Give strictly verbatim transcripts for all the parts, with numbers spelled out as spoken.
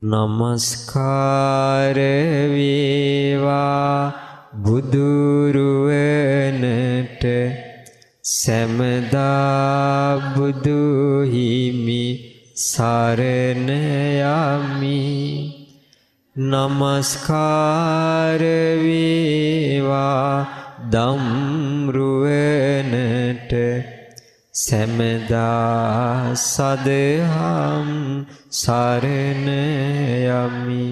නමස්කාර වේවා බුදුරුවනට සැමදා බුදු හිමි සරණ යමි. නමස්කාර වේවා ධම්රුවනට සැමදා සදහම් සරණ යමි.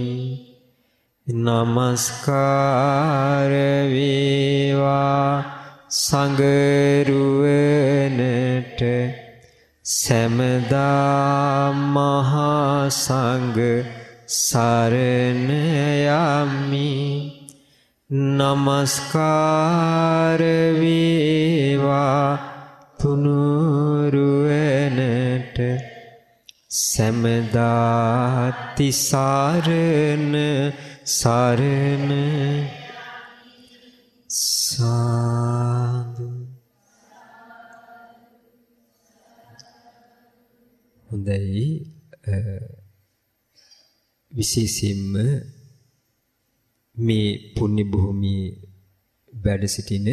නමස්කාර වේවා සංඝරුවනට සැමදා මහා සංඝ සරණ යමි. නමස්කාර වේවා තුනුරුවනට සැමදා තිසරණ සරණ සාදු. හොඳයි, විශේෂයෙන්ම මේ පුණ්‍ය භූමියේ වැඩ සිටින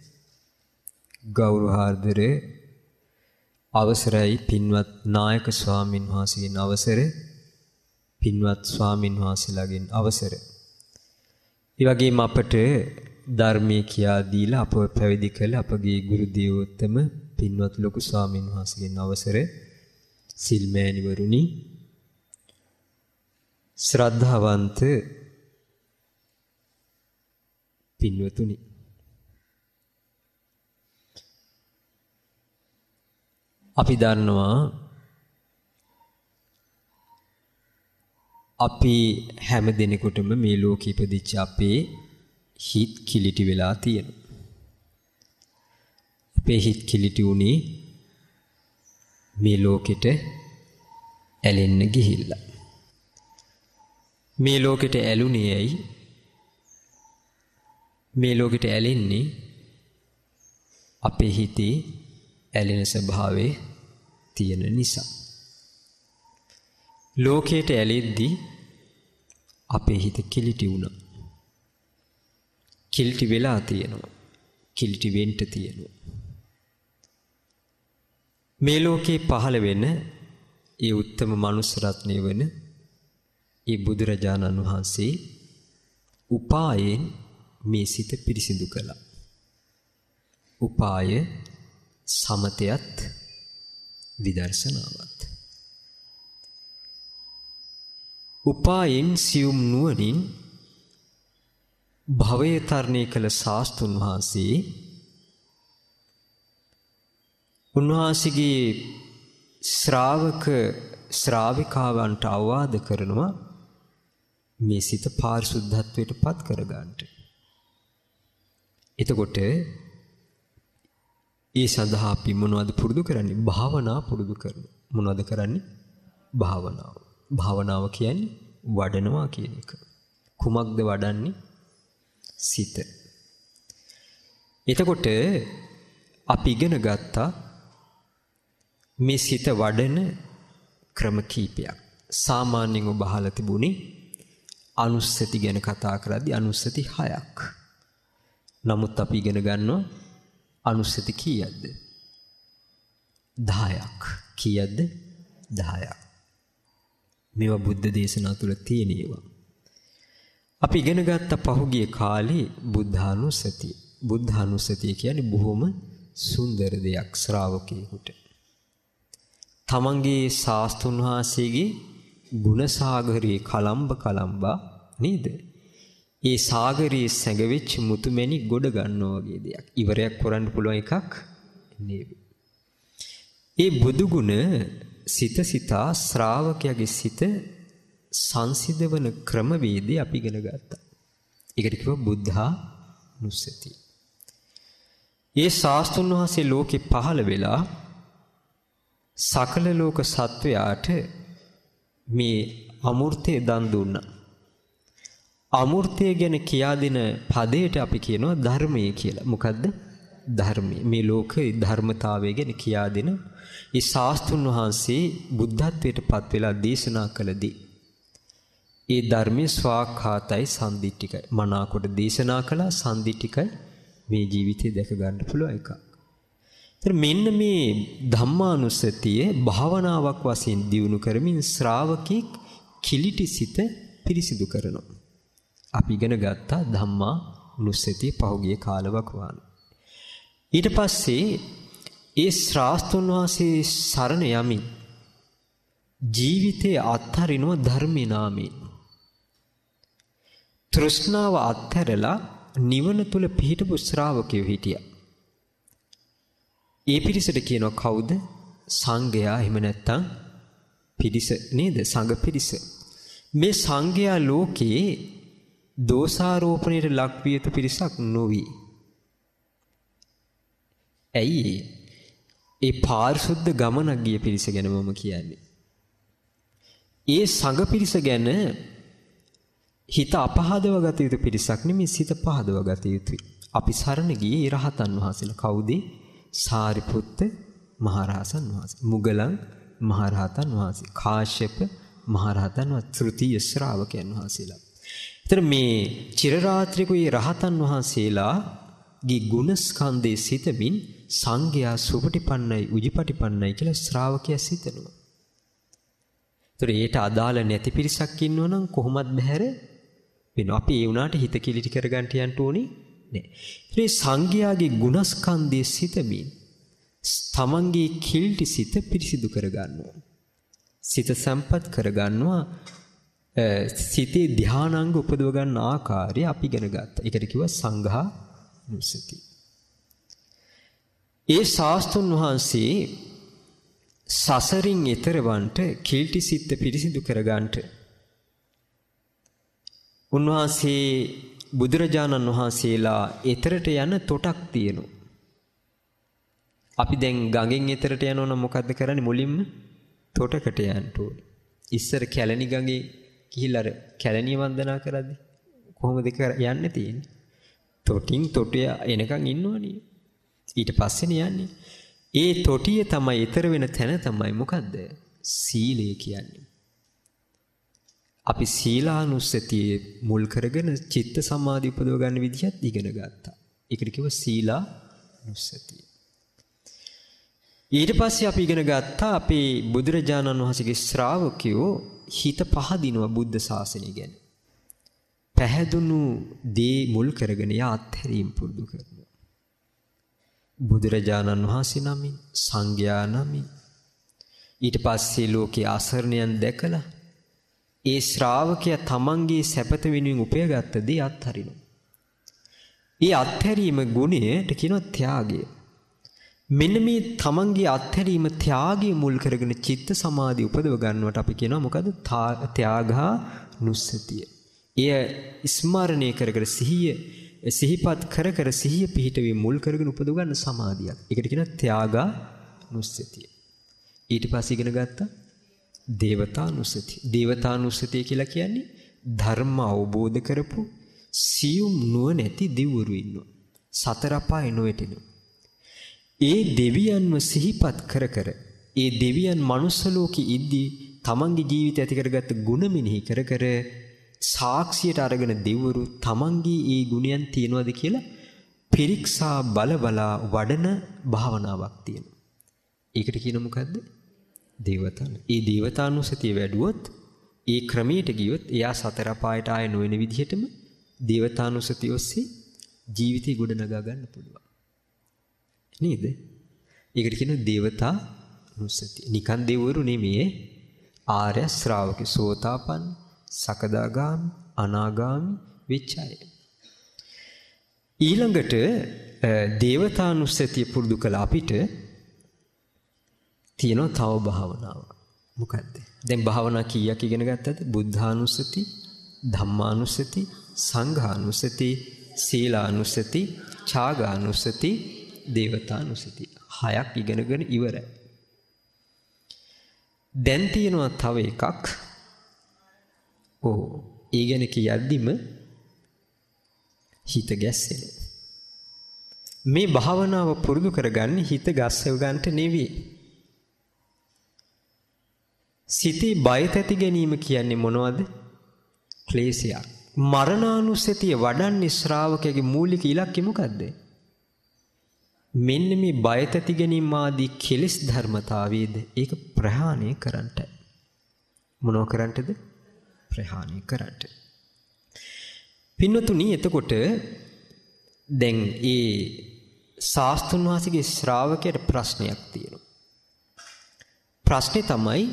ගෞරවාර්ධර අවසරයි පින්වත් නායක ස්වාමින් වහන්සේගෙන් අවසර, පින්වත් ස්වාමින් වහන්සේලාගෙන් අවසර. ඒ වගේම අපට ධර්මයේ කියා දීලා අපව පැවිදි කළ අපගේ ගුරු දේවෝත්තම පින්වත් ලොකු ස්වාමින් වහන්සේගෙන් අවසර. සිල්මෑණිවරුනි, ශ්‍රද්ධාවන්ත පින්වතුනි, අපි දන්නවා අපි හැම දිනෙකටම මේ ලෝකෙ ඉපදිච්ච අපේ හිත් කිලිටි වෙලා තියෙනවා. අපේ හිත් කිලිටි උනේ මේ ලෝකෙට ඇලෙන්න ගිහිල්ලා. මේ ලෝකෙට ඇලුනේ ඇයි? මේ ලෝකෙට ඇලෙන්නේ අපේ හිතේ ඇලෙන ස්වභාවයේ තියෙන නිසා. ලෝකයට ඇලෙද්දී අපේ හිත කිලිටි වුණා. කිලිටි වෙලා තියෙනවා. කිලිටි වෙන්න තියෙනවා. මේ ලෝකේ පහළ වෙන ඒ උත්තම මනුස්ස රත්නය වන ඒ බුදුරජාණන් වහන්සේ උපායෙන් මේ සිත පිරිසිදු කළා. උපාය සමතයත් විදර්ශනාවත්. උපායෙන් සියුම් නුවණින් භවය තරණය කළ ශාස්ත්‍රුන් වහන්සේ උන්වහන්සේගේ ශ්‍රාවක ශ්‍රාවිකාවන්ට අවවාද කරනවා මේ සිත පාරිශුද්ධත්වයට පත් කරගන්නට. එතකොට ඒ සඳහා අපි මොනවද පුරුදු කරන්නේ? භාවනා පුරුදු කරනවා. මොනවද කරන්නේ? භාවනාව. භාවනාව කියන්නේ වඩනවා කියන එක. කුමක්ද වඩන්නේ? සිත. එතකොට අපි ඉගෙන ගත්තා මේ සිත වඩන ක්‍රම කීපයක්. සාමාන්‍යයෙන් ඔබ අහලා තිබුණේ අනුස්සති ගැන කතා කරද්දී අනුස්සති හයක්. නමුත් අපි ඉගෙන ගන්නවා අනුස්සති කීයක්ද? දහයක්. කීයක්ද? දහයක්. මේවා බුද්ධ දේශනා තුල තියෙන ඒවා. අපි ඉගෙන ගත්ත පහුගිය කාලේ බුද්ධානුස්සතිය. බුද්ධානුස්සතිය කියන්නේ බොහොම සුන්දර දෙයක් ශ්‍රාවකයෙකුට. තමන්ගේ ශාස්ත්‍රුන් වහන්සේගේ ගුණ සාගරයේ කලම්බ කලම්බා නේද? ඒ සාගරයේ සැඟවෙච්ච මුතුමැණි ගොඩ ගන්නවා වගේ දෙයක්. ඉවරයක් කරන්න පුළුවන් එකක් නෙවෙයි. ඒ බුදු ගුණ සිත සිතා ශ්‍රාවකයාගේ සිත සංසිඳවන ක්‍රමවේදය අපි ඉගෙන ගත්තා. ඒකට කිව්වා බුද්ධානුස්සතිය. ඒ ශාස්ත්‍රුන් වහන්සේ ලෝකේ පහළ වෙලා සකල ලෝක සත්වයාට මේ අමූර්තය දන් දුන්නා. අමූර්තය ගැන කියා දෙන පදයට අපි කියනවා ධර්මය කියලා. මොකද්ද? ධර්මය. මේ ලෝකේ ධර්මතාවය ගැන කියා දෙන ඒ ශාස්ත්‍රුන් වහන්සේ බුද්ධත්වයට පත් වෙලා දේශනා කළදී ඒ ධර්මයේ ස්වාක්ඛාතයි සම්දිට්ඨිකයි. මනාකොට දේශනා කළා සම්දිට්ඨිකයි මේ ජීවිතේ දැක ගන්න පුළුවන් එකක්. ඒතර මෙන්න මේ ධම්මානුස්සතිය භාවනාවක් වශයෙන් දියුණු කරමින් ශ්‍රාවකෙක් කිලිටි සිත පිරිසිදු කරනවා. අපි ඉගෙන ගත්තා ධම්මානුස්සතිය පහුගිය කාලවකවාන. ඊට පස්සේ ඒ ශ්‍රාස්තුන් වහන්සේ සරණ යමින් ජීවිතයේ අත්හරිනවා ධර්මේ නාමයෙන්. තෘෂ්ණාව අත්හැරලා නිවන තුල පිහිටපු ශ්‍රාවකයෝ හිටියා. ඒ පිරිසට කියනවා කවුද? සංඝයා. එහෙම නැත්නම් පිරිස නේද? සංඝ පිරිස. මේ සංඝයා ලෝකේ දෝෂාරෝපණයට ලක් විය යුතු පිරිසක් නොවි. ඇයි? ඒ පාරිශුද්ධ ගමනක් ගිය පිරිස ගැන මම කියන්නේ. ඒ සංඝ පිරිස ගැන හිත අපහදව ගත යුතු පිරිසක් නෙමෙයි, සිත පහදව ගත යුතුයි. අපි සරණ ගියේ රහතන් වහන්සේලා. කවුද? සාරිපුත්ත මහරහතන් වහන්සේ, මුගලන් මහරහතන් වහන්සේ, කාශ්‍යප මහරහතන් වහන්සේ, තෘතීය ශ්‍රාවකයන් වහන්සේලා. ඒතර මේ චිරරාත්‍රිකේ රහතන් වහන්සේලාගේ ගුණ ස්කන්ධයේ සිතමින් සංඝයා සුපටිපන්නයි උජිපටිපන්නයි කියලා ශ්‍රාවකයා සිතනවා. ඒතර ඒට අදාළ නැති පිරිසක් ඉන්නවනම් කොහොමද බැහැර වෙනවා. අපි ඒ උනාට හිත කිලිටි කරගන්න යන්න ඕනේ නෑ. ඒ සංඝයාගේ ගුණස්කන්ධයේ සිතමින් තමන්ගේ කිලිටි සිත පිරිසිදු කරගන්නවා. සිත සම්පත් කරගන්නවා. සිතේ ධානාංග උපදව ගන්න ආකාරය අපි ඉගෙන ගත්තා. ඒකට කිව්වා සංඝා නුස්සති. ඒ ශාස්ත්‍රඥ වහන්සේ සසරින් එතර වන්ට කිලිටි සිත පිරිසිදු කරගන්නට උන්වහන්සේ බුදුරජාණන් වහන්සේලා එතරට යන තොටක් තියෙනවා. අපි දැන් ගඟෙන් එතරට යනවා නම් මොකද්ද කරන්නේ? මුලින්ම තොටකට යන්න ඕනේ. ඉස්සර කැලණි ගඟේ ගිහිල්ලා අර කැලණිය වන්දනා කරද්දි කොහොමද යන්නේ තියෙන්නේ? තොටින් තොටිය එනකන් ඉන්නවනේ. ඊට පස්සේනේ යන්නේ. ඒ තොටිය තමයි ඊතර වෙන තැන තමයි මොකද්ද? සීලය කියන්නේ. අපි සීලානුස්සතිය මුල් කරගෙන චිත්ත සමාධි උපදව ගන්න විදිහත් ඉගෙන ගත්තා. ඒකට කිව්වා සීලානුස්සතිය. ඊට පස්සේ අපි ඉගෙන ගත්තා අපේ බුදුරජාණන් වහන්සේගේ ශ්‍රාවකයෝ හිත පහදිනවා බුද්ධ ශාසනය ගැන. පැහැදුණු දේ මුල් කරගෙන යා අත්හැරීම් පුරුදු කරනවා. බුදුරජාණන් වහන්සේ නමින්, සංඝයා නමින්. ඊට පස්සේ ලෝකයේ අසරණයන් දැකලා ඒ ශ්‍රාවකයා තමන්ගේ සැපත වෙනුවෙන් උපයගත්ත දේ අත්හරිනවා. ඒ අත්හැරීම ගුණයට කියනවා ත්‍යාගය. මෙන්න මේ තමන්ගේ අත්හැරීම ත්‍යාගය මුල් කරගෙන චිත්ත සමාධි උපදව ගන්නවට අපි කියනවා මොකද? ත්‍යාගා නුස්සතිය. එය ස්මරණය කර කර සිහිය සිහිපත් කර කර සිහිය පිහිටවීම මුල් කරගෙන උපදව ගන්න සමාධියක්. ඒකට කියනවා ත්‍යාගා නුස්සතිය. ඊට පස්සේ ඉගෙන ගත්තා දේවතානුස්සතිය. දේවතානුස්සතිය කියලා කියන්නේ ධර්ම අවබෝධ කරපු සියුම් නුවණැති දෙවිවරු ඉන්නවා. සතර අපාය නොවැටෙනවා. ඒ දෙවියන්ව සිහිපත් කර කර ඒ දෙවියන් මනුස්ස ලෝකෙ ඉද්දී තමන්ගේ ජීවිතය ඇති කරගත්ත ගුණ මෙනෙහි කර කර සාක්ෂියට අරගෙන දෙවිවරු තමන්ගේ ඒ ගුණයන් තියනවාද කියලා පිරික්සා බල බලා වඩන භාවනාවක් තියෙනවා. ඒකට කියන මොකද්ද? දේවතාන. ඒ දේවතානුස්සතිය වැඩුවොත් ඒ ක්‍රමයට ගියොත් එයා සතර පායට ආය නොවන විදිහටම දේවතානුස්සතිය ඔස්සේ ජීවිතේ ගොඩ නගා ගන්න පුළුවන්. නේද? ඒකට කියන දේවතානුස්සතිය. නිකන් දෙවිවරු නෙමෙයි, ආර්ය ශ්‍රාවකේ සෝතාපන්න, සකදාගාමි, අනාගාමි වෙච්ච අය. ඊළඟට දේවතානුස්සතිය පුරුදු කළ අපිට තියෙනවා තව භාවනාවක්. මොකද්ද? දැන් භාවනා කීයක් ඉගෙන ගත්තද? බුද්ධානුස්සති, ධම්මානුස්සති, සංඝානුස්සති, සීලානුස්සති, ඡාගානුස්සති, දේවතානුස්සති. හයක් ඉගෙනගෙන ඉවරයි. දැන් තියෙනවා තව එකක්. ඕ ඒ ගැන කියද්දිම හිත ගැස්සෙනවා. මේ භාවනාව පුරුදු කරගන්නේ හිත ගස්සව ගන්නට නෙවෙයි. සිතේ බය තැති ගැනීම කියන්නේ මොනවද? ක්ලේශයක්. මරණානුස්සතිය වඩන්නේ ශ්‍රාවකයාගේ මූලික ඉලක්කය මොකද්ද? මෙන්න මේ බය තැති ගැනීම ආදී කෙලෙස් ධර්මතාවයේද ඒක ප්‍රහාණය කරන්නට. මොනව කරන්නටද? ප්‍රහාණය කරන්නට. පින්නතුනි එතකොට දැන් ඒ ශාස්ත්‍රඥ වහන්සේගේ ශ්‍රාවකයට ප්‍රශ්නයක් තියෙනවා. ප්‍රශ්නේ තමයි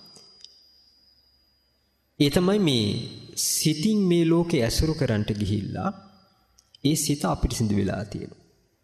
ඒ තමයි මේ සිතින් මේ ලෝකේ ඇසුරු කරන්නට ගිහිල්ලා ඒ සිත අපිරිසිදු වෙලා තියෙනවා.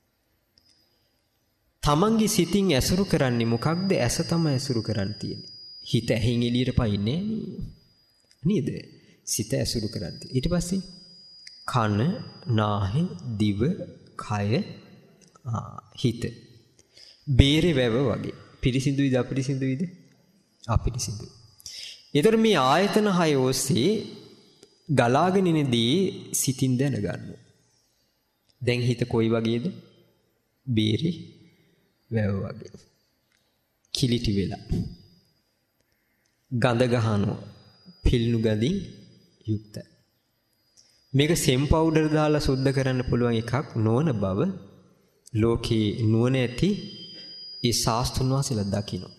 තමන්ගේ සිතින් ඇසුරු කරන්නේ මොකක්ද? ඇස තමයි ඇසුරු කරන්න තියෙන්නේ. හිත ඇහින් එළියට පයින්නේ නේද? සිත ඇසුරු කරන්නේ. ඊට පස්සේ කන, නාහය, දිව, කය, හිත. බේරේ වැව වගේ. පිරිසිදුයිද අපිරිසිදුයිද? අපිරිසිදුයි. ඒතර මේ ආයතන හය ඔස්සේ ගලාගෙන ඉනදී සිතින් දැනගන්න. දැන් හිත කොයි වගේද? බේරේ වැව වගේ. කිලිටි වෙලා. ගඳ ගහනවා. පිළිණු ගඳින් යුක්තයි. මේක සෙම් පවුඩර් දාලා සුද්ධ කරන්න පුළුවන් එකක් නොවන බව ලෝකේ නුවණ ඇති ඒ ශාස්ත්‍රඥ වහන්සේලා දකිනවා.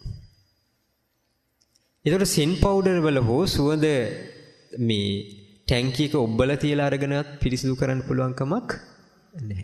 ඒතකොට සෙම් පවුඩර් වල හෝ සුවඳ මේ ටැංකිය එක ඔබ්බලා තියලා අරගෙනත් පිරිසිදු කරන්න පුළුවන් කමක් නැහැ.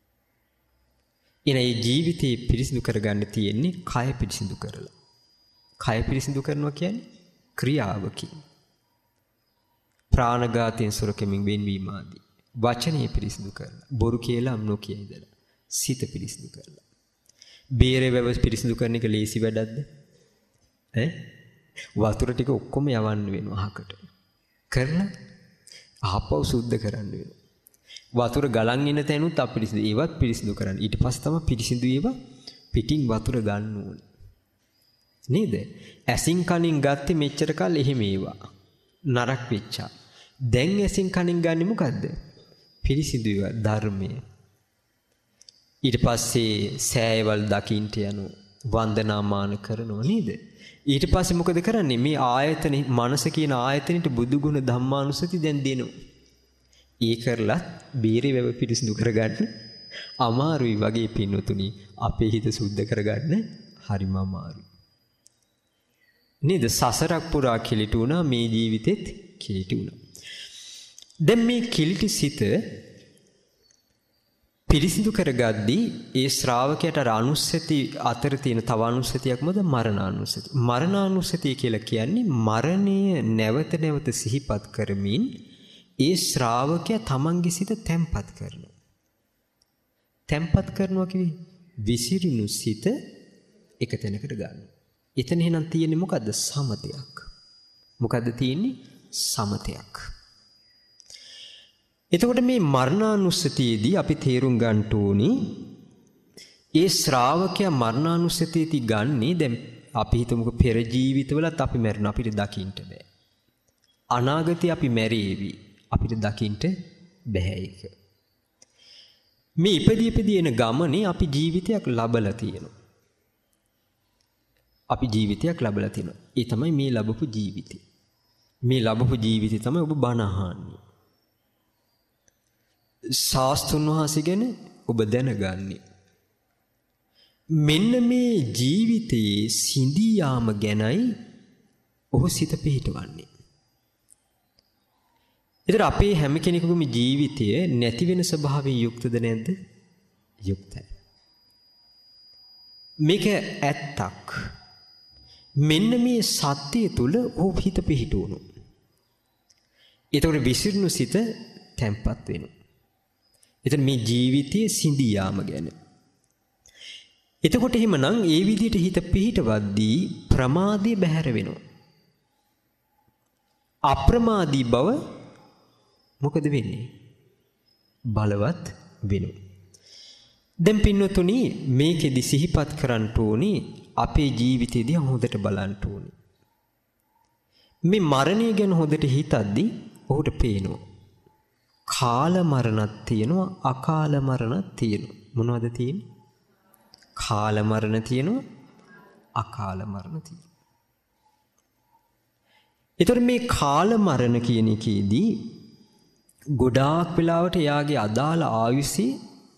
එනේ ජීවිතේ පිරිසිදු කරගන්න තියෙන්නේ කය පිරිසිදු කරලා. කය පිරිසිදු කරනවා කියන්නේ ක්‍රියාවකින්. ප්‍රාණඝාතයෙන් සොරකමින් වෙන්වීම ආදී. වචනේ පිරිසිදු කරලා. බොරු කියලා නොකිය ඉඳලා. සිත පිරිසිදු කරලා. බේරේ වැව පිරිසිදු කරන එක ලේසි වැඩක්ද? ඈ? වතුර ටික ඔක්කොම යවන්න වෙනවා අහකට. කරලා ආපහු සුද්ධ කරන්න වෙනවා. වතුර ගලන් ඉන තැනුත් අපිරිසිදු. ඒවත් පිරිසිදු කරන්න. ඊට පස්සේ තමයි පිරිසිදු ඒවා පිටින් වතුර ගන්න ඕනේ. නේද? ඇසින් කනින් ගත්තේ මෙච්චර කල් එහෙම ඒවා. නරක වෙච්චා. දැන් ඇසින් කනින් ගන්නෙ මොකද්ද? පිරිසිදු ඒවා ධර්මය. ඊට පස්සේ සෑයවල් දකින්ට යනවා. වන්දනාමාන කරනවා නේද? ඊට පස්සේ මොකද කරන්නේ? මේ ආයතන මනස කියන ආයතනෙට බුදු ගුණ ධම්මානුසති දැන් දෙනවා. ඒ කරලා බීරි වැව පිරිසිදු කරගන්න අමාරුයි වගේ පින්නතුනි. අපේ හිත සුද්ධ කරගන්න හරිම අමාරුයි. නේද? සසරක් පුරා කිලිටු වුණා, මේ ජීවිතෙත් කිලිටු වුණා. දැන් මේ කිලිටි සිත පිරිසිදු කරගද්දී ඒ ශ්‍රාවකයට අර අනුස්සති අතර තියෙන තව අනුස්සතියක් මොකද? මරණානුස්සති. මරණානුස්සතිය කියලා කියන්නේ මරණය නැවත නැවත සිහිපත් කරමින් ඒ ශ්‍රාවකයා තමන්ගේ සිත තැම්පත් කරනවා. තැම්පත් කරනවා කිව්වේ විසිරුණු සිත එක තැනකට ගන්නවා. එතන එහෙනම් තියෙන්නේ මොකද්ද? සමතයක්. මොකද්ද තියෙන්නේ? සමතයක්. එතකොට මේ මරණානුස්සතියේදී අපි තේරුම් ගන්න ඕනේ ඒ ශ්‍රාවකයා මරණානුස්සතියේදී ගන්නේ දැන් අපි හිතමුකෝ පෙර ජීවිතවලත් අපි මැරෙන අපිට දකින්න බෑ. අනාගතේ අපි මැරෙවි. අපිට දකින්න බෑ ඒක. මේ ඉපදී ඉපදී එන ගමනේ අපි ජීවිතයක් ලබලා තියෙනවා. අපි ජීවිතයක් ලබලා තිනවා. ඒ තමයි මේ ලැබපු ජීවිතය. මේ ලැබපු ජීවිතය තමයි ඔබ බණ අහන්නේ. ශාස්ත්‍රඥ වහන්සේ ගැන ඔබ දැනගන්නේ. මෙන්න මේ ජීවිතයේ සිඳී යාම ගැනයි ඔහු සිත පිහිටවන්නේ. ඒතර අපේ හැම කෙනෙකුගේම ජීවිතය නැති වෙන ස්වභාවයෙන් යුක්තද නැද්ද? යුක්තයි. මේක ඇත්තක්. මෙන්න මේ සත්‍යය තුල ඔහු හිත පිහිටුණු. ඒතකොට විසිරුණු සිත තැම්පත් වෙනවා. එතන මේ ජීවිතයේ සිඳී යාම ගැන. එතකොට එහෙමනම් ඒ විදිහට හිත පිහිටවද්දී ප්‍රමාදය බැහැර වෙනවා. අප්‍රමාදී බව මොකද වෙන්නේ? බලවත් වෙනවා. දැන් පින්නතුනි මේකෙදි සිහිපත් කරන්න ඕනේ අපේ ජීවිතයේදී හොඳට බලන්න ඕනේ. මේ මරණය ගැන හොඳට හිතද්දී ඔහුට පේනවා. කාල මරණක් තියෙනවා, අකාල මරණක් තියෙනවා. මොනවද තියෙන්නේ? කාල මරණ තියෙනවා, අකාල මරණ තියෙනවා. ඒතර මේ කාල මරණ කියන එකේදී ගොඩාක් වෙලාවට එයාගේ අදාළ ආයුෂේ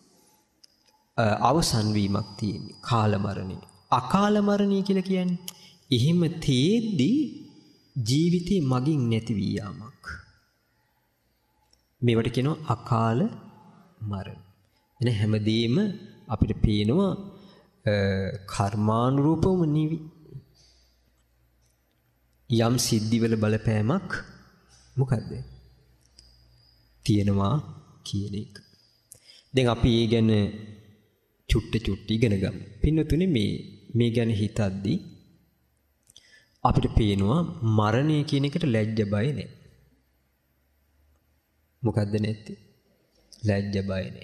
අවසන් වීමක් තියෙන්නේ කාල මරණය. අකාල මරණය කියලා කියන්නේ එහෙම තේද්දී ජීවිතේ මගින් නැති වී යාමක්. මේවට කියනවා අකාල මරණ. එන හැමදේම අපිට පේනවා කර්මානුරූපවම නිවි. යම් සිද්ධිවල බලපෑමක් මොකද්ද? තියෙනවා කියන එක. දැන් අපි ඒ ගැන චුට්ට චුට්ටි ඉගෙන ගමු. පින්නතුනේ මේ මේ ගැන හිතද්දී අපිට පේනවා මරණය කියන එකට ලැජ්ජ බය නැහැ. මොකද්ද නැත්තේ? ලැජ්ජ බය නැහැ.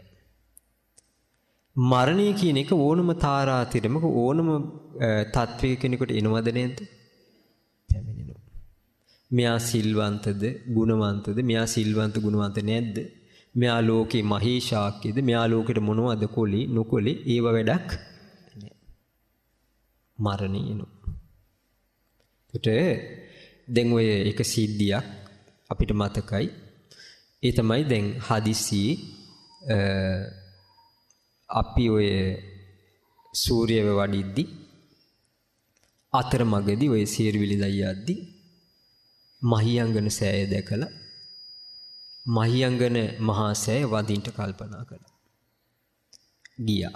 මරණය කියන එක ඕනම තාරාතිරමක ඕනම තත්වයක කෙනෙකුට එනවද නැද්ද? පැමිණෙනවා. මෙයා සිල්වන්තද, ගුණවන්තද? මෙයා සිල්වන්ත ගුණවන්ත නැද්ද? මෙයා ලෝකේ මහේශාක්‍යද? මෙයා ලෝකෙට මොනවද කොලි නොකොලි ඒව වැඩක් නැහැ. මරණය එනවා. ඒකට දැන් ඔය එක සිද්ධියක් අපිට මතකයි. ඒ තමයි දැන් හදිස්සියේ අපි ඔය සූර්යව වඩිද්දි අතරමඟදී ඔය සීර්විලි දයියද්දි මහියංගන සෑය දැකලා මහියංගන මහා සෑය වදින්ට කල්පනා කළා. ගියා.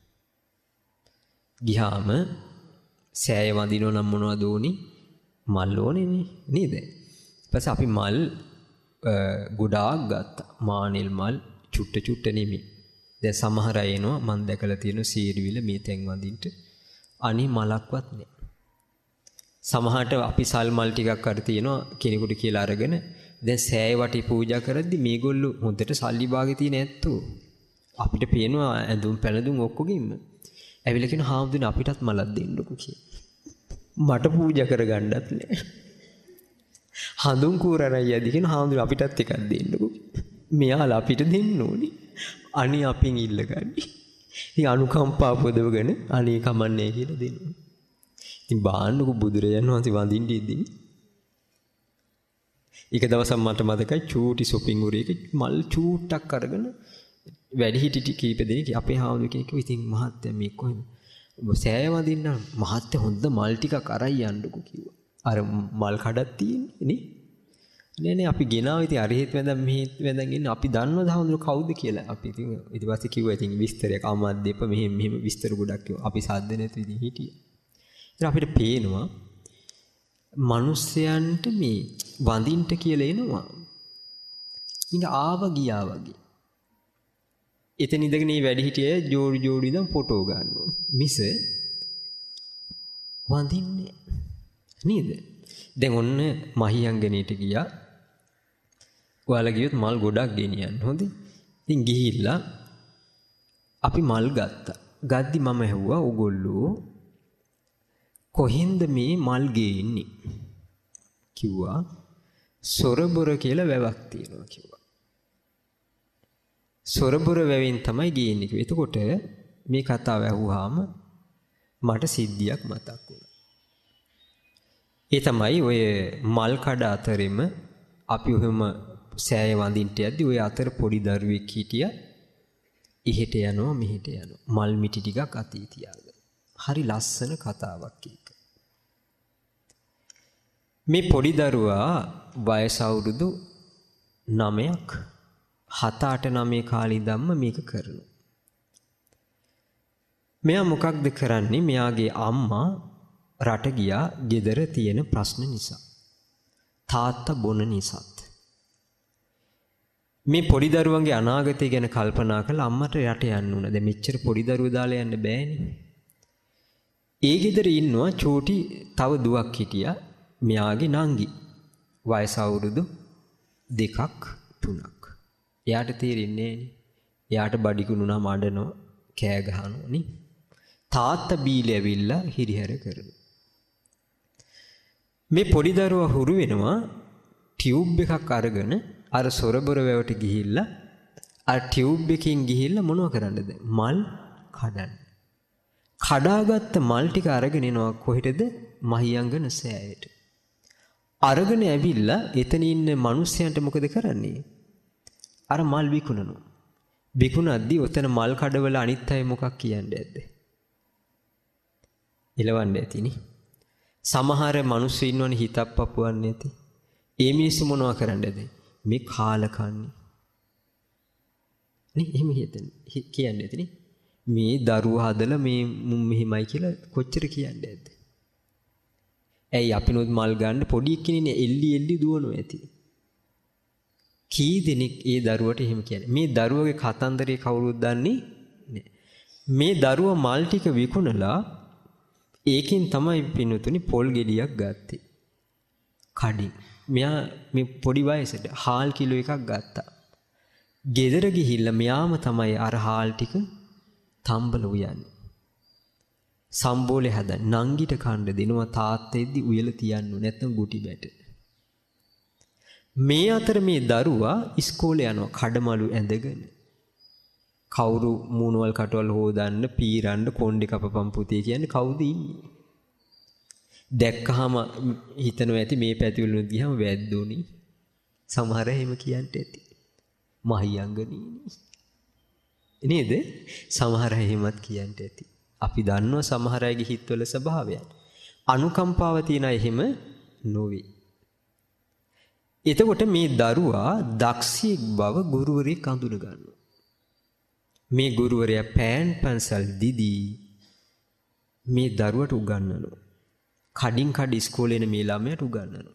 ගියාම සෑය වදිනෝ නම් මොනවද ඕනි? මල් ඕනේනේ නේද? ඊපස්සේ අපි මල් ගොඩාක් ගත්තා. මානෙල් මල් චුට්ට චුට්ට නෙමෙයි. දැන් සමහර අය එනවා මම දැකලා තියෙන සීරිවිල මේ තැන් වදින්ට අනි මලක්වත් නැහැ. සමහරට අපි සල් මල් ටිකක් අර තියෙනවා කෙනෙකුට කියලා අරගෙන දැන් සෑය වටේ පූජා කරද්දි මේගොල්ලෝ හොඳට සල්ලි භාගෙ තියෙන ඇත්තෝ අපිට පේනවා ඇඳුම් පැළඳුම් ඔක්කොගෙම ඇවිල්ලා කියන හාමුදුරනේ අපිටත් මලක් දෙන්නකෝ කියලා. මට පූජා කරගන්නත් නැහැ. හඳුන් කූරණයි යදි කියන හාමුදුරනේ අපිටත් එකක් දෙන්නකෝ. මෙයාලා අපිට දෙන්න ඕනේ. අනේ අපෙන් ඉල්ලගන්නේ. ඉතින් අනුකම්පා පොදවගෙන අනේ කමන්නේ කියලා දෙනවා. ඉතින් බාන්නකෝ බුදුරජාණන් වහන්සේ වඳින්න ඉදී. එක දවසක් මට මතකයි චූටි shopping උරේක මල් චූට්ටක් අරගෙන වැඩි හිටි කීප දෙනෙක් අපේ හාමුදුරුවෝ කිව්වා ඉතින් මහත්තයා මේ කොහෙද? ඔබ සෑය වඳින්න මහත්තයා හොඳ මල් ටිකක් අරන් යන්නකෝ කිව්වා. අර මල් කඩක් තියෙන්නේ නේ. නේ නේ අපි ගෙනාව ඉතින් අරහෙත් වැඳන් මෙහෙත් වැඳන් ඉන්නේ අපි දන්නවද හාමුදුරුවෝ කවුද කියලා. අපි ඉතින් ඊට පස්සේ කිව්වා ඉතින් විස්තරයක් අමාත් දෙප මෙහෙම මෙහෙම විස්තර ගොඩක් කිව්වා. අපි සාද්ද නැතු ඉතින් හිටියා. ඉතින් අපිට පේනවා මිනිස්යන්ට මේ වඳින්ට කියලා එනවා. නික ආව ගියා වගේ. එතන ඉඳගෙන මේ වැඩි හිටියේ ජෝඩි ජෝඩි ඉඳන් ෆොටෝ ගන්නවා. මිස වඳින්නේ නේද? දැන් ඔන්න මහියංගනේට ගියා. ඔයාලා ගියොත් මල් ගොඩක් ගෙනියන්න හොඳේ. ඉතින් ගිහිල්ලා අපි මල් ගත්තා. ගද්දි මම ඇහුවා ඕගොල්ලෝ කොහින්ද මේ මල් ගේන්නේ? කිව්වා සොරබොර කියලා වැවක් තියෙනවා කිව්වා. සොරබොර වැවෙන් තමයි ගේන්නේ කිව්වා. එතකොට මේ කතාව ඇහුවාම මට සිද්ධියක් මතක් වුණා. ඒ තමයි ඔය මල් කඩ අතරින්ම අපි ඔහෙම සෑය වඳින්ට යද්දි ඔය අතර පොඩි දරුවෙක් හිටියා. එහෙට යනවා මෙහෙට යනවා. මල් මිටි ටිකක් අතේ තියාගෙන. හරි ලස්සන කතාවක් ඒක. මේ පොඩි දරුවා වයස අවුරුදු නවයක් හත අට නවය කාලේ ඉඳන්ම මේක කරනවා. මෙයා මොකක්ද කරන්නේ? මෙයාගේ අම්මා රට ගියා ගෙදර තියෙන ප්‍රශ්න නිසා. තාත්තා බොන නිසාත්. මේ පොඩි දරුවන්ගේ අනාගතය ගැන කල්පනා කරලා අම්මට යට යන්න උන. දැන් මෙච්චර පොඩි දරුවෝ දාලා යන්න බෑනේ. ඒ ගෙදර ඉන්නවා චූටි තව දුවක් හිටියා. මෙයාගේ නංගි වයස අවුරුදු දෙකක් තුනක්. එයාට තේරෙන්නේ නෑනේ. එයාට බඩිකුණුනා මඩනවා කෑ ගහනවා නේ. තාත්තා බීලේ ඇවිල්ලා හිරිහැර කරනවා. මේ පොඩි දරුවා හුරු වෙනවා ටියුබ් එකක් අරගෙන අර සොරබොර වැවට ගිහිල්ලා අර ටියුබ් එකකින් ගිහිල්ලා මොනව කරන්නද? මල් කඩන්න. කඩාගත්ත මල් ටික අරගෙන එනවා කොහෙටද? මහියංගන සෑයට. අරගෙන ඇවිල්ලා එතන ඉන්න මිනිස්සයන්ට මොකද කරන්නේ? අර මල් විකුණනවා. විකුණද්දී ඔතන මල් කඩවල අනිත් අය මොකක් කියන්නේ ඇද්ද? එලවන්නේ ඇතිනේ. සමහර මිනිස්සු ඉන්නවනේ හිතක් පපුවන්නේ නැති. ඒ මිනිස්සු මොනවා කරන්නේද? මේ කාලකන්නේ. නේ එහෙම හිතන්නේ කියන්නේ ඇතිනේ. මේ දරුවා හදලා මේ මුම් මෙහිමයි කියලා කොච්චර කියන්නේ ඇද්ද? ඇයි අපිනොත් මල් ගන්න පොඩි කෙනෙක්නේ එල්ලි එල්ලි දුවනවා ඇති. කී දෙනෙක් ඒ දරුවට එහෙම කියන්නේ. මේ දරුවගේ කතන්දරේ කවුරුත් දන්නේ නැහැ. මේ දරුවා මල් ටික විකුණලා ඒකෙන් තමයි පින්තුනි පොල් ගෙඩියක් ගත්තේ. කඩින්. මෙයා මේ පොඩි වයසට හාල් කිලෝ එකක් ගත්තා. ගෙදර ගිහිල්ලා මෙයාම තමයි අර හාල් ටික තම්බල උයන්නේ. සම්බෝලේ හදන නංගිට කණ්ඩ දෙනවා තාත්තෙද්දි උයලා තියන්නු නැත්නම් ගුටි බැට. මේ අතර මේ දරුවා ඉස්කෝලේ යනවා කඩමලු ඇඳගෙන. කවුරු මූණවල් කටවල් හොදන්න, පීරන්න, කොණ්ඩේ කපපම් පුතේ කියන්නේ කවුද ඉන්නේ? දැක්කහම හිතනවා ඇති මේ පැතිවලුත් ගියාම වැද්දෝනි. සමහර එහෙම කියන්ට ඇති. මහියංගනීනි. නේද? සමහර එහෙමත් කියන්ට ඇති. අපි දන්නවා සමහර අයගේ හිතවල ස්වභාවයන්. අනුකම්පාව තියන එහෙම නොවේ. එතකොට මේ දරුවා දක්ෂයෙක් බව ගුරුවරයෙක් අඳුන ගන්නවා. මේ ගුරුවරයා පෑන් පන්සල් දිදී මේ දරුවට උගන්වනවා. කඩින් කඩ ඉස්කෝලේ යන මේ ළමයාට උගන්වනවා.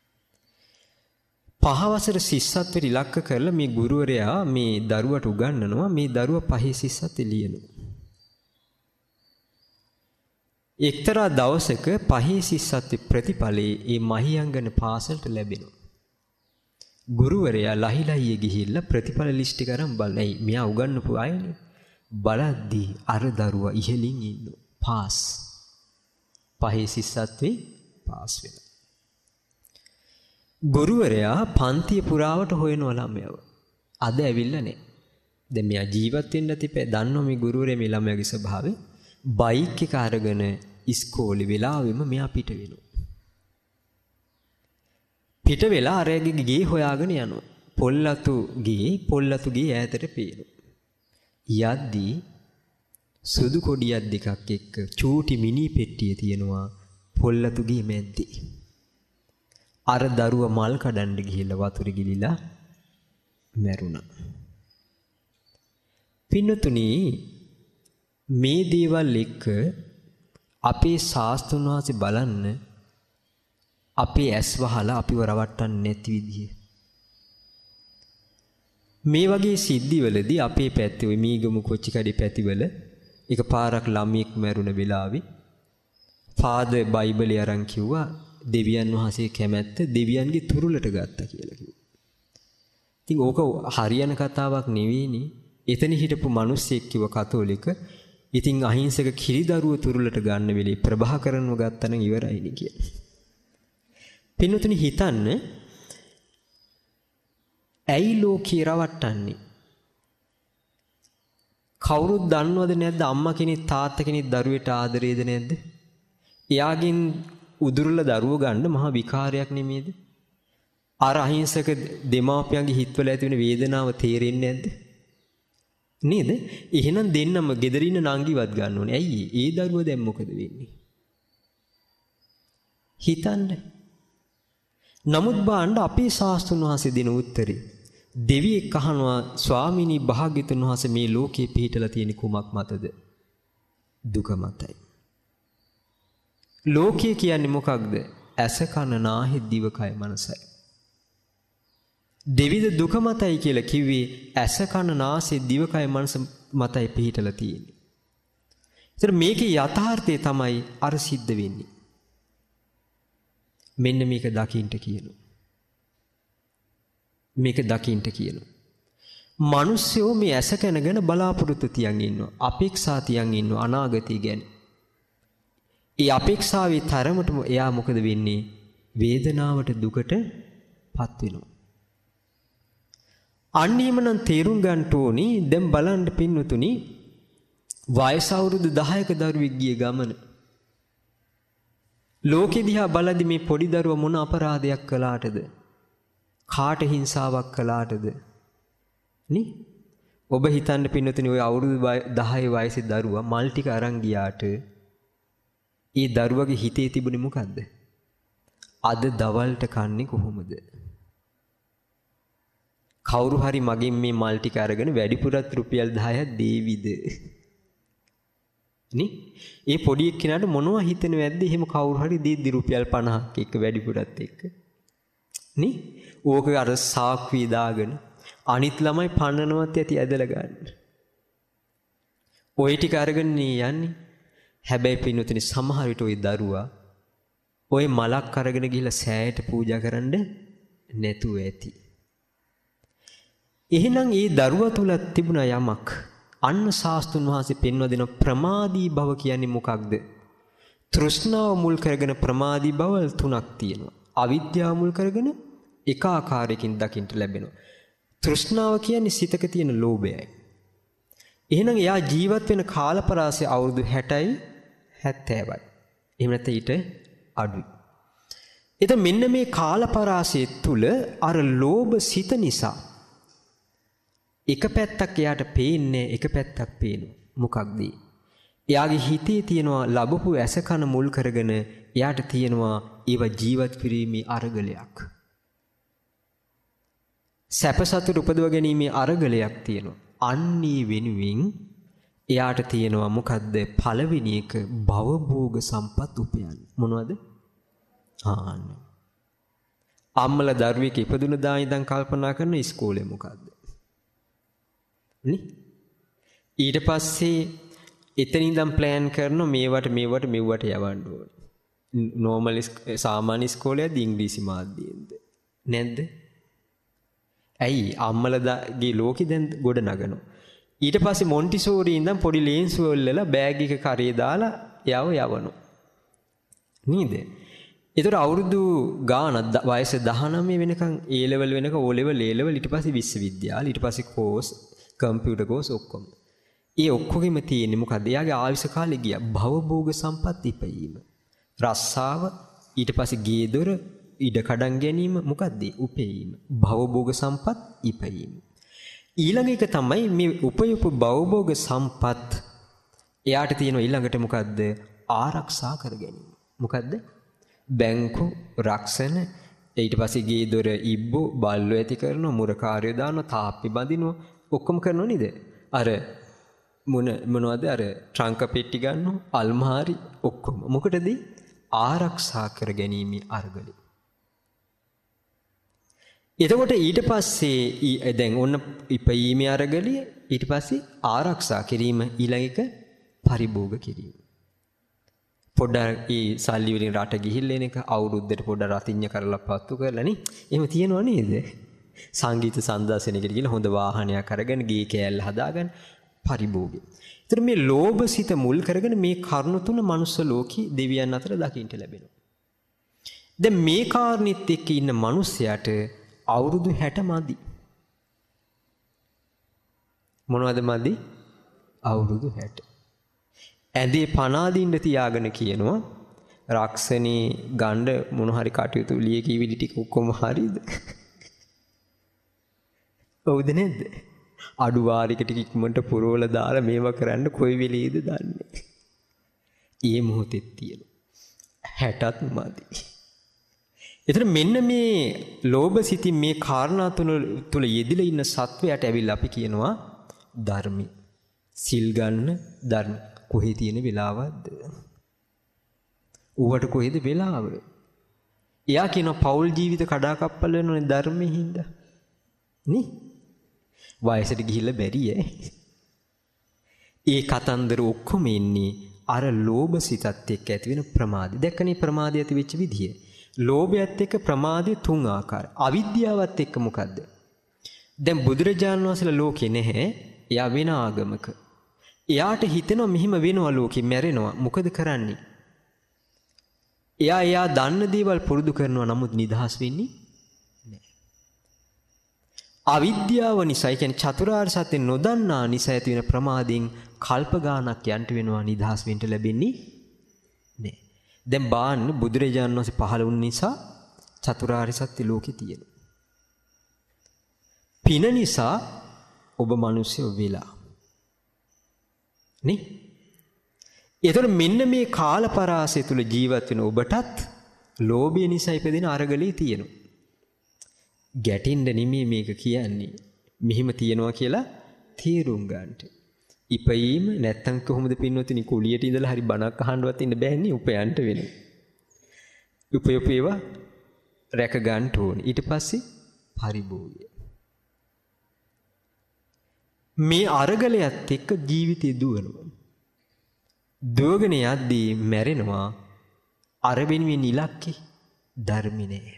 පහවසර ශිෂ්‍යත්වෙට ඉලක්ක කරලා මේ ගුරුවරයා මේ දරුවට උගන්වනවා. මේ දරුවා පහේ ශිෂ්‍යත්වෙ ලියනවා. එක්තරා දවසක පහේ ශිෂ්‍යත්වෙ ප්‍රතිඵලයේ ඒ මහියංගන පාසලට ලැබෙනවා. ගුරුවරයා ලහිලහියේ ගිහිල්ලා ප්‍රතිඵල ලිස්ට් එක අරන් බලයි. මෙයා උගන්වපු අයනේ. බලද්දී අර දරුවා ඉහළින් ඉන්නවා. පාස්. පහේ ශිෂ්‍යත්වෙ පාස් වෙනවා. ගුරුවරයා පන්තිය පුරාවට හොයනවා ළමයව. අද ඇවිල්ලා නැහැ. දැන් මෙයා ජීවත් වෙන්න තිබේ. දන්නෝ මේ ගුරුවරයා මේ ළමයාගේ ස්වභාවය. බයික් එක අරගෙන ඉස්කෝලේ වෙලාවෙම මෙයා පිට වෙනවා. පිට වෙලා අරයාගේ ගේ හොයාගෙන යනවා. පොල්ලතු ගේ පොල්ලතු ගේ ඈතට පේනවා. යද්දී සුදු කොඩියක් දෙකක් එක්ක චූටි මිනි පෙට්ටිය තියෙනවා පොල්ලතු ගේ මැද්දේ. අර දරුවා මල් කඩන්න ගිහිල්ලා වතුරේ ගිලිලා මැරුණා. පින්නතුනි මේ දේවල් එක්ක අපේ ශාස්ත්‍රඥ වහන්සේ බලන්න අපේ ඇස් වහලා අපිව රවට්ටන්නේ නැති විදිය. මේ වගේ සිද්ධිවලදී අපේ පැත්තේ ওই මීගමු කොච්චිකඩි පැතිවල එකපාරක් ළමයෙක් මැරුණ වෙලාවේ ෆාදර් බයිබලේ අරන් කිව්වා දෙවියන් වහන්සේ කැමැත්ත දෙවියන්ගේ තුරුලට ගත්තා කියලා කිව්වා. ඉතින් ඕක හරියන කතාවක් නෙවෙයිනේ. එතන හිටපු මිනිස්සෙක් කිව්ව කතෝලික ඉතින් අහිංසක කිරිදරුව තුරුලට ගන්න වෙලේ ප්‍රභාකරන්ව ගත්තා නම් ඉවරයිනේ කියලා. පින්වතුනි හිතන්න ඇයි ලෝකේ රවට්ටන්නේ? කවුරුත් දන්නවද නැද්ද අම්මා කෙනෙක් තාත්තා කෙනෙක් දරුවෙට ආදරේද නැද්ද? එයාගෙන් උදුරලා දරුවෝ ගන්න මහා විකාරයක් නෙමේද? අර අහිංසක දෙමාපියන්ගේ හිතවල ඇති වෙන වේදනාව තේරෙන්නේ නැද්ද? නේද? එහෙනම් දෙන්නම ගෙදර ඉන්න නංගිවත් ගන්න ඕනේ. ඇයි? ඒ දරුවා දැන් මොකද වෙන්නේ? හිතන්න. නමුත් බාණ්ඩ අපේ ශාස්ත්‍රඥ වහන්සේ දෙන උත්තරේ දෙවියෙක් අහනවා ස්වාමීනි භාග්‍යතුන් වහන්සේ මේ ලෝකේ පිහිටලා තියෙන කුමක් මතද? දුක මතයි. ලෝකය කියන්නේ මොකක්ද? ඇස කන නාහය දිවකය මනසයි. දෙවිද දුක මතයි කියලා කිව්වේ ඇස කන නාසය දිවකය මනස මතයි පිහිටලා තියෙන්නේ. ඒතර මේකේ යථාර්ථය තමයි අර සිද්ධ වෙන්නේ. මෙන්න මේක දකින්න කියනවා. මේක දකින්න කියනවා. මිනිස්සුෝ මේ ඇස කනගෙන බලාපොරොත්තු තියන් ඉන්නවා. අපේක්ෂා තියන් ඉන්නවා අනාගතය ගැන. ඒ අපේක්ෂාවේ තරමටම එයා මොකද වෙන්නේ? වේදනාවට දුකට පත් වෙනවා. අන්න එහෙමනම් තේරුම් ගන්න ඕනි. දැන් බලන්න පින්වතුනි වයස අවුරුදු දහයක දරුවෙක් ගිය ගමන ලෝකෙ දිහා බලද්දි මේ පොඩි දරුවා මොන අපරාධයක් කළාටද? කාට හිංසාවක් කළාටද? නේ? ඔබ හිතන්න පින්නතුනි ඔය අවුරුදු දහය වයසේ දරුවා මල් ටික අරන් ගියාට ඒ දරුවගේ හිතේ තිබුණේ මොකද්ද? අද දවල්ට කන්නේ කොහොමද? කවුරු හරි මගෙන් මේ මල් ටික අරගෙන වැඩිපුරත් රුපියල් දහයක් දේවිද? නේ? ඒ පොඩි එක්කෙනාට මොනවා හිතෙනවද? එහෙම කවුරු හරි දීද්දි රුපියල් පනහක් එක්ක වැඩිපුරත් එක්ක. නේ? ඕක අර සාක්කුවේ දාගෙන අනිත් ළමයි පන්නනවත් ඇති ඇදලා ගන්න. ඔය ටික අරගෙන යන්නේ. හැබැයි පින්වතුනි සමහර විට ওই දරුවා ওই මලක් අරගෙන ගිහිල්ලා සෑයට පූජා කරන්න නැතුව ඇති. එහෙනම් ඒ දරුවා තුල තිබුණා යමක්. අන්න ශාස්ත්‍රුන් වහන්සේ පෙන්වා දෙන ප්‍රමාදී භව කියන්නේ මොකක්ද? තෘෂ්ණාව මුල් කරගෙන ප්‍රමාදී භව තුනක් තියෙනවා. අවිද්‍යාව මුල් කරගෙන එක ආකාරයකින් දකින්න ලැබෙනවා. තෘෂ්ණාව කියන්නේ සිතක තියෙන ලෝභයයි. එහෙනම් එයා ජීවත් වෙන කාලපරාසය අවුරුදු හැටයි හැත්තෑවයි. එහෙම නැත්නම් ඊට අඩුයි. එතන මෙන්න මේ කාලපරාසය තුල අර ලෝභ සිත නිසා එක පැත්තක් එයාට පේන්නේ එක පැත්තක් පේනවා. මොකක්ද? එයාගේ හිතේ තියෙනවා ලැබපු ඇස කන මුල් කරගෙන එයාට තියෙනවා ඒව ජීවත් කිරීමේ අරගලයක්. සැප සතුට උපදව ගැනීමේ අරගලයක් තියෙනවා. අන්නේ වෙනුවෙන් එයාට තියෙනවා මොකද්ද? පළවෙනි එක භවභෝග සම්පත් උපයන්න. මොනවද? ආන්න. අම්මලා දරුවෙක් ඉපදුන දා ඉඳන් කල්පනා කරන ඉස්කෝලේ මොකද්ද? නේ? ඊට පස්සේ එතන ඉඳන් ප්ලෑන් කරන මේවට මේවට මෙව්වට යවන්න ඕනේ. නෝමල් සාමාන්‍ය ඉස්කෝලේද ඉංග්‍රීසි මාධ්‍යයෙන්ද? නැද්ද? ඇයි අම්මලගේ ලෝකෙ දැන් ගොඩ නගනවා. ඊට පස්සේ මොන්ටිසෝරි ඉඳන් පොඩි ලේන්සු වලලා බෑග් එක කරේ දාලා යව යවනවා. නේද? ඒතර අවුරුදු ගාන වයස දහනවය වෙනකන් ඒ ලෙවල් වෙනක ඕ ලෙවල් ඒ ලෙවල් ඊට පස්සේ විශ්වවිද්‍යාල ඊට පස්සේ කෝස් කම්පියුටර් කෝස් ඔක්කොම. ඒ ඔක්කොගෙම තියෙන්නේ මොකද? එයාගේ ආයුෂ කාලේ ගියා භවභෝග සම්පත් ඉපයීම. රස්සාව ඊට පස්සේ ගේ දොර ඉඩ කඩන් ගැනීම මොකද්ද? උපයීම. භවභෝග සම්පත් ඉපයීම. ඊළඟ එක තමයි මේ උපයපු භවභෝග සම්පත් එයාට තියෙන ඊළඟට මොකද්ද? ආරක්ෂා කර ගැනීම. මොකද්ද? බැංකු රක්ෂණ ඊට පස්සේ ගේ දොර ඉබ්බෝ බල්ලෝ ඇති කරනවා මුරකාරයෝ දානවා තාප්පි බඳිනවා ඔක්කොම කරනව නේද? අර මොන මොනවද අර ට්‍රංක පෙට්ටි ගන්නවා අල්මාරි ඔක්කොම මොකටද? ආරක්ෂා කර ගැනීම අරගලයි. එතකොට ඊට පස්සේ දැන් ඔන්න ඉපීමේ අරගලිය ඊට පස්සේ ආරක්ෂා කිරීම ඊළඟ එක පරිභෝග කිරීම. පොඩ්ඩක් ඒ සල්ලි වලින් රට ගිහිල්ලා එන එක අවුරුද්දට පොඩ්ඩක් රතිඤ්ඤ කරලා පත්තු කරලා නේ. එහෙම තියනව නේද? සංගීත සම්දාසනෙකට ගිහිල්ලා හොඳ වාහනයක් අරගෙන ගේ කෑල්ල හදාගන්න පරිභෝගය. ඒතර මේ ලෝභ සිත මුල් කරගෙන මේ කරුණු තුන මනුස්ස ලෝකේ දෙවියන් අතර දකින්න ලැබෙනවා. දැන් මේ කාරණෙත් එක්ක ඉන්න මිනිසයාට අවුරුදු හැට මදි. මොනවද මදි? අවුරුදු හැට. ඇඳේ පනාදින්න තියාගෙන කියනවා රක්ෂණී ගණ්ඩ මොන හරි කටයුතු ලිය කීවිලි ටික ඔක්කොම හරිද? ඔව්ද නැද්ද? අඩු වාරික ටික ඉක්මනට පුරවලා දාලා මේවා කරන්න කොයි වෙලේද දන්නේ. ඊයේ මොහොතේ තියෙන හැටත් මදි. ඒතර මෙන්න මේ ලෝභ සිතින් මේ කාරණා තුන තුල යෙදිලා ඉන්න සත්වයාට ඇවිල්ලා අපි කියනවා ධර්මي. සිල් ගන්න ධර්ම. කොහේ තියෙන වෙලාවක්ද? ඌවට කොහෙද වෙලාව? එයා කියන පෞල් ජීවිත කඩාකප්පල් වෙනෝනේ ධර්මයෙන් හින්දා. නේ? වයසට ගිහිල්ලා බැරි ඈ. ඒ කතන්දර ඔක්කොම ඉන්නේ අර ලෝභ සිතත් එක්ක ඇති වෙන ප්‍රමාදය. දැක්කනේ ප්‍රමාදය ඇති වෙච්ච විදිය. ලෝභයත් එක්ක ප්‍රමාදය තුන් ආකාරයි. අවිද්‍යාවත් එක්ක මොකද්ද? දැන් බුදුරජාණන් වහන්සේලා ලෝකේ නැහැ. එයා වෙන ආගමක. එයාට හිතෙනවා මෙහිම වෙනවා ලෝකෙ මැරෙනවා. මොකද කරන්නේ? එයා එයා දන්න දේවල් පුරුදු කරනවා නමුත් නිදහස් වෙන්නේ නැහැ. අවිද්‍යාව නිසා කියන්නේ චතුරාර්ය සත්‍ය නොදන්නා නිසා ඇති වෙන ප්‍රමාදයෙන් කල්ප ගානක් යන්ට වෙනවා නිදහස් වෙන්න ලැබෙන්නේ නැහැ. දැන් බාන්න බුදුරජාණන් වහන්සේ පහළ වුණ නිසා චතුරාර්ය සත්‍ය ලෝකේ තියෙනවා. පින නිසා ඔබ මිනිස්සු වෙලා. නේ? ඒතර මෙන්න මේ කාලපරාසය තුල ජීවත් වෙන ඔබටත් ලෝභය නිසා ඉපදෙන අරගලේ තියෙනවා. ගැටින්න නෙමෙයි මේක කියන්නේ. මෙහිම තියනවා කියලා තීරුම් ගන්නට. ඉපීම නැත්තම් කොහොමද පින්නොතිනි කුලියට ඉඳලා හරි බණක් අහන්නවත් ඉන්න බෑනේ උපයන්ට වෙනවා. උපයෝපේවා රැක ගන්න ඕනේ. ඊට පස්සේ පරිභෝගය. මේ අරගලයත් එක්ක ජීවිතේ දුවනවා. දුවගෙන යද්දී මැරෙනවා. අර වෙනුවෙන් ඉලක්කේ ධර්මේ නෑ.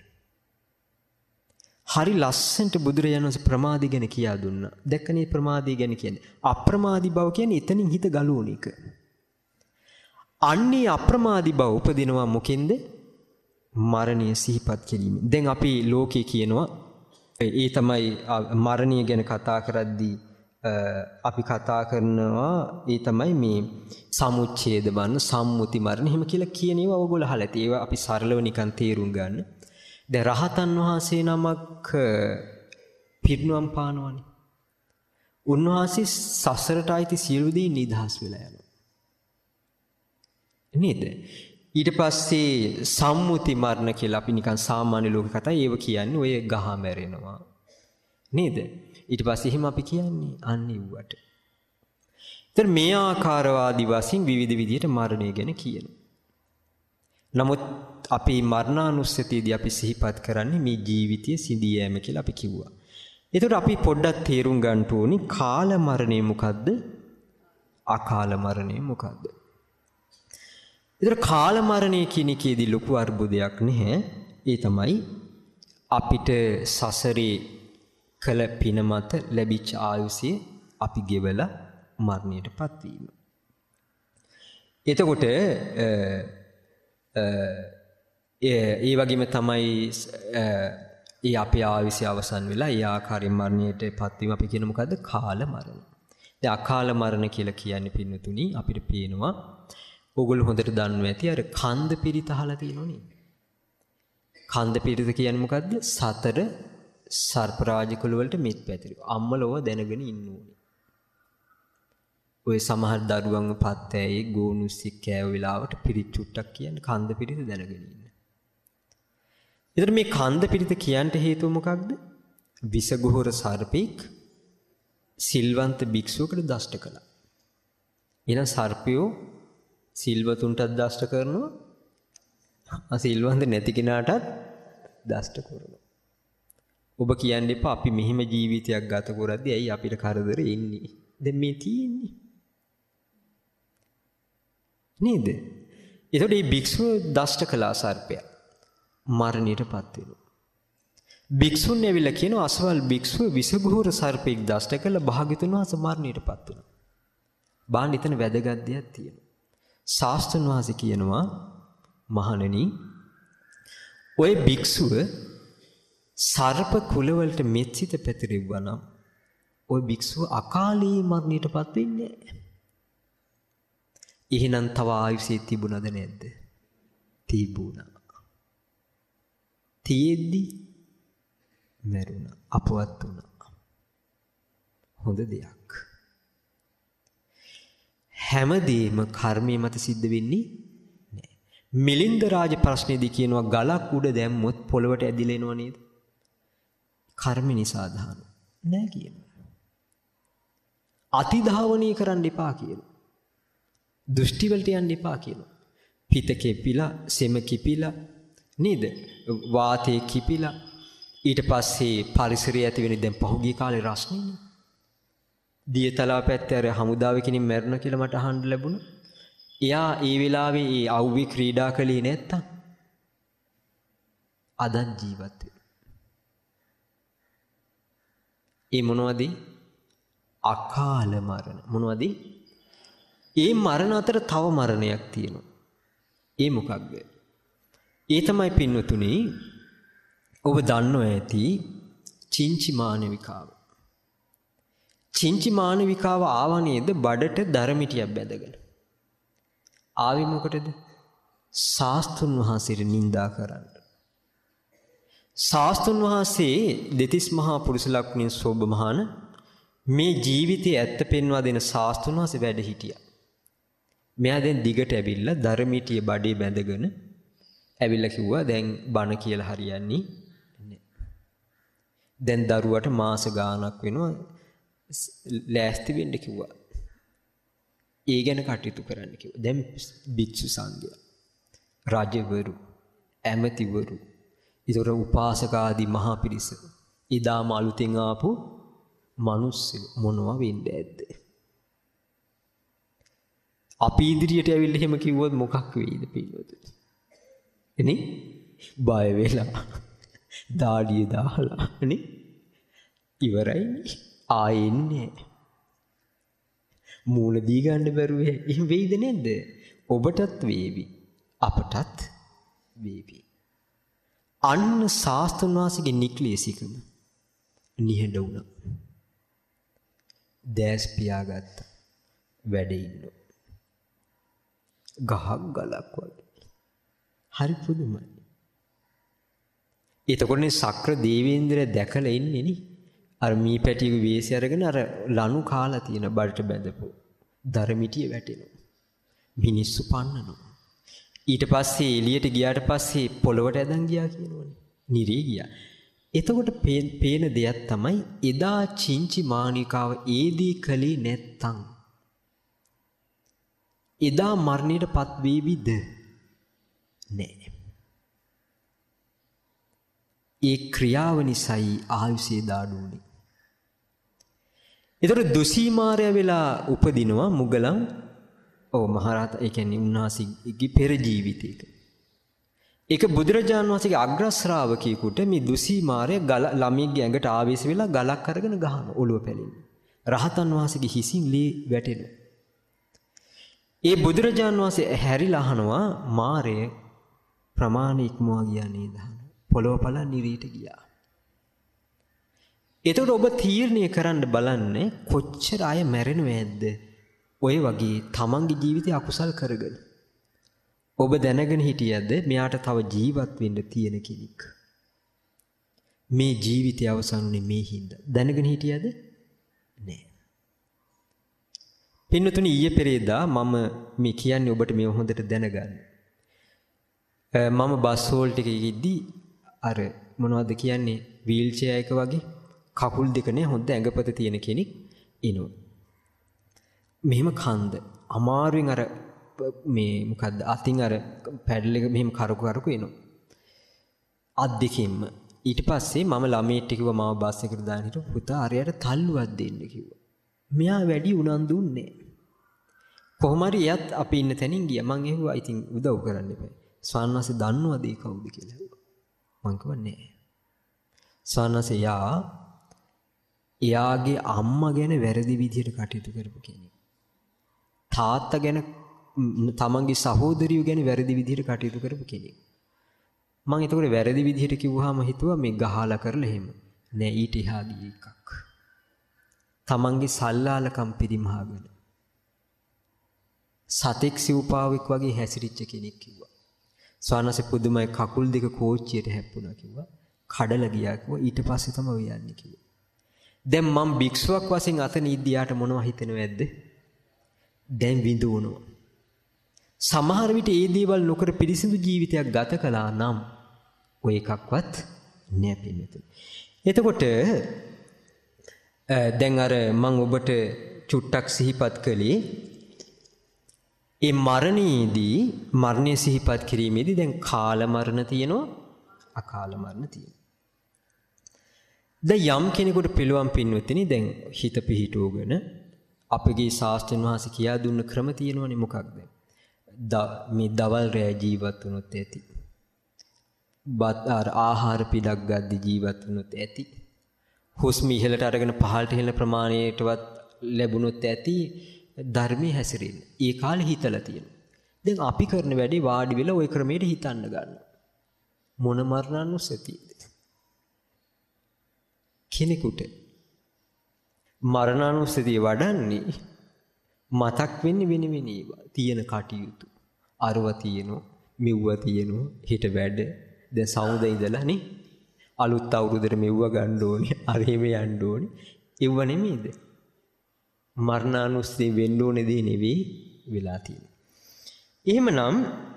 හරි ලස්සනට බුදුරජාණන් වහන්සේ ප්‍රමාදී ගැන කියා දුන්නා. දැක්කනේ ප්‍රමාදී ගැන කියන්නේ. අප්‍රමාදී බව කියන්නේ එතනින් හිත ගලවන එක. අන්නේ අප්‍රමාදී බව උපදිනවා මොකෙන්ද? මරණය සිහිපත් කිරීමෙන්. දැන් අපි ලෝකේ කියනවා ඒ තමයි මරණය ගැන කතා කරද්දී අපි කතා කරනවා ඒ තමයි මේ සමුච්ඡේද වන්න සම්මුති මරණ එහෙම කියලා කියන ඒවා ඔයගොල්ලෝ අහලා ඇති. ඒවා අපි සරලව නිකන් තේරුම් ගන්න. දැන් රහතන් වහන්සේ නමක් පිරිනුවම් පානවනේ. උන්වහන්සේ සසරට ආйти සියලු දේ නිදහස් වෙලා යනවා. නේද? ඊට පස්සේ සම්මුති මරණ කියලා අපි නිකන් සාමාන්‍ය ලෝක කතා ඒව කියන්නේ ඔය ගහ මැරෙනවා. නේද? ඊට පස්සේ එහෙම අපි කියන්නේ අන්න ඉව්වට. ඉතින් මේ ආකාරවාදී වශයෙන් විවිධ විදිහට මරණය ගැන කියනවා. නමුත් අපි මරණානුස්සතියදී අපි සිහිපත් කරන්නේ මේ ජීවිතයේ සිඳී යෑම කියලා අපි කිව්වා. ඒතකොට අපි පොඩ්ඩක් තේරුම් ගන්න ඕනි කාල මරණය මොකද්ද? අකාල මරණය මොකද්ද? ඒතකොට කාල මරණය කියන එකේදී ලොකු අර්බුදයක් නැහැ. ඒ තමයි අපිට සසරේ කළ පින මත ලැබිච්ච ආයුෂය අපි ගෙවලා මරණයටපත් වීම. එතකොට ඒ වගේම තමයි ඒ අපේ ආයුෂය අවසන් වෙලා ඒ ආකාරයෙන් මරණයටපත් වීම අපි කියන මොකද්ද? කාල මරණ. දැන් අකාල මරණ කියලා කියන්නේ පින්නතුණි අපිට පේනවා ඕගොල්ලෝ හොඳට දන්නවා ඇති අර කන්ද පිරිත අහලා තියෙනවනේ. කන්ද පිරිත කියන්නේ මොකද්ද? සතර සර්ප රාජකුල වලට මෙත් පැතිරි. අම්මලව දැනගෙන ඉන්න ඕනේ. ඔය සමහර දරුවන්ව පත්තෑයේ ගෝනුස්සෙක් කෑව වෙලාවට පිරිත් චුට්ටක් කියන්නේ කන්ද පිරිත දැනගෙන ඉන්න. ඒතර මේ කන්ද පිරිත කියන්න හේතුව මොකක්ද? විසගුහුර සර්පෙක් සිල්වන්ත භික්ෂුවකට දෂ්ට කළා. එහෙනම් සර්පයෝ සිල්වතුන්ටත් දෂ්ට කරනවා. අසිල්වන්ත නැති කෙනාටත් දෂ්ට කරනවා. ඔබ කියන්න එපා අපි මෙහිම ජීවිතයක් ගත කරද්දී ඇයි අපිට කරදරේ එන්නේ? දැන් මේ තියෙන්නේ. නේද? ඒතකොට මේ භික්ෂුව දෂ්ට කළා සර්පයා. මරණයටපත් වෙනවා. භික්ෂුන් ඇවිල්ලා කියනවා අසවල් භික්ෂුව විසගුහුර සර්පෙක් දෂ්ට කළා භාග්‍යතුන් වහන්සේ මරණයටපත් වෙනවා. බාන්න එතන වැදගත් දෙයක් තියෙනවා. ශාස්ත්‍රඥ වහන්සේ කියනවා මහණෙනි ඔය භික්ෂුව සර්ප කුලවලට මෙත්සිත පැතිරෙව්වා නම් ওই භික්ෂුව අකාලී මරණයටපත් වෙන්නේ නැහැ. එහෙනම් තව ආයුෂය තිබුණද නැද්ද? තිබුණා. තියෙද්දි මරුණා. අපවත් වුණා. හොඳ දෙයක්. හැමදේම කර්මයේ මත සිද්ධ වෙන්නේ නැහැ. මිලින්ද රාජ ප්‍රශ්නේදී කියනවා ගලක් උඩ දැම්මොත් පොළවට ඇදිලා එනව නේද? කර්ම නිසා දාන නෑ කියනවා. අතිධාවනීය කරන්න එපා කියනවා. දෘෂ්ටි වලට යන්න එපා කියනවා. පිත කෙපිලා, සෙම කිපිලා නේද? වාතේ කිපිලා ඊට පස්සේ පරිසරය ඇති වෙන්නේ දැන් පහුගිය කාලේ රස්නේනේ. දියතලාව පැත්තේ අර හමුදාවේ කෙනෙක් මැරුණා කියලා මට අහන්න ලැබුණා. එයා ඒ වෙලාවේ ඒ අවුවේ ක්‍රීඩා කළේ නැත්තම් අදත් ජීවත් වෙනවා. ඒ මොනවද? අකාල මරණ. මොනවද? ඒ මරණ අතර තව මරණයක් තියෙනවා. ඒ මොකක්ද? ඒ තමයි පින්නතුනි ඔබ දන්නව ඇති චින්චි මානවිකාව. චින්චි මානවිකාව ආව නේද බඩට දරමිටියක් බැඳගෙන. ආවේ මොකටද? ශාස්ත්‍රුන් වහන්සේට නිඳා කරන්න. ශාස්ත්‍රුන් වහන්සේ දෙතිස් මහා පුරුෂ ලක්ෂණින් සෝභමාන මේ ජීවිතයේ ඇත්ත පෙන්වා දෙන ශාස්ත්‍රුන් වහන්සේ වැඩ හිටියා. මෙයා දැන් දිගට ඇවිල්ලා ධර්මිටිය බඩේ බැඳගෙන ඇවිල්ලා කිව්වා දැන් බණ කියලා හරියන්නේ නැහැ. දැන් දරුවට මාස ගාණක් වෙනවා ලෑස්ති වෙන්න කිව්වා. ඒ ගැන කටයුතු කරන්න කිව්වා. දැන් භික්ෂු සංඝයා රජවරු ඇමතිවරු ඊතර උපාසක ආදී මහා පිරිස ඉදාම අලුතෙන් ආපු මිනිස්සු මොනවා වෙන්නේ ඇද්ද? අපි ඉදිරියට ඇවිල්ලා එහෙම කිව්වොත් මොකක් වෙයිද පිළිවෙත? එනේ බය වෙලා දාඩිය දාලා නේ ඉවරයි ආයෙන්නේ මූල දී ගන්න බැරුව එහෙම වෙයිද නැද්ද? ඔබටත් වේවි අපටත් වේවි. අන්න ශාස්ත්‍රඥ වාසිකේ නික්ලේශිකම නිහඬ වුණා. දැස් පියාගත්ත වැඩ ඉන්නෝ. ගහක් ගලක් වගේ. හරි පුදුමයි. එතකොටනේ සක්‍ර දේවේන්ද්‍රය දැකලා ඉන්නේ නේ. අර මී පැටියක වේසය අරගෙන අර ලනු කාලා තියෙන බඩට බැඳපු ධර්මිටිය වැටෙනවා. මිනිස්සු පන්නනවා. ඊට පස්සේ එළියට ගියාට පස්සේ පොළවට ඇදන් ගියා කියනවනේ. නිරේ ගියා. එතකොට පේන දෙයක් තමයි එදා චින්චි මානිකාව ඒදී කලේ නැත්තම් එදා මරණයටපත් වේවිද? නෑ. ඒ ක්‍රියාව නිසායි ආයුෂය දාඩුනේ. ඒතර දුසීමාරය වෙලා උපදිනවා මුගලන් ඔව් මහරහත ඒ කියන්නේ උන්වහන්සේගේ පෙර ජීවිතයක. ඒක බුදුරජාණන් වහන්සේගේ අග්‍ර ශ්‍රාවකයෙකුට මේ දුසීමාරය ගල ළමයිගේ ඇඟට ආවේශ වෙලා ගලක් අරගෙන ගහන ඔළුව පැලෙන. රහතන් වහන්සේගේ හිසින් ලේ වැටෙනවා. ඒ බුදුරජාණන් වහන්සේ හැරිලා අහනවා මාරය ප්‍රමාණ ඉක්මවා ගියා නේද? පොළොව පලා නිරීට ගියා. එතකොට ඔබ තීරණය කරන්න බලන්නේ කොච්චර අය මැරෙනවද? ඔය වගේ තමන්ගේ ජීවිතය අකුසල් කරගෙන. ඔබ දැනගෙන හිටියද මෙයාට තව ජීවත් වෙන්න තියෙන කෙනෙක්. මේ ජීවිතය අවසන්ුනේ මේ හින්දා. දැනගෙන හිටියද? නෑ. පින්නතුනි ඊයේ පෙරේදා මම මේ කියන්නේ ඔබට මේ හොඳට දැනගන්න. මම බස් හෝල් එකේ ඉද්දි අර මොනවද කියන්නේ වීල් චෙයා එක වගේ කකුල් දෙක නේ හොඳ ඇඟපත තියෙන කෙනෙක් එනවා. මෙහෙම කන්ද අමාරුවෙන් අර මේ මොකද්ද අතින් අර පැඩල් එක මෙහෙම කරකු කරකු එනවා. අත් දෙකෙන්ම. ඊට පස්සේ මම ළමයිට කිව්වා මාව බස් එකට දාන්න හිටු පුතා අරයට තල්ලුවක් දෙන්න කිව්වා. මෙයා වැඩි උනන්දු දුන්නේ. කොහොම හරි එයත් අපි ඉන්න තැනින් ගියා. මං ඇහුවා ඉතින් උදව් කරන්න එපා. ස්වාමීන් වහන්සේ දන්නවද ඒ කවුද කියලා ඇහුවා. මං කිව්වා නෑ. ස්වාමීන් වහන්සේ යා එයාගේ අම්මා ගැන වැරදි විදිහට කටයුතු කරපු කෙනෙක්. තාත්තා ගැන තමන්ගේ සහෝදරියෝ ගැන වැරදි විදිහට කටයුතු කරපු කෙනෙක්. මං එතකොට වැරදි විදිහට කිව්වහම හිතුවා මේ ගහලා කරලා එහෙම. නෑ ඊට එහා ගිය එකක්. තමන්ගේ සල්ලාලකම් පිරිමහගෙන සතෙක් සිව්පාවෙක් වගේ හැසිරිච්ච කෙනෙක් කිව්වා. ස්වාමීන් පුදුමයි කකුල් දෙක කෝච්චියට හැප්පුණා කිව්වා. කඩලා ගියා කිව්වා. ඊට පස්සේ තමයි යන්නේ කිව්වා. දැන් මම භික්ෂුවක් වශයෙන් අතන ඉද්දියාට මොනව හිතෙනවද? දැන් විඳවනවා. සමහර විට ඒ දේවල් නොකර පිරිසිදු ජීවිතයක් ගත කළා නම් ඔය එකක්වත් නෑ පිළිතුරු. එතකොට දැන් අර මම ඔබට චුට්ටක් සිහිපත් කළේ ඒ මරණයේදී මරණය සිහිපත් කිරීමේදී දැන් කාල මරණ තියෙනවා අකාල මරණ තියෙනවා. දැන් යම් කෙනෙකුට පිළුවම් පින්වත්නි දැන් හිත පිහිටුවගෙන අපගේ ශාස්ත්‍රඥ වහන්සේ කියා දුන්න ක්‍රම තියෙනවනේ මොකක්ද? මේ දවල් රැ ජීවත් වුණොත් ඇති. බත් ආහාර පිටක් ගද්දි ජීවත් වුණොත් ඇති. හුස්ම ඉහළට අරගෙන පහළට හෙළන ප්‍රමාණයටවත් ලැබුණොත් ඇති ධර්මයේ හැසිරෙන්න. ඒ කාලේ හිතලා තියෙනවා. දැන් අපි කරන වැඩේ වාඩි වෙලා ওই ක්‍රමයට හිතන්න ගන්නවා. මොන මරණානුස්සතියද? කෙනෙකුට මරණානුස්සතිය වඩන්නේ මතක් වෙන්නේ වෙන වෙන ඒවා තියෙන කටයුතු. අරව තියෙනවා මෙව්ව තියෙනවා හිට වැඩ. දැන් සමුද ඉඳලා නේ අලුත් අවුරුද්දට මෙව්ව ගන්න ඕනේ. අර එහෙම යන්න ඕනේ. ඒව නෙමෙයිද? මරණානුස්සතිය වෙන්න ඕනේ දේ නෙවෙයි වෙලා තියෙන්නේ. එහෙමනම්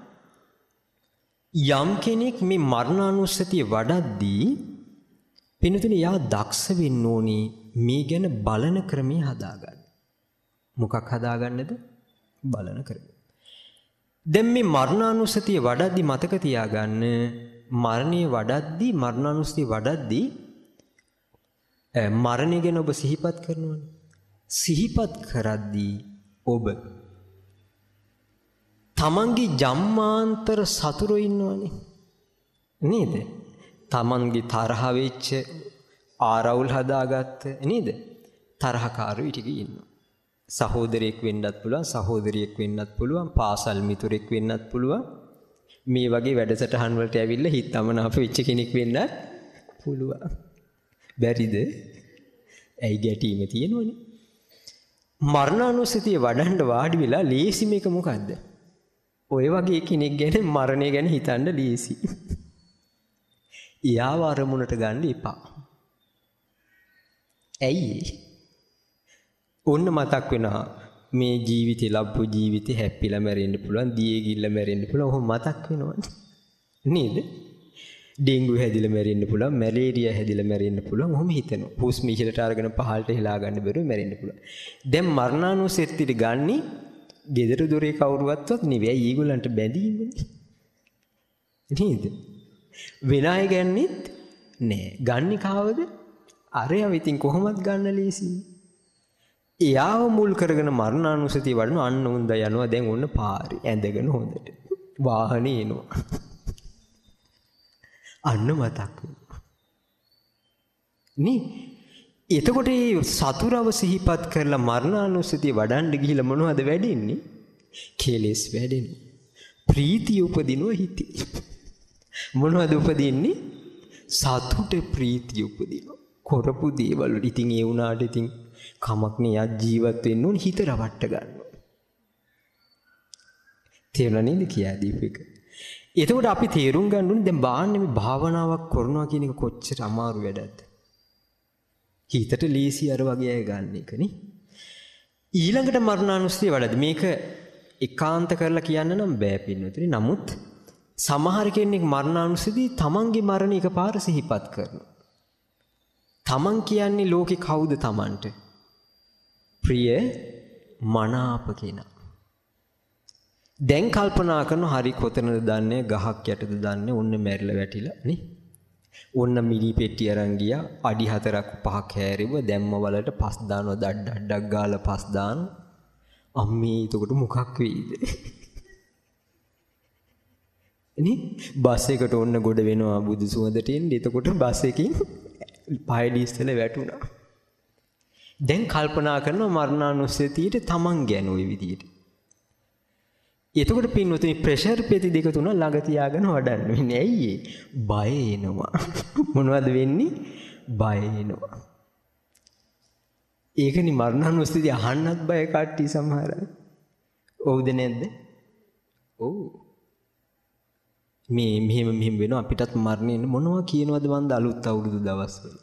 යම් කෙනෙක් මේ මරණානුස්සතිය වඩද්දී පින්තුනේ යා දක්ෂ වෙන්න ඕනේ මේ ගැන බලන ක්‍රමය හදාගන්න. මොකක් හදාගන්නද? බලන ක්‍රමය. දැන් මේ මරණානුස්සතිය වඩද්දී මතක තියාගන්න මරණය වඩද්දී මරණානුස්සතිය වඩද්දී මරණය ගැන ඔබ සිහිපත් කරනවනේ. සිහිපත් කරද්දී ඔබ තමන්ගේ ජම්මාන්තර සතුරෝ ඉන්නවනේ නේද? තමන්ගේ තරහ වෙච්ච ආරවුල් හදාගත්ත නේද? තරහකාරයෝ ටික ඉන්නවා. සහෝදරයෙක් වෙන්නත් පුළුවන්, සහෝදරියෙක් වෙන්නත් පුළුවන්, පාසල් මිතුරෙක් වෙන්නත් පුළුවන්. මේ වගේ වැඩසටහන් වලට ඇවිල්ලා හිත අමනාප වෙච්ච කෙනෙක් වෙන්නත් පුළුවන්. බැරිද? ඇයි ගැටීම තියෙනවනේ. මරණානුස්සතිය වඩන්න වාඩි වෙලා ලේසි මේක මොකද්ද? ඔය වගේ කෙනෙක් ගැන මරණය ගැන හිතන්න ලේසි. යාව අරමුණට ගන්න එපා. ඇයි? ඔන්න මතක් වෙනවා මේ ජීවිතේ ලබ්බු ජීවිතේ හැප්පිලා මැරෙන්න පුළුවන්, දියේ ගිල්ල මැරෙන්න පුළුවන්. ඔහොම මතක් වෙනවනේ. නේද? ඩෙන්ගු හැදිලා මැරෙන්න පුළුවන්, මැලේරියා හැදිලා මැරෙන්න පුළුවන්. ඔහොම හිතනවා. හුස්ම ඉහළට අරගෙන පහළට හෙලා ගන්න බැරුව මැරෙන්න පුළුවන්. දැන් මරණානුස්සතියට ගන්නේ ගෙදර දොරේ කවුරුවත්වත් නෙවෙයි. ඊගොල්ලන්ට බැඳීමනේ. නේද? වෙන අය ගන්නෙත් නෑ. ගන්නේ කාවද? අරයව ඉතින් කොහොමද ගන්න ලේසි. එයාව මුල් කරගෙන මරණානුස්සතිය වඩන අන්න උන්ද යනවා. දැන් ඔන්න පාරේ ඇඳගෙන හොඳට වාහනේ එනවා. අන්න මතක් වෙනවා. නේ? එතකොට මේ සතුරව සිහිපත් කරලා මරණානුස්සතිය වඩන්න ගිහිල්ලා මොනවද වැඩෙන්නේ? කෙලෙස් වැඩෙනවා. ප්‍රීතිය උපදිනවා හිතේ. මොනවද උපදින්නේ? සතුට ප්‍රීතිය උපදිනවා. කරපු දේවල් වල ඉතින් ඒ වුණාට ඉතින් කමක් නේ යා ජීවත් වෙන්න ඕනේ හිත රවට්ට ගන්නවා. තේරුණා නේද කියා දීපේක? එතකොට අපි තේරුම් ගන්න ඕනේ දැන් බාන්නේ මේ භාවනාවක් කරනවා කියන එක කොච්චර අමාරු වැඩක්ද? හිතට ලීසි අර වගේ අය ගන්න එක නේ. ඊළඟට මරණානුස්සතිය වලද මේක ඒකාන්ත කරලා කියන්න නම් බෑ පින්නතුනි. නමුත් සමහර කෙනෙක් මරණානුස්සතිය තමන්ගේ මරණ එකපාර සිහිපත් කරනවා. තමන් කියන්නේ ලෝකේ කවුද තමන්ට? ප්‍රිය මනාප කෙනා. දැන් කල්පනා කරන හරි කොතනද දන්නේ ගහක් යටද දන්නේ ඔන්න මැරිලා වැටිලා නේ. ඔන්න මිලි පෙට්ටිය අරන් ගියා අඩි හතරක් පහක් හැරෙව දැම්ම වලට පස් දානවා දඩ ඩඩක් ගාලා පස් දාන අම්මේ එතකොට මොකක් වෙයිද නේ. බස් එකට ඔන්න ගොඩ වෙනවා බුදු සුවඳට එන්නේ. එතකොට බස් එකකින් පහේ ඉස්සෙල්ලා වැටුණා. දැන් කල්පනා කරනවා මරණානුස්සතියට තමන් ගැන ওই විදියට. එතකොට පින්වතුනි ප්‍රෙෂර් පෙති දෙක තුන ළඟ තියාගෙන වඩන්න වෙන්නේ. ඇයි ඒ? බය එනවා. මොනවද වෙන්නේ? බය එනවා. ඒකනේ මරණානුස්සතිය අහන්නත් බය කට්ටි සමහර අය. ඔව්ද නැද්ද? ඔව්. මේ මෙහෙම මෙහෙම වෙනවා අපිටත් මරණය මොනවා කියනවද මන්ද අලුත් අවුරුදු දවස්වල.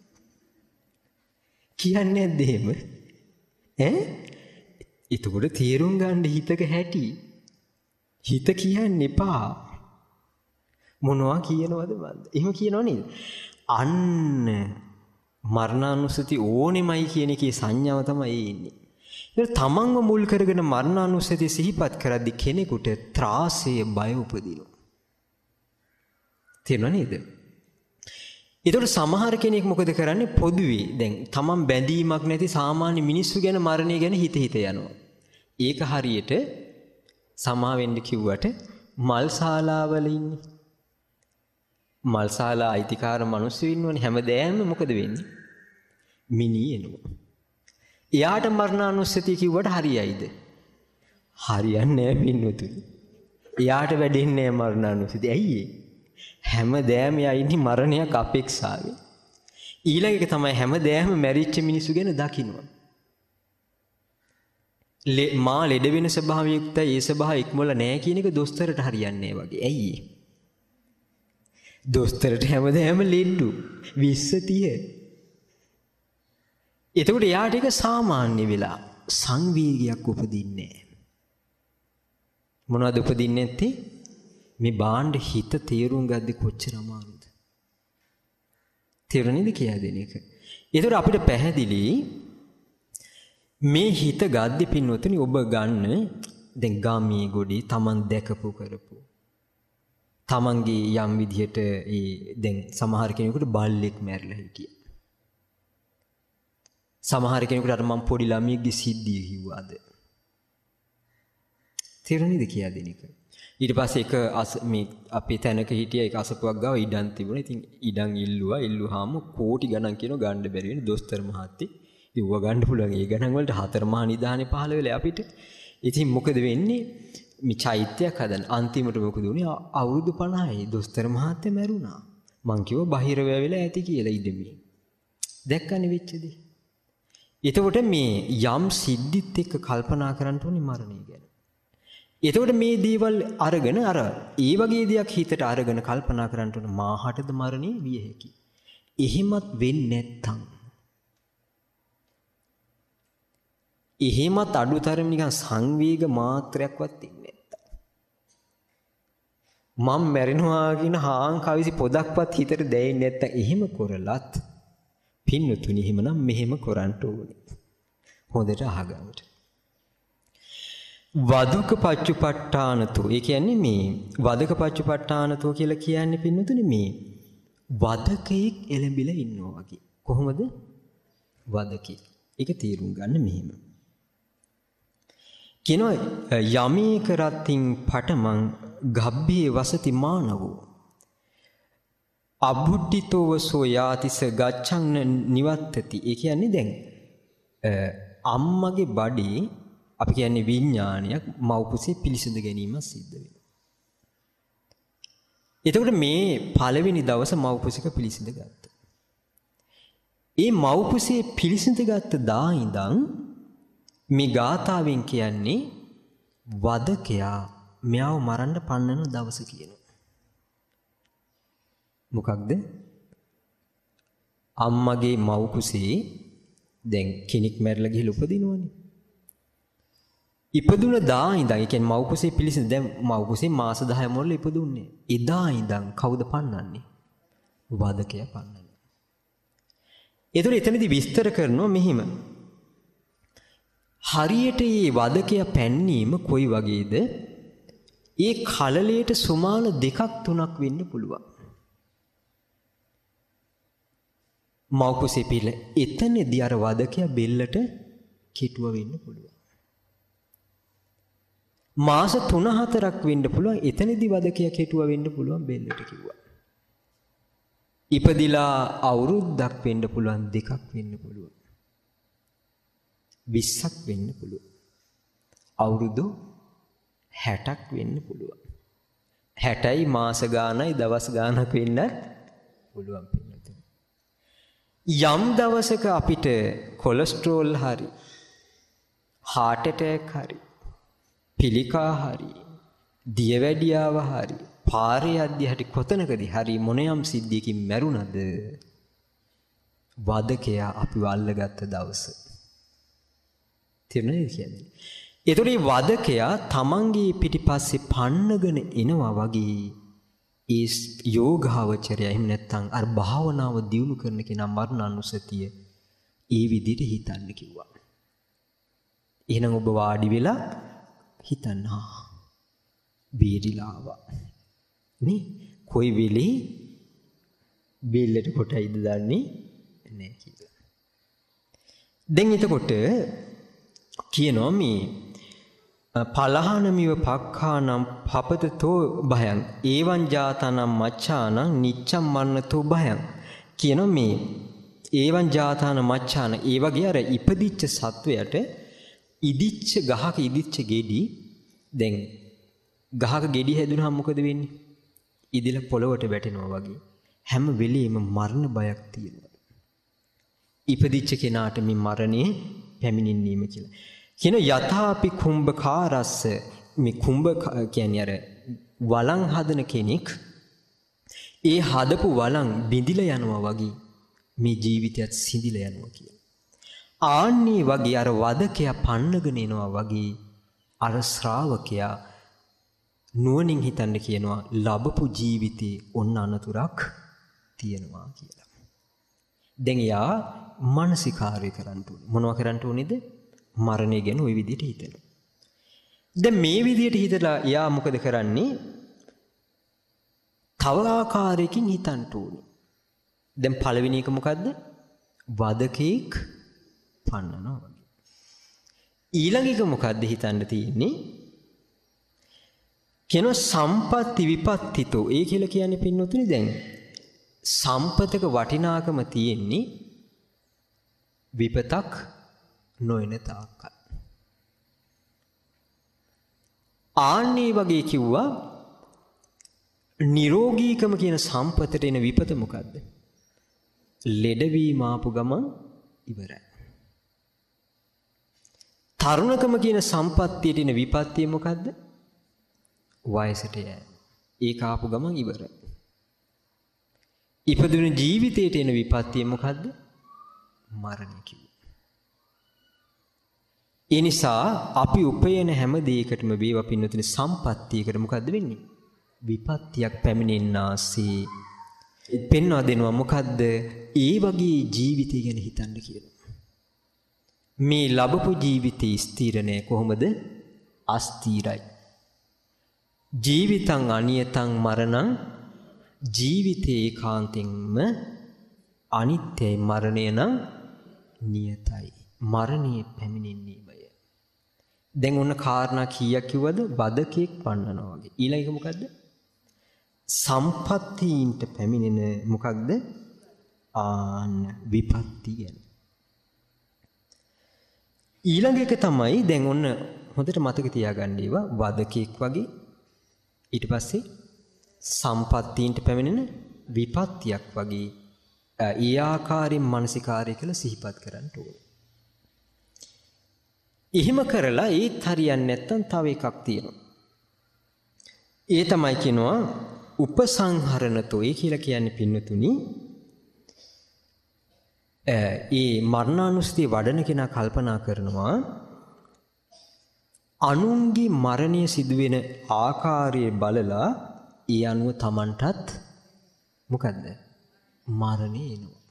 කියන්නේ නැද්ද එහෙම? ඈ? එතකොට තීරුම් ගන්න හිතක හැටි. හිත කියන්න එපා. මොනවා කියනවද මන්ද? එහෙම කියනව නේද? අන්න මරණානුස්සති ඕනෙමයි කියන එකේ සංඥාව තමයි එන්නේ. ඒක තමන්ව මුල් කරගෙන මරණානුස්සතිය සිහිපත් කරද්දී කෙනෙකුට ත්‍රාසයේ බය උපදිනවා. තේරුණා නේද? ඒතකොට සමහර කෙනෙක් මොකද කරන්නේ පොදුවේ දැන් තමන් බැඳීමක් නැති සාමාන්‍ය මිනිස්සු ගැන මරණය ගැන හිත හිත යනවා. ඒක හරියට සමා වෙන්න කිව්වට මල් ශාලාවල ඉන්නේ. මල් ශාලා අයිතිකාර මිනිස්සු ඉන්නවනේ හැමදේම මොකද වෙන්නේ? මිනි එනවා. එයාට මරණානුස්සතිය කිව්වට හරියයිද? හරියන්නේ නැහැ පින්වතුනි. එයාට වැඩෙන්නේ නැහැ මරණානුස්සතිය. ඇයි ඒ? හැමදේම යා ඉන්නේ මරණයක් අපේක්ෂාවෙන්. ඊළඟ එක තමයි හැමදේම මැරිච්ච මිනිස්සු ගැන දකින්නවා. මා ලෙඩ වෙන ස්වභාවයුක්තයි ඒ ස්වභාවය ඉක්මවල නැහැ කියන එක දොස්තරට හරියන්නේ වගේ. ඇයි? දොස්තරට හැමදේම ලෙඩු විස්ස තිය. එතකොට එයාට ඒක සාමාන්‍ය වෙලා සංවේගයක් උපදින්නේ නැහැ. මොනවද උපදින්නේ නැත්තේ? මේ බාණ්ඩ හිත තේරුම් ගද්දි කොච්චර අමාරුද? තේරුණේද කියලා දෙන එක. ඒතර අපිට පැහැදිලි මේ හිත ගද්දි පින්නොතනි ඔබ ගන්න දැන් ගාමී ගොඩේ Taman දැකපු කරපු Tamanගේ යම් විදිහට ඒ දැන් සමහර කෙනෙකුට බල්ලෙක් මැරිලා හිටියා. සමහර කෙනෙකුට අර මම පොඩි ළමියෙක්ගේ සිද්ධිය කිව්වාද? තේරුණේද කියලා දෙන එක. ඊට පස්සේ එක මේ අපේ තැනක හිටිය එක අසපුවක් ගාව ඉඩම් තිබුණා. ඉතින් ඉඩම් ඉල්ලුවා. ඉල්ලුවාම කෝටි ගණන් කියන ගන්න බැරි වෙන දොස්තර මහත්තයෙක් ඉව්ව ගන්න පුළුවන්. ඒ ගණන් වලට හතර මහා නිදානේ පහළ වෙලා අපිට. ඉතින් මොකද වෙන්නේ? මේ චෛත්‍යයක් හදන්න. අන්තිමට මොකද වුනේ? අවුරුදු පනහයි දොස්තර මහත්තයා මැරුණා. මං කිව්වා බහිර වැවිලා ඇති කියලා ඉඩමේ. දැක්කනේ වෙච්ච දේ. එතකොට මේ යම් සිද්ධිත් එක්ක කල්පනා කරන්න ඕනේ මරණය ගැන. එතකොට මේ දේවල් අරගෙන අර ඒ වගේ දෙයක් හිතට අරගෙන කල්පනා කරන්න ඕන මාහටද මරණේ විය හැකි. එහෙමත් වෙන්නේ නැත්තම් එහෙමත් අඩුතරම නිකන් සංවේග මාත්‍රයක්වත් ඉන්නේ නැත්තම් මම මැරෙනවා කියන හාන් කවිසි පොදක්වත් හිතට දැනෙන්නේ නැත්තම් එහෙම කරලත් පින්නතුනි එහෙමනම් මෙහෙම කරන්න ඕනේ. හොඳට අහගන්න. වදක පච්චුපට්ඨානතෝ ඒ කියන්නේ මේ වදක පච්චුපට්ඨානතෝ කියලා කියන්නේ පින්නතුනේ මේ වදකෙක් එළඹිලා ඉන්නවා වගේ. කොහොමද? වදකෙක්. ඒක තේරුම් ගන්න මෙහෙම. කියනවා යමේ කරත්තින් පටමං ගබ්බේ වසති මානවෝ අබුද්ධිතෝව සෝ යාතිස ගච්ඡං නිවත්තති. ඒ කියන්නේ දැන් අම්මගේ බඩේ අපි කියන්නේ විඥානයක් මව්කුසේ පිළිසිඳ ගැනීම සිද්ධ වෙනවා. එතකොට මේ පළවෙනි දවස මව්කුසේක පිළිසිඳ ගත්තා. ඒ මව්කුසේ පිළිසිඳ ගත්ත දා ඉඳන් මේ ගාථාවෙන් කියන්නේ වදකයා මෙයාව මරන්න පන්නන දවස කියනවා. මොකක්ද? අම්මගේ මව්කුසේ දැන් කෙනෙක් මැරිලා ගිහලා උපදිනවනේ. ඉපදුන දා ඉඳන් ඒ කියන්නේ මව් කුසේ පිළිසිඳ දැන් මව් කුසේ මාස දහය මොල්ල ඉපදුන්නේ. එදා ඉඳන් කවුද පන්නන්නේ? වදකයා පන්නන්නේ. ඒතර එතනදී විස්තර කරනවා මෙහිම. හරියට මේ වදකයා පැන්නීම කොයි වගේද? ඒ කලලයට සුමාන දෙකක් තුනක් වෙන්න පුළුවන්. මව් කුසේ පිළ එතනදී අර වදකයා බෙල්ලට කෙටුව වෙන්න පුළුවන්. මාස තුන හතරක් වෙන්න පුළුවන්. එතනදී වදකයා කෙටුව වෙන්න පුළුවන් බෙල්ලට කිව්වා. ඉපදිලා අවුරුද්දක් වෙන්න පුළුවන්, දෙකක් වෙන්න පුළුවන්. විස්සක් වෙන්න පුළුවන්. අවුරුදු හැටක් වෙන්න පුළුවන්. හැටයි මාස ගානයි දවස් ගානක් වෙන්නත් පුළුවන්. යම් දවසක අපිට කොලෙස්ටරෝල් හරි, heart attack හරි, පිළිකා හරි, දියවැඩියාව හරි, පාරේ යද්දී හරි කොතනකදී හරි මොනියම් සිද්ධියකින් මැරුණද වදකයා අපිව අල්ලගත්ත දවස. තේරුණාද කියන්නේ? ඒතකොට මේ වදකයා තමන්ගේ පිටිපස්සේ පන්නගෙන එනවා වගේ ඒ යෝගාවචරය එහෙම නැත්නම් අර භාවනාව දියුණු කරන කෙනා මරණානුසතිය ඒ විදිහට හිතන්න කිව්වා. එහෙනම් ඔබ වාඩි වෙලා හිතන්න බේරිලා ආවා. නේ කොයි වෙලේ බෙල්ලට කොටයිද දන්නේ නැහැ කියලා. දැන් එතකොට කියනවා මේ පලහනමිව පක්ඛානම් පපතතෝ භයං ඒවං ජාතනම් මච්ඡානං නිච්ඡම් මන්නතෝ භයං කියන මේ ඒවං ජාතන මච්ඡාන ඒ වගේ අර ඉපදිච්ච සත්වයට ඉදිච්ච ගහක ඉදිච්ච ගෙඩි දැන් ගහක ගෙඩි හැදුනහම මොකද වෙන්නේ? ඉදිලා පොළවට වැටෙනවා වගේ හැම වෙලෙම මරණ බයක් තියෙනවා. ඉපදිච්ච කෙනාට මේ මරණය පැමිණෙන්නේම කියලා. කියන යථාපි කුම්භකාරස්ස මේ කුම්භ කියන්නේ අර වළං හදන කෙනෙක් ඒ හදපු වළං බිඳිලා යනවා වගේ මේ ජීවිතයත් සිඳිලා යනවා කියන. ආන්නේ වගේ අර වදකයා පන්නගෙන එනවා වගේ අර ශ්‍රාවකයා නුවණින් හිතන්න කියනවා ලැබපු ජීවිතේ ඔන්න අනතුරක් තියෙනවා කියලා. දැන් යා මානසිකාර්ය කරන්න ඕනේ. මොනවා කරන්න ඕනේද? මරණය ගැන ওই විදිහට හිතනවා. දැන් මේ විදිහට හිතලා යා මොකද කරන්නේ? තව ආකාරයකින් හිතන්න ඕනේ. දැන් පළවෙනි එක මොකද්ද? වදකෙක් පන්නනවා වගේ. ඊළඟ එක මොකද්ද හිතන්න තියෙන්නේ? කියනවා සම්පatti විපත්තිතෝ. ඒ කියලා කියන්නේ පින්නොතුනි දැන් සම්පතක වටිනාකම තියෙන්නේ විපතක් නොයන තාක්කල්. ආන්නේ වගේ කිව්වා නිරෝගීකම කියන සම්පතට එන විපත මොකද්ද? ලෙඩවීම ආපු ගමන් ඉවරයි. තරුණකම කියන සම්පත්තියට එන විපත්තිය මොකද්ද? වයසට යෑම. ඒක ආපු ගමන් ඉවරයි. ඉපදුන ජීවිතයට එන විපත්තිය මොකද්ද? මරණය කිව්වා. ඒ නිසා අපි උපයන හැම දෙයකටම වේවා පින්නතුනි සම්පත්තියකට මොකද්ද වෙන්නේ? විපත්තියක් පැමිණෙන්නාසේ. පෙන්වා දෙනවා මොකද්ද? ඒ වගේ ජීවිතය ගැන හිතන්න කියලා. මේ ලැබපු ජීවිතේ ස්ථිර නෑ කොහොමද? අස්ථිරයි. ජීවිතං අනියතං මරණං ජීවිතේ ඒකාන්තයෙන්ම අනිත්‍යයි මරණය නම් නියතයි. මරණය පැමිණෙන්නේමය. දැන් ඔන්න කාරණා කීයක් කිව්වද? වදකෙක් පන්නනවා වගේ. ඊළඟ එක මොකද්ද? සම්පත්තීන්ට පැමිණෙන මොකක්ද? ආන්න විපත්ති ගැන. ඊළඟ එක තමයි දැන් ඔන්න හොඳට මතක තියාගන්න ඒවා වදකෙක් වගේ ඊට පස්සේ සම්පත්තීන්ට පැමිණෙන විපත්තියක් වගේ ඒ ආකාරයෙන් මානසිකාර්ය කළ සිහිපත් කරන්න ඕනේ. එහෙම කරලා ඒත් හරියන්නේ නැත්නම් තව එකක් තියෙනවා. ඒ තමයි කියනවා උපසංහරණතෝ. ඒ කියලා කියන්නේ පින්නතුනි ඒ මරණානුස්සතිය වඩන කෙනා කල්පනා කරනවා අනුන්ගේ මරණය සිදුවෙන ආකාරය බලලා ඒ අනුව Tamanටත් මොකද්ද? මරණය එනවා.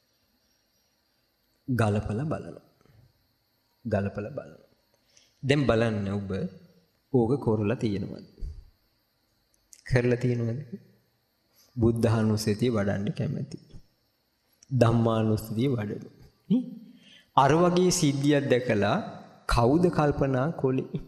ගලපලා බලනවා. ගලපලා බලනවා. දැන් බලන්න ඔබ ඕක කරලා තියෙනවද? කරලා තියෙනවද? බුද්ධානුස්සතිය වඩන්න කැමති. ධම්මානුස්සතිය වඩනවා. නේ? අර වගේ සිද්ධියක් දැකලා කවුද කල්පනා කොලේ?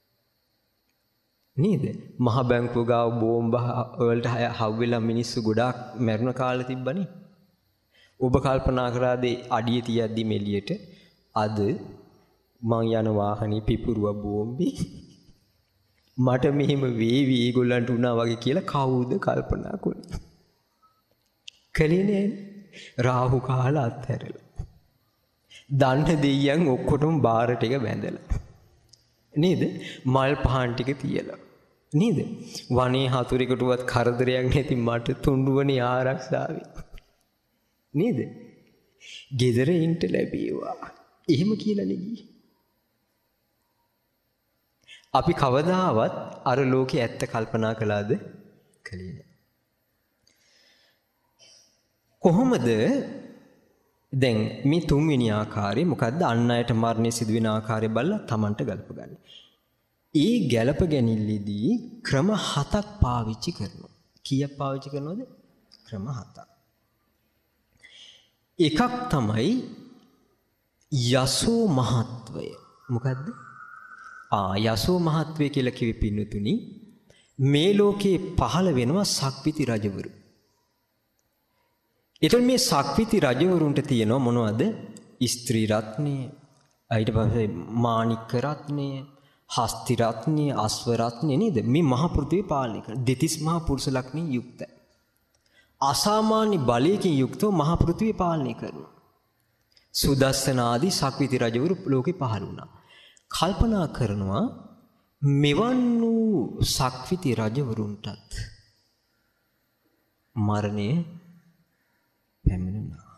නේද? මහ බැංකුව ගාව බෝම්බ වලට හවුවෙලා මිනිස්සු ගොඩාක් මැරුණ කාලේ තිබ්බනේ. ඔබ කල්පනා කරාද අඩිය තියද්දි මෙලියට අද මං යන වාහනේ පිපුරුව බෝම්බේ මට මෙහෙම වේවි ඒගොල්ලන්ට උනා වගේ කියලා කවුද කල්පනා කරන්නේ? කලේ නෑ. රාහු කාලා අත්හැරලා. දන්න දෙයියන් ඔක්කොටම බාර ටික බැඳලා. නේද? මල් පහන් ටික තියලා. නේද? වනේ හතුරෙකුටවත් කරදරයක් නැති මට තුඬුවනේ ආරක්ෂාවේ. නේද? ගෙදර ඉන්න ලැබේවා. එහෙම කියලා නෙගී. අපි කවදාවත් අර ලෝකේ ඇත්ත කල්පනා කළාද? කලේ නෑ. කොහොමද දැන් මේ තුන්වෙනි ආකාරය මොකද්ද? අන් අයට මරණය සිදුවෙන ආකාරය බලලා Tamanට ගලප ගන්න. ඒ ගැලප ගැනීමෙදී ක්‍රම හතක් පාවිච්චි කරනවා. කීයක් පාවිච්චි කරනවද? ක්‍රම හතක්. එකක් තමයි යසෝ මහත්වය. මොකද්ද? ආ යසෝ මහත්වය කියලා කිවි පින්නතුනි මේ ලෝකේ පහළ වෙනවා සක්විති රජවරු. එතකොට මේ සක්විති රජවරුන්ට තියෙනවා මොනවද? ස්ත්‍රී රත්නය, ඊට පස්සේ මාණික්ක රත්නය, හස්ති රත්නය, අස්ව රත්නය නේද? මේ මහ පෘථිවිය පාලනය කරන දෙතිස් මහා පුරුෂ ලක්ෂණින් යුක්තයි. අසාමාන්‍ය බලයකින් යුක්තව මහ පෘථිවිය පාලනය කරනවා. සුදස්සන ආදී සක්විති රජවරු ලෝකේ පහළ වුණා. කල්පනා කරනවා මෙවන් වූ සක්විති රජවරුන්ටත් මරණය පැමිණුණා.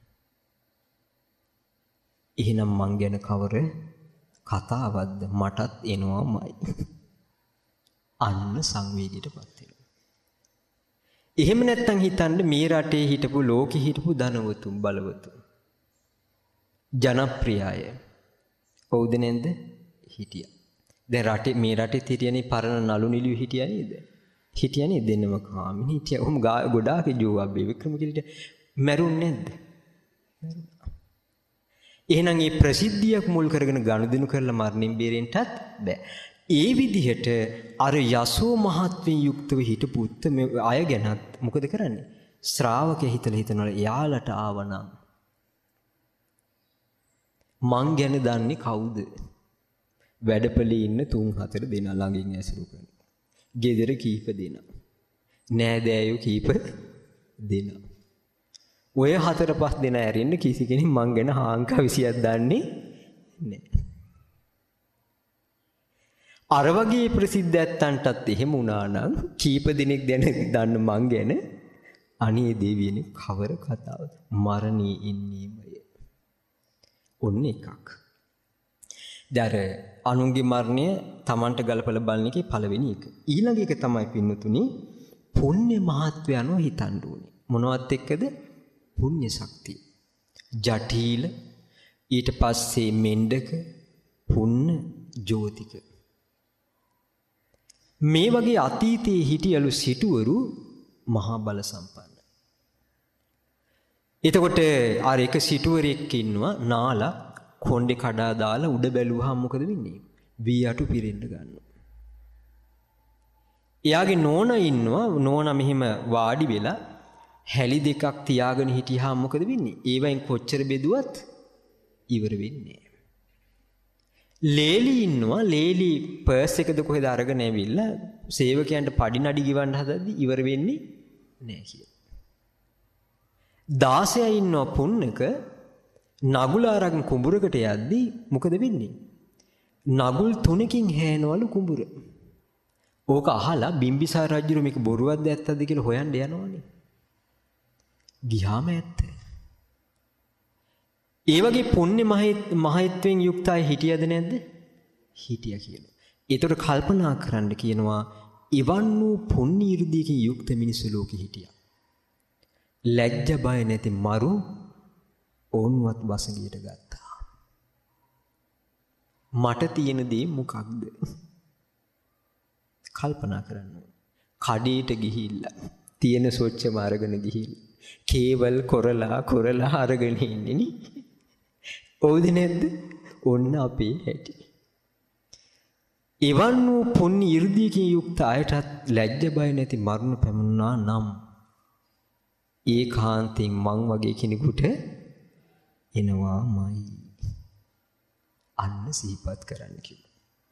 එහෙනම් මං ගැන කවර කතාවක්ද? මටත් එනවාමයි. අන්න සංවේගයටපත් වෙනවා. එහෙම නැත්තම් හිතන්න මේ රටේ හිටපු ලෝකෙ හිටපු ධනවතුන් බලවතුන් ජනප්‍රියය. කවුද නැන්ද? හිටියා. දැන් රටේ මේ රටේ හිටියනේ පරණ නළු නිලියු හිටියා නේද? හිටියනේ දෙන්නම කාමිනී හිටියා. උම් ගොඩාක් ජෝවා බේවික්‍රම කියලා මැරුන්නේ නැද්ද? එහෙනම් මේ ප්‍රසිද්ධියක් මුල් කරගෙන ගනුදෙනු කරලා මරණින් බේරෙන්නටත් බෑ. ඒ විදිහට අර යසෝ මහත්වෙන් යුක්තව හිටපු උත්තම අය ගැනත් මොකද කරන්නේ? ශ්‍රාවකයා හිතලා හිතනවා එයාලට ආවනම් මං ගැන දන්නේ කවුද? වැඩපලේ ඉන්න තුන් හතර දෙනා ළඟින් ඇසුරු කරනවා. ගෙදර කීප දෙනා. නෑදෑයෝ කීප දෙනා. ඔය හතර පහ දෙනා ඇරෙන්න කිසි කෙනෙක් මං ගැන හාංකා විසියක් දන්නේ නෑ. අර වගේ ප්‍රසිද්ධ ඇත්තන්ටත් එහෙම වුණා නම් කීප දෙනෙක් දැන දන්න මං ගැන අනේ දෙවියනේ කවර කතාවද? මරණී ඉන්නේමය. ඔන්න එකක්. දැන් අනුන්ගේ මරණය Tamanට ගලපලා බලන එකේ පළවෙනි එක. ඊළඟ එක තමයි පින්නතුනි පුණ්‍ය මහත්වය අනුව හිතන්න ඕනේ. මොනවත් එක්කද? පුණ්‍ය ශක්තිය. ජටිල ඊට පස්සේ මෙණ්ඩක පුන්න ජෝතික. මේ වගේ අතීතයේ හිටියලු සිටුවරු මහා බල සම්පන්න. එතකොට අර එක සිටුවරෙක් ඉන්නවා නාලා කොණ්ඩේ කඩා දාලා උඩ බැලුවාම මොකද වෙන්නේ? වී අටු පිරෙන්න ගන්නවා. එයාගේ නෝනා ඉන්නවා නෝනා මෙහිම වාඩි වෙලා හැලි දෙකක් තියාගෙන හිටියාම මොකද වෙන්නේ? ඒවෙන් කොච්චර බෙදුවත් ඉවර වෙන්නේ නැහැ. ලේලි ඉන්නවා ලේලි පර්ස් එකද කොහෙද අරගෙන ඇවිල්ලා සේවකයන්ට පඩි නඩි ගිවන්න හදද්දි ඉවර වෙන්නේ නැහැ කියලා. දාසයා ඉන්නවා පුන්නක නගුල අරන් කුඹුරකට යද්දි මොකද වෙන්නේ? නගුල් තුනකින් හැනවලු කුඹුර. ඕක අහලා බිම්බිසාර රජුරු මේක බොරුවක්ද ඇත්තද කියලා හොයන්න යනවනේ. ගියාම ඇත්ත. ඒ වගේ පුණ්‍ය මහත්වෙන් යුක්ත අය හිටියද නැද්ද? හිටියා කියනවා. ඒතකොට කල්පනා කරන්න කියනවා ඉවන් වූ පුණ්‍ය 이르දියකින් යුක්ත මිනිස්සු ලෝකෙ හිටියා. ලැජ්ජ බය නැති මරු ඕන්වත් වසඟයට ගත්තා. මට තියෙන දේ මොකක්ද? කල්පනා කරන්න. කඩේට ගිහිල්ලා තියෙන සොච්චම අරගෙන ගිහිල්ලා කේවල් කොරලා කොරලා අරගෙන ඉන්නේ නේ. ඔව්ද නැද්ද? ඔන්න අපේ හැටි. එවන් වූ පුණ්‍ය 이르දියකින් යුක්ත අයටත් ලැජ්ජ බය නැති මරණ පැමුණා නම් ඒකාන්තයෙන් මං වගේ කෙනෙකුට එනවාමයි. අන්න සිහිපත් කරන්න කිව්වා.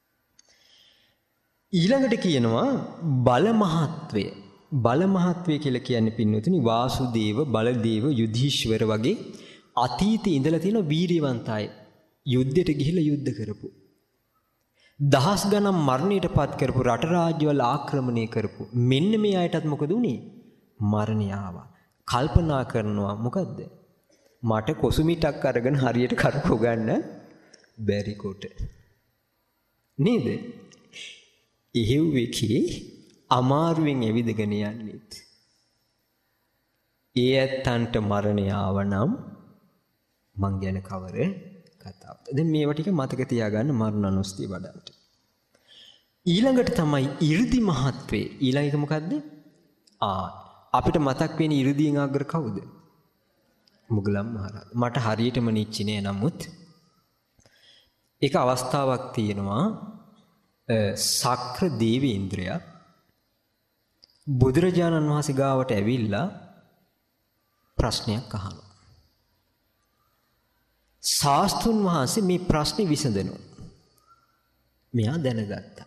ඊළඟට කියනවා බල මහත්වය. බල මහත්වය කියලා කියන්නේ පින්නතුනි වාසුදේව, බලදේව, යුධීශ්වර වගේ අතීතේ ඉඳලා තියෙන වීරියවන්ත අය. යුද්ධයට ගිහිල්ලා යුද්ධ කරපු. දහස් ගණන් මරණයටපත් කරපු රට රාජ්‍යවල ආක්‍රමණය කරපු. මෙන්න මේ අයටත් මොකද උනේ? මරණය ආවා. කල්පනා කරනවා මොකද්ද? මට කොසුමිටක් අරගෙන හරියට කරකව ගන්න බැරි කොට. නේද? එහෙව්වෙකේ අමාරුවෙන් ඇවිදගෙන යන්නේත්. ඒ ඇත්තන්ට මරණය ආවනම් මං ගැන කවර කතාවද? දැන් මේවා ටික මතක තියාගන්න මරණ අනුස්තිය වඩන්න. ඊළඟට තමයි 이르දි මහත්වේ. ඊළඟ එක මොකද්ද? ආ අපිට මතක් වෙන 이르දියෙන් අග්‍ර කවුද? මුගලන් මහරහතන්. මට හරියටම නිච්චි නෑ නමුත් එක අවස්ථාවක් තියෙනවා සක්‍ර දේවේන්ද්‍රයා බුදුරජාණන් වහන්සේ ගාවට ඇවිල්ලා ප්‍රශ්නයක් අහනවා. ශාස්ත්‍රුන් වහන්සේ මේ ප්‍රශ්නේ විසඳනවා. මෙයා දැනගත්තා.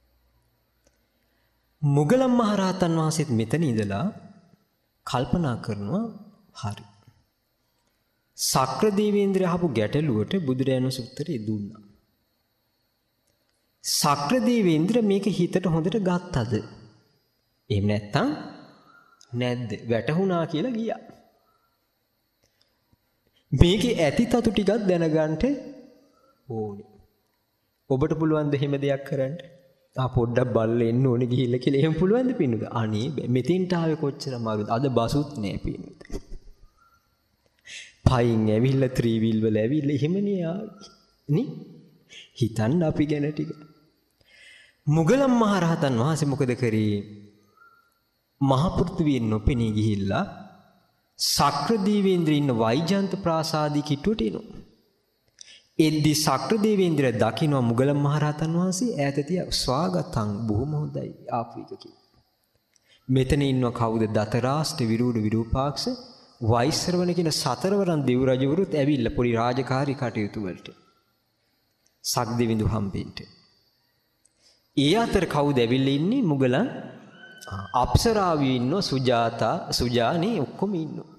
මුගලන් මහරහතන් වහන්සේත් මෙතන ඉඳලා කල්පනා කරනවා හරි. සක්‍ර දේවේන්ද්‍රය අහපු ගැටලුවට බුදුරජාණන් වහන්සේ උත්තරේ දුන්නා. ශක්‍ර දේවේන්ද්‍ර මේක හිතට හොඳට ගත්තද? එහෙම නැත්තම් නැද්ද? වැටහුණා කියලා ගියා. මේකේ ඇති තතු ටිකක් දැනගන්න ඕනේ. ඔබට පුළුවන් ද එහෙම දෙයක් කරන්න? ආ පොඩ්ඩක් බල්ල එන්න ඕනේ ගිහිල්ලා කියලා එහෙම පුළුවන් ද පින්නුද? අනේ මෙතෙන්ට ආවේ කොච්චර අමාරුද? අද බසුත් නෑ පින්නුද. පයින් ඇවිල්ලා ත්‍රිවිල් වල ඇවිල්ලා එහෙමනේ ආවේ. නේ? හිතන්න අපි ගැන ටික. මුගලන් මහරහතන් වහන්සේ මොකද කරේ? මහ පෘථිවියෙන් නොපෙනී ගිහිල්ලා ශක්‍ර දේවේන්ද්‍ර ඉන්න වෛජයන්ත ප්‍රාසාදී කිට්ටුවට එනවා. එද්දි ශක්‍ර දේවේන්ද්‍ර දකින්න මුගලන් මහරහතන් වහන්සේ ඈත තියා ස්වාගතං බොහොම හොඳයි ආපු එක කිව්වා. මෙතන ඉන්න කවුද? දතරාෂ්ට විරූඪ විරූපාක්ෂ වෛශ්‍රවණ කියන සතරවරන් දෙව් රජවරුත් ඇවිල්ලා පොඩි රාජකාරී කටයුතු වලට සක්දෙවිඳු හම්බෙන්න. ඒ අතර කවුද ඇවිල්ලා ඉන්නේ? මුගලන් අප්සරාවී ඉන්නෝ, සුජාතා සුජානේ ඔක්කොම ඉන්නෝ.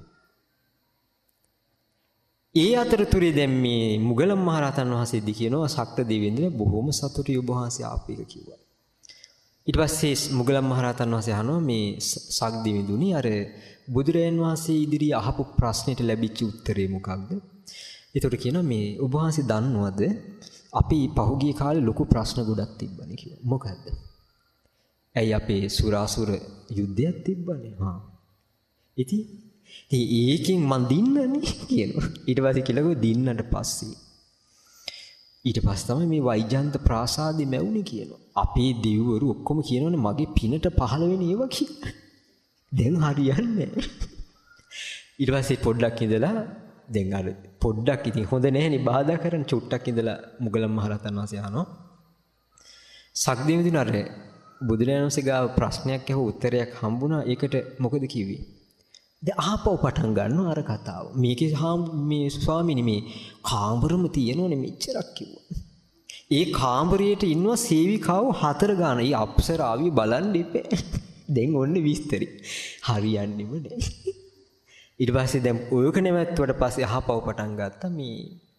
ඒ අතරතුරේ දැන් මේ මුගලන් මහරහතන් වහන්සේ දී කියනවා ශක්‍ර දේවේන්ද්‍ර බොහොම සතුටුයි ඔබ වහන්සේ ආපු එක කිව්වා. ඊට පස්සේ මුගලන් මහරහතන් වහන්සේ අහනවා මේ සක්දෙවිඳුනි අර බුදුරජාන් වහන්සේ ඉදිරියේ අහපු ප්‍රශ්නෙට ලැබිච්ච උත්තරේ මොකක්ද? ඒකට කියනවා මේ ඔබ වහන්සේ දන්නවද අපි පහුගිය කාලේ ලොකු ප්‍රශ්න ගොඩක් තිබ්බනේ කියලා. මොකද්ද? ඇයි අපේ සුරාසුර යුද්ධයක් තිබ්බනේ. හා. ඉතින් ඉතින් ඒකෙන් මන් දින්නනේ කියනවා. ඊට පස්සේ කිලකෝ දින්නට පස්සේ ඊට පස්සේ තමයි මේ වෛජයන්ත ප්‍රාසාදෙ මැවුනේ කියනවා. අපේ දෙවිවරු ඔක්කොම කියනවනේ මගේ පිනට පහළ වෙන ඒවා කියලා. දැන් හරියන්නේ නැහැ. ඊට පස්සේ පොඩ්ඩක් ඉඳලා දැන් අර පොඩ්ඩක් ඉතින් හොඳ නැහැනේ බාධා කරන චුට්ටක් ඉඳලා මුගලන් මහරහතන් වහන්සේ අහනවා සක්දෙවිඳුන අර බුදුරජාණන් වහන්සේ ගාව ප්‍රශ්නයක් ඇහුව උත්තරයක් හම්බුණා. ඒකට මොකද කිව්වේ? දැන් ආපහු පටන් ගන්නවා අර කතාව. මේකේ මේ ස්වාමීනි මේ කාමරෙම තියෙනවනේ මෙච්චරක් කිව්වා. ඒ කාමරයට ඉන්නවා සේවිකාවෝ හතර ගාන. ඒ අප්සරාවිය බලන් ඉපේ. දැන් ඔන්නේ විස්තරي. හරියන්නේම නෑ. ඊට පස්සේ දැන් ඔයක නැවැත්තුවට පස්සේ ආපහු පටන් ගත්තා මේ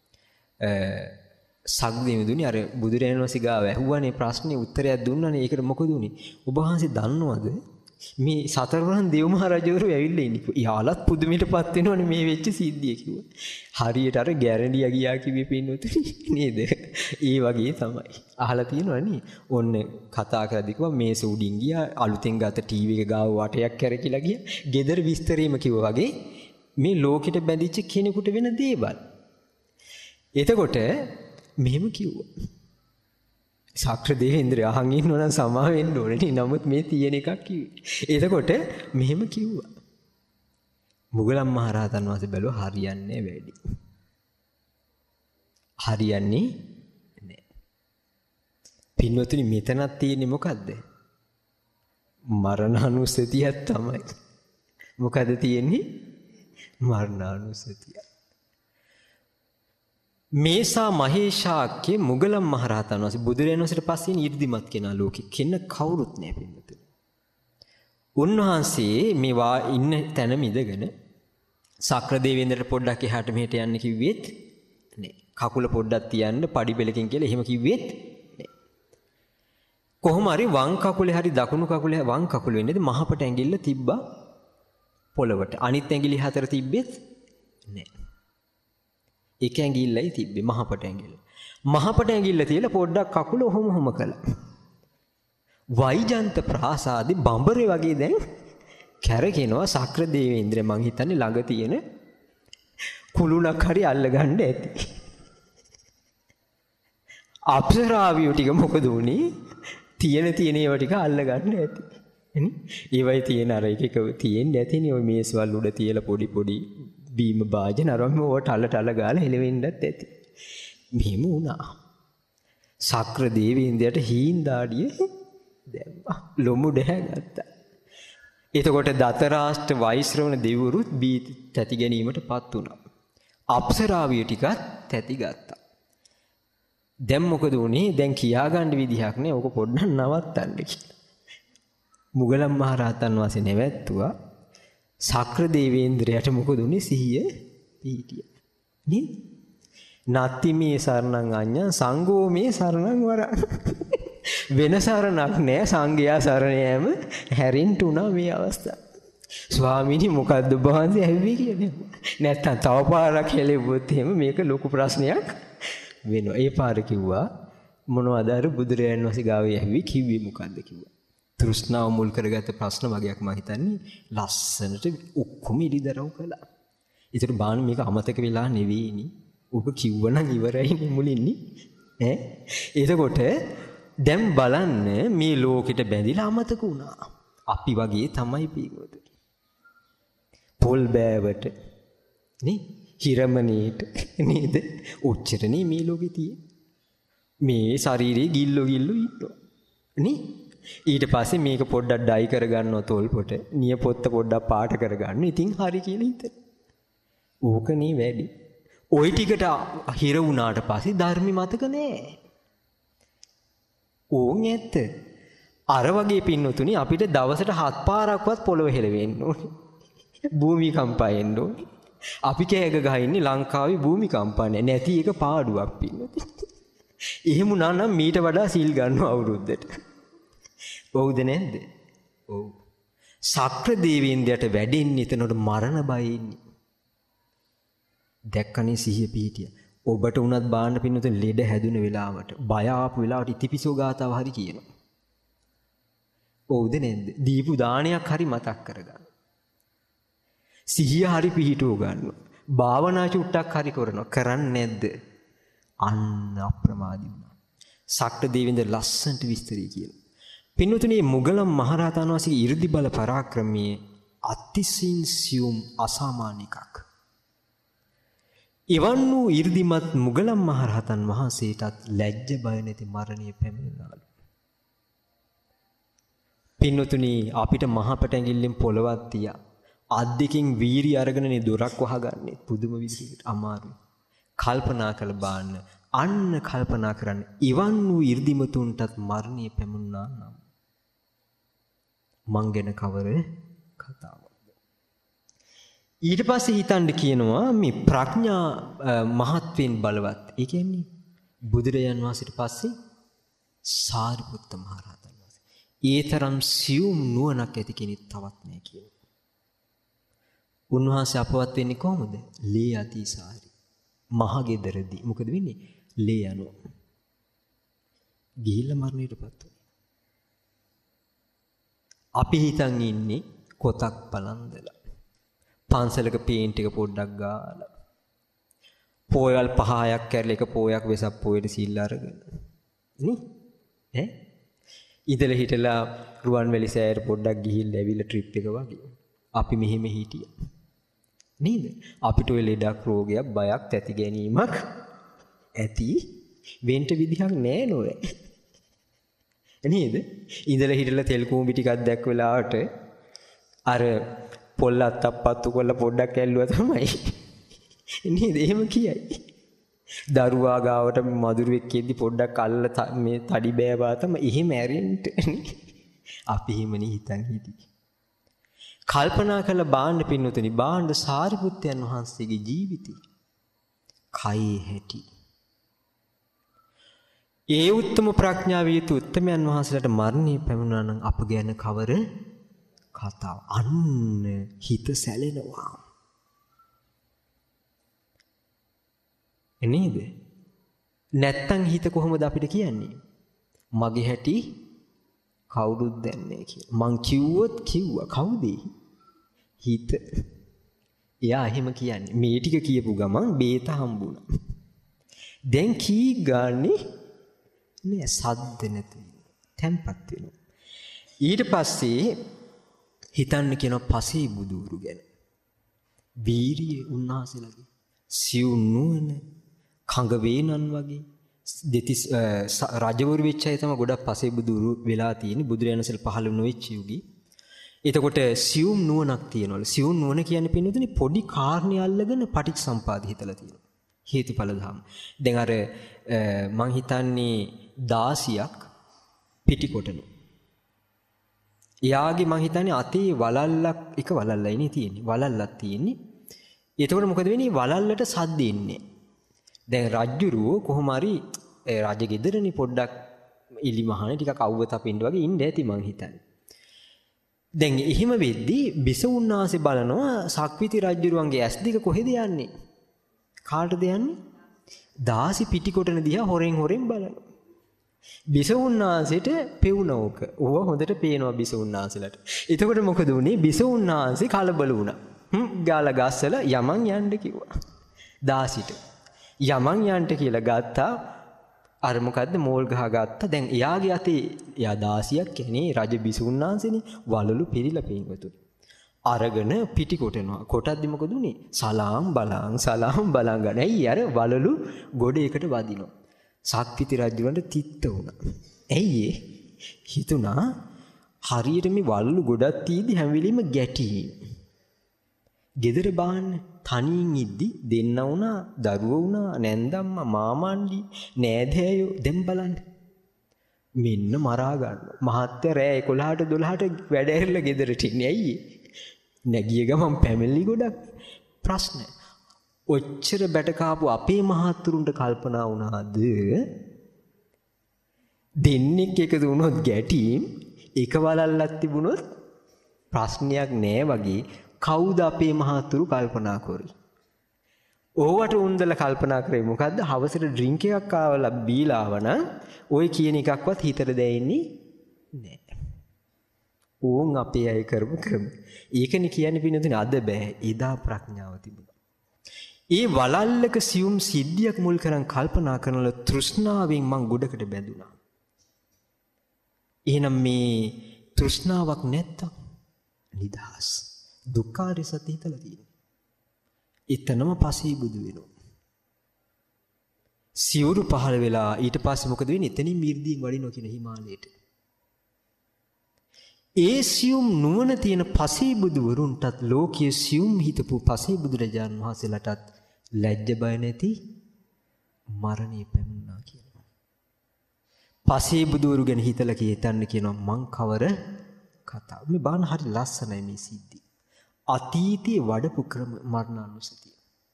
සක්දෙවිඳුනි අර බුදුරජාණන් වහන්සේ ගාව ඇහුවානේ ප්‍රශ්නේ උත්තරයක් දුන්නානේ. ඒකට මොකද උනේ? ඔබ වහන්සේ දන්නවද මේ සතරවරන් දෙව්මහරජවරු ඇවිල්ලා ඉන්නේ. යාලත් පුදුමයටපත් වෙනවනේ මේ වෙච්ච සිද්ධිය කිව්වා. හරියට අර ගැරන්ඩියා ගියා කිව්වේ පින්නොතුනි නේද? ඒ වගේ තමයි. අහලා තියෙනවනේ. ඔන්න කතා කරද්දි කිව්වා මේස උඩින් ගියා අලුතෙන් ගත්ත ටීවී එක ගාව වටයක් කැරකිලා ගියා. ගෙදර විස්තරේම කිව්වා වගේ මේ ලෝකෙට බැඳිච්ච කෙනෙකුට වෙන දේවල්. එතකොට මෙහෙම කිව්වා. ශක්‍ර දේවේන්ද්‍ර අහන් ඉන්නවනම් සමා වෙන්න ඕනේ. නමුත් මේ තියෙන එකක් කිව්වේ. එතකොට මෙහෙම කිව්වා. මුගලන් මහරහතන් වහන්සේ බැලුවා හරියන්නේ වැඩි. හරියන්නේ නැහැ. පින්වතුනි මෙතනක් තියෙන්නේ මොකද්ද? මරණානුස්සතියක් තමයි. මොකද තියෙන්නේ? මරණානුස්සතිය. මේසා මහේශාක්‍ය මුගලන් මහරහතන් වහන්සේ බුදුරජාණන් වහන්සේට පස්සේ නිර්දිමත් කෙනා ලෝකෙ කෙන්න කවුරුත් නැහැ පින්නතුනි. උන්වහන්සේ මේවා ඉන්න තැන මිදගෙන ශක්‍ර දේවේන්ද්‍රට පොඩ්ඩක් එහාට මෙහෙට යන්න කිව්වෙත් නෑ. කකුල පොඩ්ඩක් තියන්න පඩි පෙලකින් කියලා එහෙම කිව්වෙත් නෑ. කොහොම හරි වම් කකුලේ හරි දකුණු කකුලේ වම් කකුල වෙන්නේද මහපට ඇඟිල්ල තිබ්බා පොළවට. අනිත් ඇඟිලි හතර තිබ්බෙත් නෑ. එක ඇඟිල්ලයි තිබ්බේ මහපට ඇඟිල්ල. මහපට ඇඟිල්ල තියලා පොඩ්ඩක් කකුල ඔහොම ඔහොම කළා. වෛජයන්ත ප්‍රාසාදේ බඹරේ වගේ දැන් කැරකෙනවා ශක්‍ර දේවේන්ද්‍ර මං හිතන්නේ ළඟ තියෙන කුළුණක් හරි අල්ලගන්න ඇති. අප්සරාවියෝ ටික මොකද උනේ? තියෙන තියෙන ඒවා ටික අල්ලගන්න ඇති. එනි ඒවයි තියෙන අර එක එක තියෙන්නේ ඇතිනේ ඔය මේස්වල උඩ තියලා පොඩි පොඩි බීම භාජන අරම ඕවට අල්ල ටල ගාලා හෙලවෙන්නත් ඇති. මෙහෙම වුණා. ශක්‍ර දේවේන්ද්‍රයට හීන් දාඩිය දැම්මා. ලොමු දැහැගත්තා. එතකොට දතරාෂ්ට වෛශ්‍රවණ දෙවිවරුත් බී තැති ගැනීමටපත් වුණා. අප්සරාවිය ටිකත් තැති ගත්තා. දැන් මොකද වුනේ? දැන් කියාගන්න විදිහක් නෑ. ඕක පොඩ්ඩක් නවත්තන්න කියලා. මුගලන් මහරහතන් වහන්සේ නැවැත්තුවා. ශක්‍ර දේවේන්ද්‍රයට මොකද උනේ? සිහිය පිහිටිය. නේ? නත්ති මේ සරණං අඤ්ඤං සංඝෝ මේ සරණං වරං. වෙන සරණක් නෑ සංඝයා සරණ යෑම හැරින්න උනා මේ අවස්ථාව. ස්වාමීනි මොකද්ද ඔබ වහන්සේ ඇහුවේ කියන්නේ? නැත්තම් තව පාරක් හැලෙව්වොත් එහෙම මේක ලොකු ප්‍රශ්නයක් වෙනවා. ඒ පාර කිව්වා මොනවද අර බුදුරයන් වහන්සේ ගාවේ ඇහුවේ කිව්වේ මොකද්ද කිව්වා. තෘෂ්ණාව මුල් කරගත්ත ප්‍රශ්න වගේක් මම හිතන්නේ ලස්සනට ඔක්කොම ඉලිදරව් කළා. ඒතර බාන මේක අමතක වෙලා නෙවෙයිනි. ඔබ කිව්වනම් ඉවරයිනේ මුලින්නේ. ඈ එතකොට දැන් බලන්න මේ ලෝකෙට බැඳිලා අමතක වුණා. අපි වගේ තමයි පිටුවද. පොල් බෑවට නේ හිරමනීට නේද? උච්චරනේ මේ ලෝකෙ තියෙන්නේ. මේ ශරීරේ ගිල්ලෝ ගිල්ලෝ ඉන්නවා. නේ? ඊට පස්සේ මේක පොඩ්ඩක් ඩයි කරගන්නවා තොල් පොට. නියපොත්ත පොඩ්ඩක් පාට කරගන්න. ඉතින් හරි කියලා හිතන. ඕකනේ වැඩි. ওই ටිකට හිර වුණාට පස්සේ ධර්මي මතක නෑ. ඕන් ඇත්ත. අර වගේ පින්නතුනි අපිට දවසට හත් පාරක්වත් පොළව හෙලවෙන්න ඕනේ. භූමිකම්පා එන්න ඕනේ. අපි කෑග ගහින්නේ ලංකාවේ භූමිකම්පා නැති එක පාඩුවක් පින්නතුනි. එහෙම වුණා නම් මීට වඩා සීල් ගන්නවා අවුරුද්දට. ඔව්ද නැද්ද? ඔව්. සක්‍ර දේවේන්ද්‍රයට වැඩෙන්නේ එතනට මරණ බය ඉන්නේ. දැක්කනේ සිහිය පිහිටිය. ඔබට උනත් බාන්න පින්නතුන් ලෙඩ හැදුන වෙලාවට බය ආපු වෙලාවට ඉතිපිසෝ ගාතාව හරි කියනවා. ඔව්ද නැද්ද? දීපු දානයක් හරි මතක් කරගන්න. සිහිය හරි පිහිටුව ගන්නවා. භාවනා චුට්ටක් හරි කරනවා. කරන්නේ නැද්ද? අන්න අප්‍රමාදී වුණා. සක්‍ර දේවේන්ද්‍ර ලස්සන්ට විස්තරي කියලා. පින්නතුනේ මුගලන් මහරහතන් වහන්සේගේ 이르දි බල පරාක්‍රමයේ අතිසින් සියුම් අසාමාන්‍ය එකක්. එවන් වූ 이르දිමත් මුගලන් මහරහතන් වහන්සේටත් ලැජ්ජ බය නැති මරණය පැමිණිනාලු. පින්නතුනි අපිට මහ පැටැඟිල්ලෙන් පොළවක් තියා අත් දෙකෙන් වීරි අරගෙනනේ දොරක් වහගන්නේ. පුදුම විදිහට අමාරුයි. කල්පනා කළ බාන්න අන්න කල්පනා කරන්න එවන් වූ 이르දිමතුන්ටත් මරණය පැමුණා නම් මං ගැන කවර කතාවක්ද? ඊට පස්සේ හිතන්න කියනවා මේ ප්‍රඥා මහත්වෙන් බලවත්. ඒ කියන්නේ බුදුරජාන් වහන්සේට පස්සේ සාරිපුත්ත මහ රහතන් වහන්සේ. ඒ තරම් සියුම් නුවණක් ඇති කෙනෙක් තවත් නැහැ කියනවා. උන්වහන්සේ අපවත් වෙන්නේ කොහොමද? ලේ අතිසාරි. මහගෙදරදී මොකද වෙන්නේ? ලේ යනවා. ගිහිල්ලා මරණයටපත් වෙනවා. අපි හිතන් ඉන්නේ කොතක් බලන්දලා. පන්සලක පේන්ට් එක පොඩ්ඩක් ගාලා. පොයල් පහයක් කැරලා එක පොයක් වෙසක් පොයට සිල් අරගෙන. නේ? ඈ? ඉතල හිටලා රුවන්වැලි සෑයට පොඩ්ඩක් ගිහිල්ලා ඇවිල්ලා ට්‍රිප් එක වගේ. අපි මෙහෙම හිටියා. නේද? අපිට ඔය ලෙඩක් රෝගයක් බයක් තැති ගැනීමක් ඇති වෙන්න විදිහක් නෑ නෝනේ. නේද? ඉඳලා හිටලා තෙල් කූඹි ටිකක් දැක් වෙලාවට අර පොල් අත්තක් පත්තු කරලා පොඩ්ඩක් ඇල්ලුවා තමයි. නේද? එහෙම කියයි. දරුවා ගාවට මදුරුවෙක් එද්දි පොඩ්ඩක් අල්ලලා මේ තඩි බෑවා තමයි එහෙම ඇරෙන්න. අපි හිමනේ හිතන් හිටියේ. කල්පනා කළ බාන්න පින්නතුනි බාන්න සාරිපුත්තයන් වහන්සේගේ ජීවිතය කයි හැටි. ඒ උත්තම ප්‍රඥාව යුතු උත්තමයන් වහන්සේලාට මරණය පැමුණා නම් අප ගැන කවර කතාව. අන්න හිත සැලෙනවා. නේද? නැත්තම් හිත කොහොමද අපිට කියන්නේ? මගේ හැටි කවුරුත් දන්නේ කියලා. මං කිව්වොත් කිව්වා. කවුද? හිත. එයා එහෙම කියන්නේ. මේ ටික කියපු ගමන් බේත හම්බුණා. දැන් කී ගානේ නෑ සද්ද නැති. තැම්පත් වෙනවා. ඊට පස්සේ හිතන්න කියනවා පසේ බුදුරු ගැන. වීරිය උන්වහන්සේලාගේ සිව් නුවණ කඟ වේනන් වගේ දෙතිස් රජවරු වෙච්ච අය තමයි ගොඩක් පසේ බුදුරු වෙලා තියෙන්නේ. බුදුරජාණන්සල් පහළ නොවෙච්ච යුගී. එතකොට සිවුම් නුවණක් තියෙනවලු. සිවුම් නුවණ කියන්නේ පින්නතුනේ පොඩි කාරණේ අල්ලගෙන පටිච්චසම්පාද හිතලා තියෙනවා. හේතුඵල ධම්ම. දැන් අර මං හිතන්නේ දාසියක් පිටිකොටන. එයාගේ මං හිතන්නේ අතේ වලල්ලක් එක වලල්ලයි නේ තියෙන්නේ. වලල්ලක් තියෙන්නේ. එතකොට මොකද වෙන්නේ? වලල්ලට සද්ද එන්නේ. දැන් රජ්ජුරුව කොහොම හරි රජගෙදරනේ පොඩ්ඩක් එලි මහානේ ටිකක් අවුව තපින්න වගේ ඉන්න ඇති මං හිතන්නේ. දැන් එහෙම වෙද්දී බිසවුන්නාසේ බලනවා සක්විති රජුරුවන්ගේ ඇස් දෙක කොහෙද යන්නේ? කාටද යන්නේ? දාසි පිටිකොටන දිහා හොරෙන් හොරෙන් බලනවා. බිසවුන්නාසේට පෙවුනෝක. ඕවා හොඳට පේනවා බිසවුන්නාසලට. එතකොට මොකද වුනේ? බිසවුන්නාසේ කලබල වුණා. හ්ම් ගාලා ගස්සල යමන් යන්න කිව්වා. දාසිට. යමන් යන්න කියලා ගත්තා. අර මොකද්ද මෝල් ගහ ගත්තා. දැන් එයාගේ අතේ එයා දාසියක් කියන්නේ රජ බිසවුන්නාසේනේ වලලු පිළිලා පින්වතුනි. අරගෙන පිටි කොටනවා. කොටද්දි මොකද උනේ? සලාම් බලං සලාම් බලං ගන්න. ඇයි අර වලලු ගොඩේකට වදිනවා. සක්විති රජුන්ට තිත්ත වුණා. ඇයි ඒ? හිතුණා හරියට මේ වලලු ගොඩක් තීදි හැම වෙලෙම ගැටි. ගෙදර බාන්න තනියෙන් ඉද්දි දෙන්න වුණා, දරුවෝ වුණා, නැන්දම්මා, මාමණ්ඩි, නෑදෑයෝ දැන් බලන්න. මෙන්න මරා ගන්නවා. මහත්තයා රෑ එකොළහට දොළහට වැඩ ඇරලා ගෙදරට ඉන්නේ. ඇයි ඒ? නැගිය ගමන් පැමිණිලි ගොඩක් ප්‍රශ්න. ඔච්චර බැට කාපු අපේ මහත්තුරුන්ට කල්පනා වුණාද දෙන්නෙක් එකතු වුණොත් ගැටීම් එක වලල්ලක් තිබුණොත් ප්‍රශ්නයක් නෑ වගේ කවුද අපේ මහත්තුරු කල්පනා කරේ? ඕවට උන්දල කල්පනා කරේ මොකද්ද? හවසට ඩ්‍රින්ක් එකක් ආවලා බීලා ආවනම් ওই කියන එකක්වත් හිතට දැනෙන්නේ නෑ. ඕන් අපේ අය කරමු ක්‍රම. ඒකනේ කියන්නේ පින්නතුනේ අද බෑ. එදා ප්‍රඥාව තිබුණා. ඒ වලල්ලක සියුම් සිද්ධියක් මුල් කරන් කල්පනා කරනල තෘෂ්ණාවෙන් මං ගොඩකට බැඳුණා. එහෙනම් මේ තෘෂ්ණාවක් නැත්තම් නිදහස්. දුක්ඛාරය සත්‍ය හිතලා තියෙනවා. එතනම පසේ බුදු වෙනවා. සිවුරු පහළ වෙලා ඊට පස්සේ මොකද වෙන්නේ? එතනින් මිර්දීන් වඩිනවා කියන හිමාලයට. ඒ සියුම් නුවණ තියෙන පසේ බුදුවරුන්ටත් ලෝකයේ සියුම් හිතපු පසේ බුදුරජාණන් වහන්සේලාටත් ලැජ්ජ බය නැති මරණය පැමුණා කියනවා. පසේ බුදුවරු ගැන හිතලා කියතන්න කියනවා මං කවර කතාව. මේ බාන හරි ලස්සනයි මේ සිද්ධි. අතීතයේ වඩපු ක්‍රම මරණානුසතිය.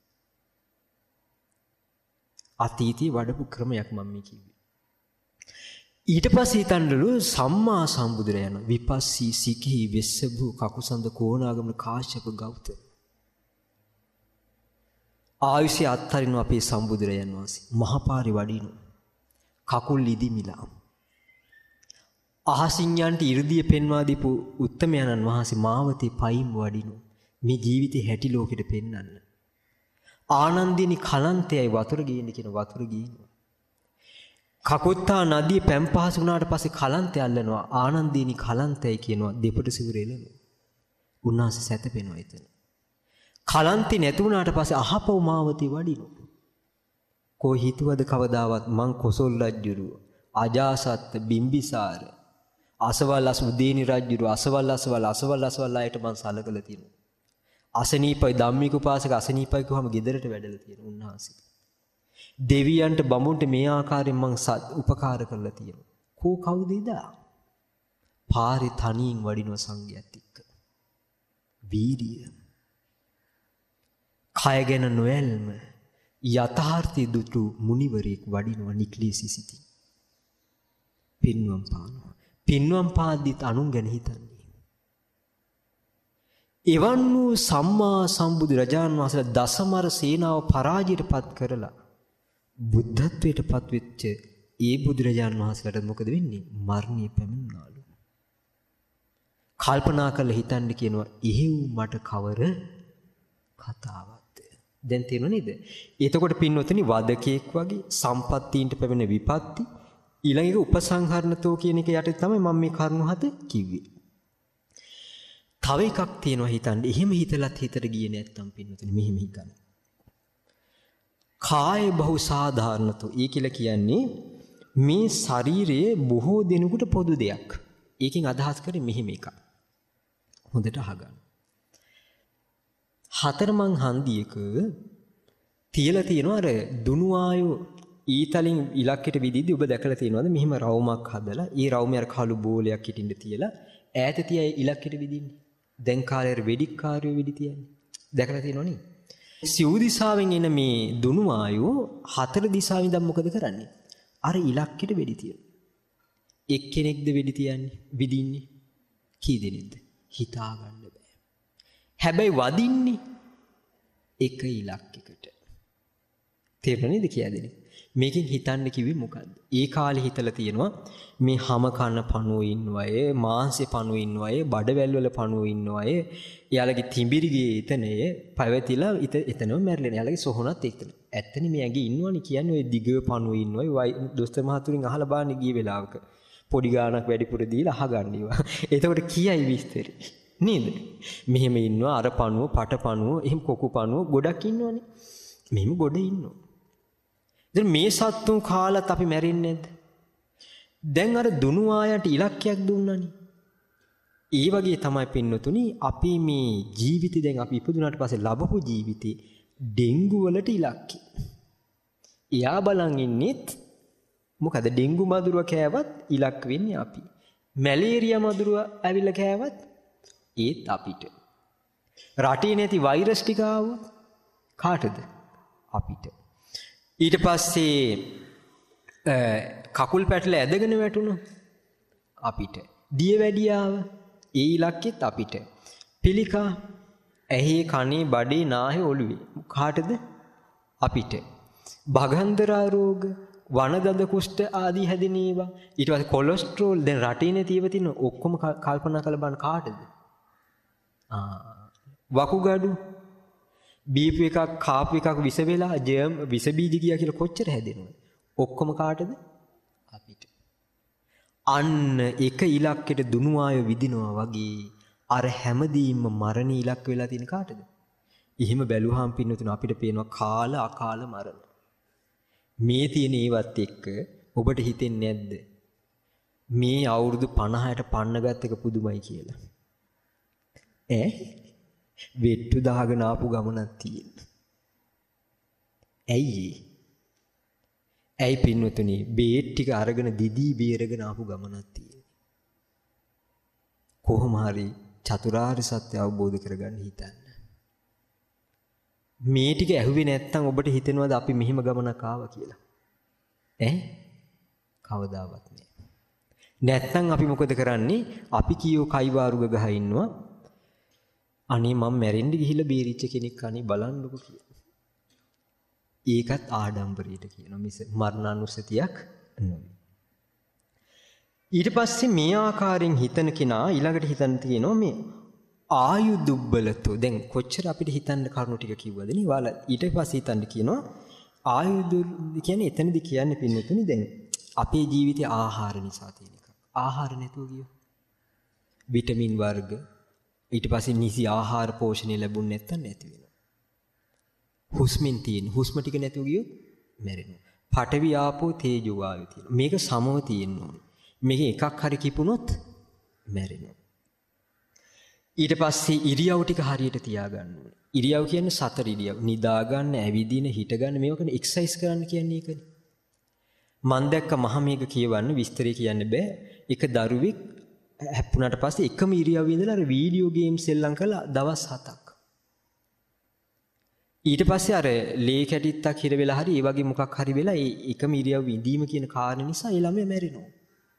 අතීතයේ වඩපු ක්‍රමයක් මම මේ කිව්වේ. ඊට පස්සේ හිතන්නලු සම්මා සම්බුදුරයන් විපස්සී සිකී වෙස්සභු කකුසඳ කෝණාගමන කාශ්‍යප ගෞතම ආයුෂය අත්තරිනු අපේ සම්බුදුරයන් වහන්සේ මහපාරි වඩිනු කකුල් ඉදිමිලා අහසින් යන්ට 이르දිය පෙන්වා දීපු උත්තමයන්න් වහන්සේ මාවතේ පයින් වඩිනු මේ ජීවිතේ හැටි ලෝකෙට පෙන්වන්න. ආනන්දිනි කලන්තයයි වතුර ගේන්න කියන වතුර ගේනවා. කකුත්තා නදිය පැම්පහස වුණාට පස්සේ කලන්තය අල්ලනවා. ආනන්දිනි කලන්තයයි කියනවා දෙපට සිවුර එළනවා. උන්වහන්සේ සැතපෙනවා එතන. කලන්තේ නැති වුණාට පස්සේ අහපව මාවතේ වඩිනවා. කෝ හිතුවද කවදාවත් මං කොසල් රජුරුව අජාසත් බිම්බිසාර අසවල් අසුදේනි රජුරුව අසවල් අසවල් අසවල් අසවල් අයට මං සලකලා තියෙනවා. අසනීපයි ධම්මික උපාසක අසනීපයි කිව්වම ගෙදරට වැඩලා තියෙනවා උන්වහන්සේ. දෙවියන්ට බමුණට මේ ආකාරයෙන් මං උපකාර කරලා තියෙනවා. කෝ කවුද එදා? පාරේ තනියෙන් වඩිනව සංඝයාත් එක්ක. වීරිය. කය ගැන නොයල්ම යථාර්ථය දුටු මුනිවරයෙක් වඩිනව නික්ලේසී සිටින්. පින්වම් පානවා. පින්වම් පාද්දිත් අනුන් ගැන හිතන්නේ. එවන් වූ සම්මා සම්බුදු රජාණන් වහන්සේලා දසමර සේනාව පරාජයට පත් කරලා බුද්ධත්වයට පත් වෙච්ච ඒ බුදුරජාණන් වහන්සේලාට මොකද වෙන්නේ? මරණය පැමිණුණාලු. කල්පනා කරලා හිතන්න කියනවා එහෙව් මට කවර කතාවක්ද? දැන් තේරෙනව නේද? එතකොට පින්වතුනි වදකෙක් වගේ සම්පත්තීන්ට පැමිණ විපත්ති ඊළඟ එක උපසංහරණතෝ කියන එක යටතේ තමයි මම මේ කරුණු හත කිව්වේ. තව එකක් තියෙනවා හිතන්න. එහෙම හිතලත් හිතට ගියේ නැත්තම් පින්වතුනි මෙහෙම හිතන්න. කාය බහු සාධාරණතෝ. ඒ කියලා කියන්නේ මේ ශරීරයේ බොහෝ දෙනෙකුට පොදු දෙයක්. ඒකෙන් අදහස් කරේ මෙහෙම එකක්. හොඳට අහගන්න. හතරමං හන්දියක තියලා තියෙනවා අර දුනු ආයෝ ඊතලින් ඉලක්කයට විදිද්දි ඔබ දැකලා තියෙනවද මෙහෙම රවුමක් හදලා ඒ රවුමේ අර කළු බෝලයක් හිටින්න තියලා ඈත තියයි ඉලක්කයට විදින්නේ. දැන් කාලේ වෙඩික්කාරයෝ වෙඩි තියන්නේ. දැකලා තියෙනවනේ. සිව් දිශාවෙන් එන මේ දුනු ආයෝ හතර දිශාවෙන් දැන් මොකද කරන්නේ? අර ඉලක්කයට වෙඩි තියන. එක්කෙනෙක්ද වෙඩි තියන්නේ විදින්නේ කී දෙනෙක්ද හිතා ගන්න බෑ. හැබැයි වදින්නේ එක ඉලක්කයකට. තේරුණාද කියදෙන්නේ? මේකෙන් හිතන්න කිව්වේ මොකද්ද? ඒ කාලේ හිතලා තියෙනවා මේ හැම කන පණුව ඉන්නවයේ, මාංශේ පණුව ඉන්නවයේ, බඩවැල් වල පණුව ඉන්නවයේ, එයාලගේ තිඹිරිගේ එතනේ පැවතිලා එතනම මැරිලා. එයාලගේ සොහොනත් එතන. ඇත්තනේ මේ ඇඟේ ඉන්නවනේ කියන්නේ ඔය දිග පණුව ඉන්නවයේ. දොස්තර මහතුරින් අහලා බලන්න ගිය වෙලාවක පොඩි ගාණක් වැඩිපුර දීලා අහගන්න ඒවා. එතකොට කියයි විස්තරي. නේද? මෙහෙම ඉන්නවා අර පණුව, පට පණුව, එහෙම කොකු පණුව ගොඩක් ඉන්නවනේ. මෙහෙම ගොඩ ඉන්නවා. දැන් මේ සත්තුන් කාලත් අපි මැරෙන්නේ නැද්ද? දැන් අර දුනු ආයන්ට ඉලක්කයක් දුන්නානේ. ඒ වගේ තමයි පින්නතුනි අපි මේ ජීවිතේ දැන් අපි ඉපදුනාට පස්සේ ලැබපු ජීවිතේ ඩෙන්ගු වලට ඉලක්කයි. එයා බලන් ඉන්නෙත් මොකද ඩෙන්ගු මදුරුව කෑවත් ඉලක්ක වෙන්නේ අපි. මැලේරියා මදුරුව ඇවිල්ලා කෑවත් ඒත් අපිට. රටේ නැති වෛරස් ටික ආවොත් කාටද? අපිට. ඊට පස්සේ කකුල් පැටල ඇදගෙන වැටුණා අපිට. දියවැඩියාව ඒ ඉලක්කෙත් අපිට. පිළිකා ඇහි කනේ බඩේ නාහේ ඔළුවේ කාටද? අපිට. භගන්දරා රෝග, වනදද කුෂ්ඨ ආදී හැදෙන ඒවා. ඊට පස්සේ කොලෙස්ටරෝල් දැන් රටේ නැතිව තියෙන ඔක්කොම කල්පනා කරලා බලන්න කාටද? ආ වකුගඩු බීප් එකක් කාප් එකක් විස වෙලා ජර්ම් විස බීජ ගියා කියලා කොච්චර හැදෙනවද? ඔක්කොම කාටද? අපිට. අන්න එක ඉලක්කෙට දුනු ආය විදිනවා වගේ අර හැමදීම මරණ ඉලක්ක වෙලා තියෙන කාටද? එහෙම බැලුවාම පින්නතුන අපිට පේනවා කාල අකාල මරණ. මේ තියෙන ඒවත් එක්ක ඔබට හිතෙන්නේ නැද්ද? මේ අවුරුදු පනහට පන්නගත් එක පුදුමයි කියලා. ඈ වෙට්ටු දාගෙන ආපු ගමනක් තියෙන. ඇයි? ඇයි පින්නතුනි බේත් ටික අරගෙන දිදී බේරගෙන ආපු ගමනක් තියෙන. කොහොම හරි චතුරාර්ය සත්‍ය අවබෝධ කරගන්න හිතන්න. මේ ටික ඇහුවේ නැත්තම් ඔබට හිතෙනවද අපි මෙහිම ගමනක් ආවා කියලා? ඈ කවදාවත් නෑ. නැත්තම් අපි මොකද කරන්නේ? අපි කියෝ කයිවාරුග ගහ ඉන්නවා. අනේ මම මැරෙන්න ගිහිල්ලා බේරිච්ච කෙනෙක් අනේ බලන්නකො කියලා. ඒකත් ආඩම්බරයට කියනවා මිස මරණානුස්සතියක් නෙවෙයි. ඊට පස්සේ මේ ආකාරයෙන් හිතන කෙනා ඊළඟට හිතන්න තියෙනවා මේ ආයු දුබ්බලතෝ. දැන් කොච්චර අපිට හිතන්න කරුණු ටික කිව්වද නේ? වාලා ඊට පස්සේ හිතන්න කියනවා ආයු දුබ්බල කියන්නේ එතනදී කියන්නේ පින්නතුනි දැන් අපේ ජීවිතේ ආහාර නිසා තියෙන එක. ආහාර නැතුව ගියෝ විටමින් වර්ග ඊට පස්සේ නිසි ආහාර පෝෂණය ලැබුණ නැත්නම් නැති වෙනවා. හුස්මෙන් තියෙන හුස්ම ටික නැතුව ගියොත් මැරෙනවා. පඨවි ආපෝ තේජෝ වායු තියෙනවා. මේක සමව තියෙන්න ඕනේ. මේක එකක් හරි කිපුණොත් මැරෙනවා. ඊට පස්සේ ඉරියව් ටික හරියට තියාගන්න ඕනේ. ඉරියව් කියන්නේ සතර ඉරියව්. නිදා ගන්න, ඇවිදින, හිට ගන්න මේවා කරන එක්සර්සයිස් කරන්න කියන්නේ ඒකනේ. මම දැක්ක මහා මේක කියවන්න විස්තරය කියන්න බෑ. එක දරුවෙක් හැප්පුණාට පස්සේ එකම ඉරියව්වේ ඉඳලා අර වීඩියෝ ගේම් සෙල්ලම් කරලා දවස් හතක්. ඊට පස්සේ අර ලේ කැටිත්තක් හිර වෙලා හරි ඒ වගේ මොකක් හරි වෙලා ඒ එකම ඉරියව්වේ ඉඳීම කියන කාරණේ නිසා ඒ ළමයා මැරෙනවා.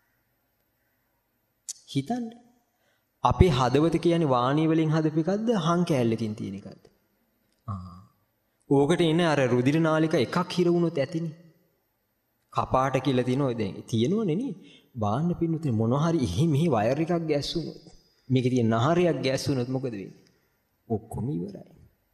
හිතන්න. අපේ හදවත කියන්නේ වාණිය වලින් හදපු එකක්ද හං කෑල්ලකින් තියෙන එකක්ද? ආ. ඕකට එන්නේ අර රුධිර නාලිකා එකක් හිර වුණොත් ඇතිනේ. කපාට කියලා තියෙනවා දැන් තියෙනවනේ නේ. බාන්න පින්නුතේ මොන හරි එහෙ මෙහි වයර් එකක් ගැස්සුනොත් මේකේ තියෙන නහරයක් ගැස්සුනොත් මොකද වෙන්නේ? ඔක්කොම ඉවරයි.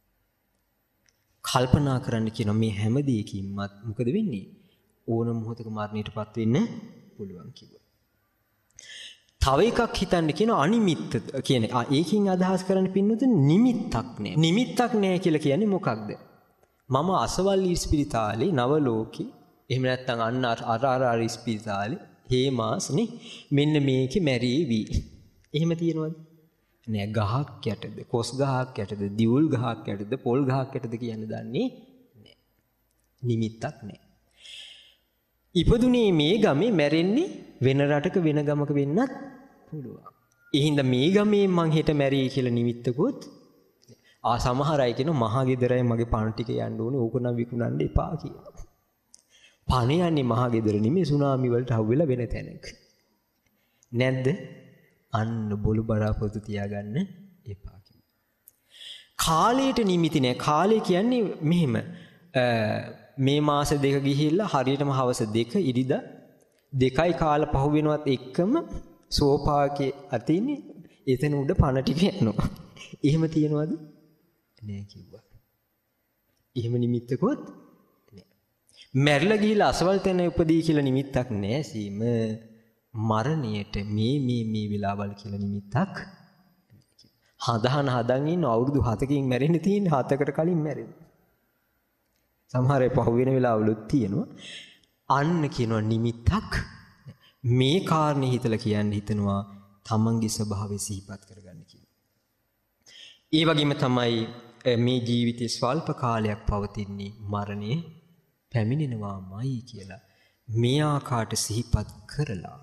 කල්පනා කරන්න කියන මේ හැම දෙයකින්වත් මොකද වෙන්නේ? ඕන මොහොතක මරණයටපත් වෙන්න පුළුවන් කිව්වා. තව එකක් හිතන්න කියන අනිමිත්ත කියන්නේ ඒකින් අදහස් කරන්න පින්නුතේ නිමිත්තක් නෑ. නිමිත්තක් නෑ කියලා කියන්නේ මොකක්ද? මම අසවල් ඉස්පිරිතාලේ නව ලෝකේ එහෙම නැත්නම් අන්න අර අර අර ඉස්පිරිතාලේ හේමාස්නේ මෙන්න මේකේ මැරීවි. එහෙම තියනවද? නෑ. ගහක් යටද, කොස් ගහක් යටද, දියුල් ගහක් යටද, පොල් ගහක් යටද කියන්නේ දන්නේ නෑ. නිමිත්තක් නෑ. ඉපදුනේ මේ ගමේ මැරෙන්නේ වෙන රටක වෙන ගමක වෙන්නත් පුළුවන්. ඒ හින්දා මේ ගමේ මං හෙට මැරෙයි කියලා නිමිත්තකුත් ආ සමහර අය කියන මහා ගෙදරයි මගේ පණ ටික යන්න ඕනේ ඕක නම් විකුණන්න එපා කියලා. පණ යන්නේ මහා ගෙදර නෙමෙයි සුනාමි වලට හවුවෙලා වෙන තැනක. නැද්ද? අන්න බොළු බලාපොරොත්තු තියාගන්න එපා කිව්වා. කාලයට නිමිති නෑ. කාලය කියන්නේ මෙහෙම මේ මාස දෙක ගිහිල්ලා හරියටම හවස දෙක ඉරිදා දෙකයි කාලා පහු වෙනවත් එක්කම සෝපාකේ අතින්නේ එතන උඩ පණ ටික යනවා. එහෙම තියනවද? නෑ කිව්වා. එහෙම නිමිත්තකොත් නෑ. මැරිලා ගිහිල්ලා අසවල් තැන උපදී කියලා නිමිත්තක් නෑ සීම. මරණයට මේ මේ මේ වෙලාවල් කියලා නිමිත්තක් හදහන හදන් ඉන්න අවුරුදු හතකින් මැරෙන්න තියෙන හතකට කලින් මැරෙන්න. සමහර අය පහු වෙන වෙලාවලුත් තියෙනවා. අන්න කියනවා නිමිත්තක් මේ කාරණේ හිතලා කියන්නේ හිතනවා තමන්ගේ ස්වභාවය සිහිපත් කරගන්න කියලා. ඒ වගේම තමයි මේ ජීවිතේ ස්වල්ප කාලයක් පවතින්නේ මරණය පැමිණෙනවාමයි කියලා මේ ආකාරයට සිහිපත් කරලා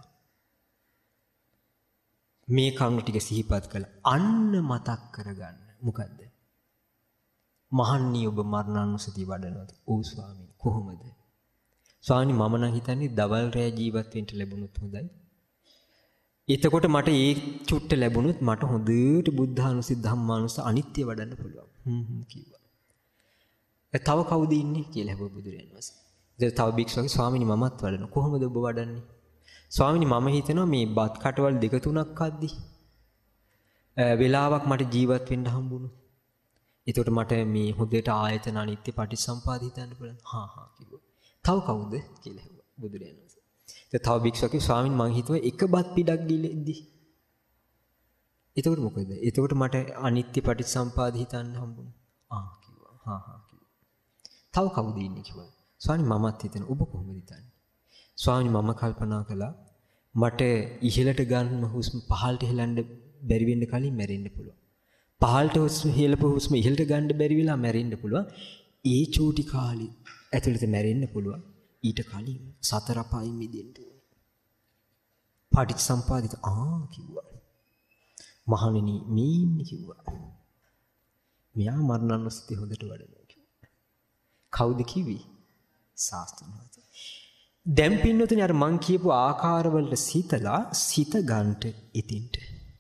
මේ කරුණු ටික සිහිපත් කළා අන්න මතක් කරගන්න. මොකද්ද? මහන්නී ඔබ මරණානුස්සතිය වඩනවද? ඔව් ස්වාමීනි. කොහොමද? ස්වාමීනි මම නම් හිතන්නේ දවල් රැ ජීවත් වෙන්න ලැබුණොත් හොඳයි. එතකොට මට ඒ චුට්ට ලැබුණොත් මට හොඳට බුද්ධානුස්සති ධම්මානුස්සති අනිත්‍ය වඩන්න පුළුවන්. හ්ම් හ්ම් කිව්වා. ඒ තව කවුද ඉන්නේ කියලා හැබුවා බුදුරජාණන් වහන්සේ. ඉතින් තව භික්ෂුවගේ ස්වාමීනි මමත් වඩන. කොහොමද ඔබ වඩන්නේ? ස්වාමීනි මම හිතනවා මේ බත් කටවල් දෙක තුනක් අද්දි වෙලාවක් මට ජීවත් වෙන්න හම්බුණා. එතකොට මට මේ හොඳට ආයතන අනිත්‍ය පටිච්චසමුපාද හිතන්න පුළුවන්. හා හා කිව්වා. තව කවුද කියලා ඇහුවා බුදුරජාණන් වහන්සේ. ඉතින් තව භික්ෂුවගේ ස්වාමීන් මං හිතුවා එක බත් පිටක් ගිලෙද්දි. එතකොට මොකද? එතකොට මට අනිත්‍ය පටිච්චසමුපාද හිතන්න හම්බුණා. ආ කිව්වා. හා හා කිව්වා. තව කවුද ඉන්නේ කිව්වා. ස්වාමීන් මමත් හිතන ඔබ කොහොමද හිතන්නේ? ස්වාමීන් මම කල්පනා කළා මට ඉහළට ගන්න හුස්ම පහළට හෙලන්න බැරි වෙන්න කලින් මැරෙන්න පුළුවන්. පහළට හුස්ම හෙලපු හුස්ම ඉහළට ගන්න බැරි වෙලා මැරෙන්න පුළුවන්. ඒ චූටි කාලේ ඇතුළත මැරෙන්න පුළුවන්. ඊට කලින් සතර අපායින් මිදෙන්න ඕනේ. පටිච්චසමුපාදිත ආ කිව්වා. මහණෙනි මේ ඉන්නේ කිව්වා. මෙයා මරණානුස්සතිය හොඳට වඩනවා කිව්වා. කවුද කිව්වේ? ශාස්ත්‍රඥ. දැන් පින්නතුනි අර මං කියපු ආකාරවලට සිතලා සිත ගන්නට ඉතින්ට.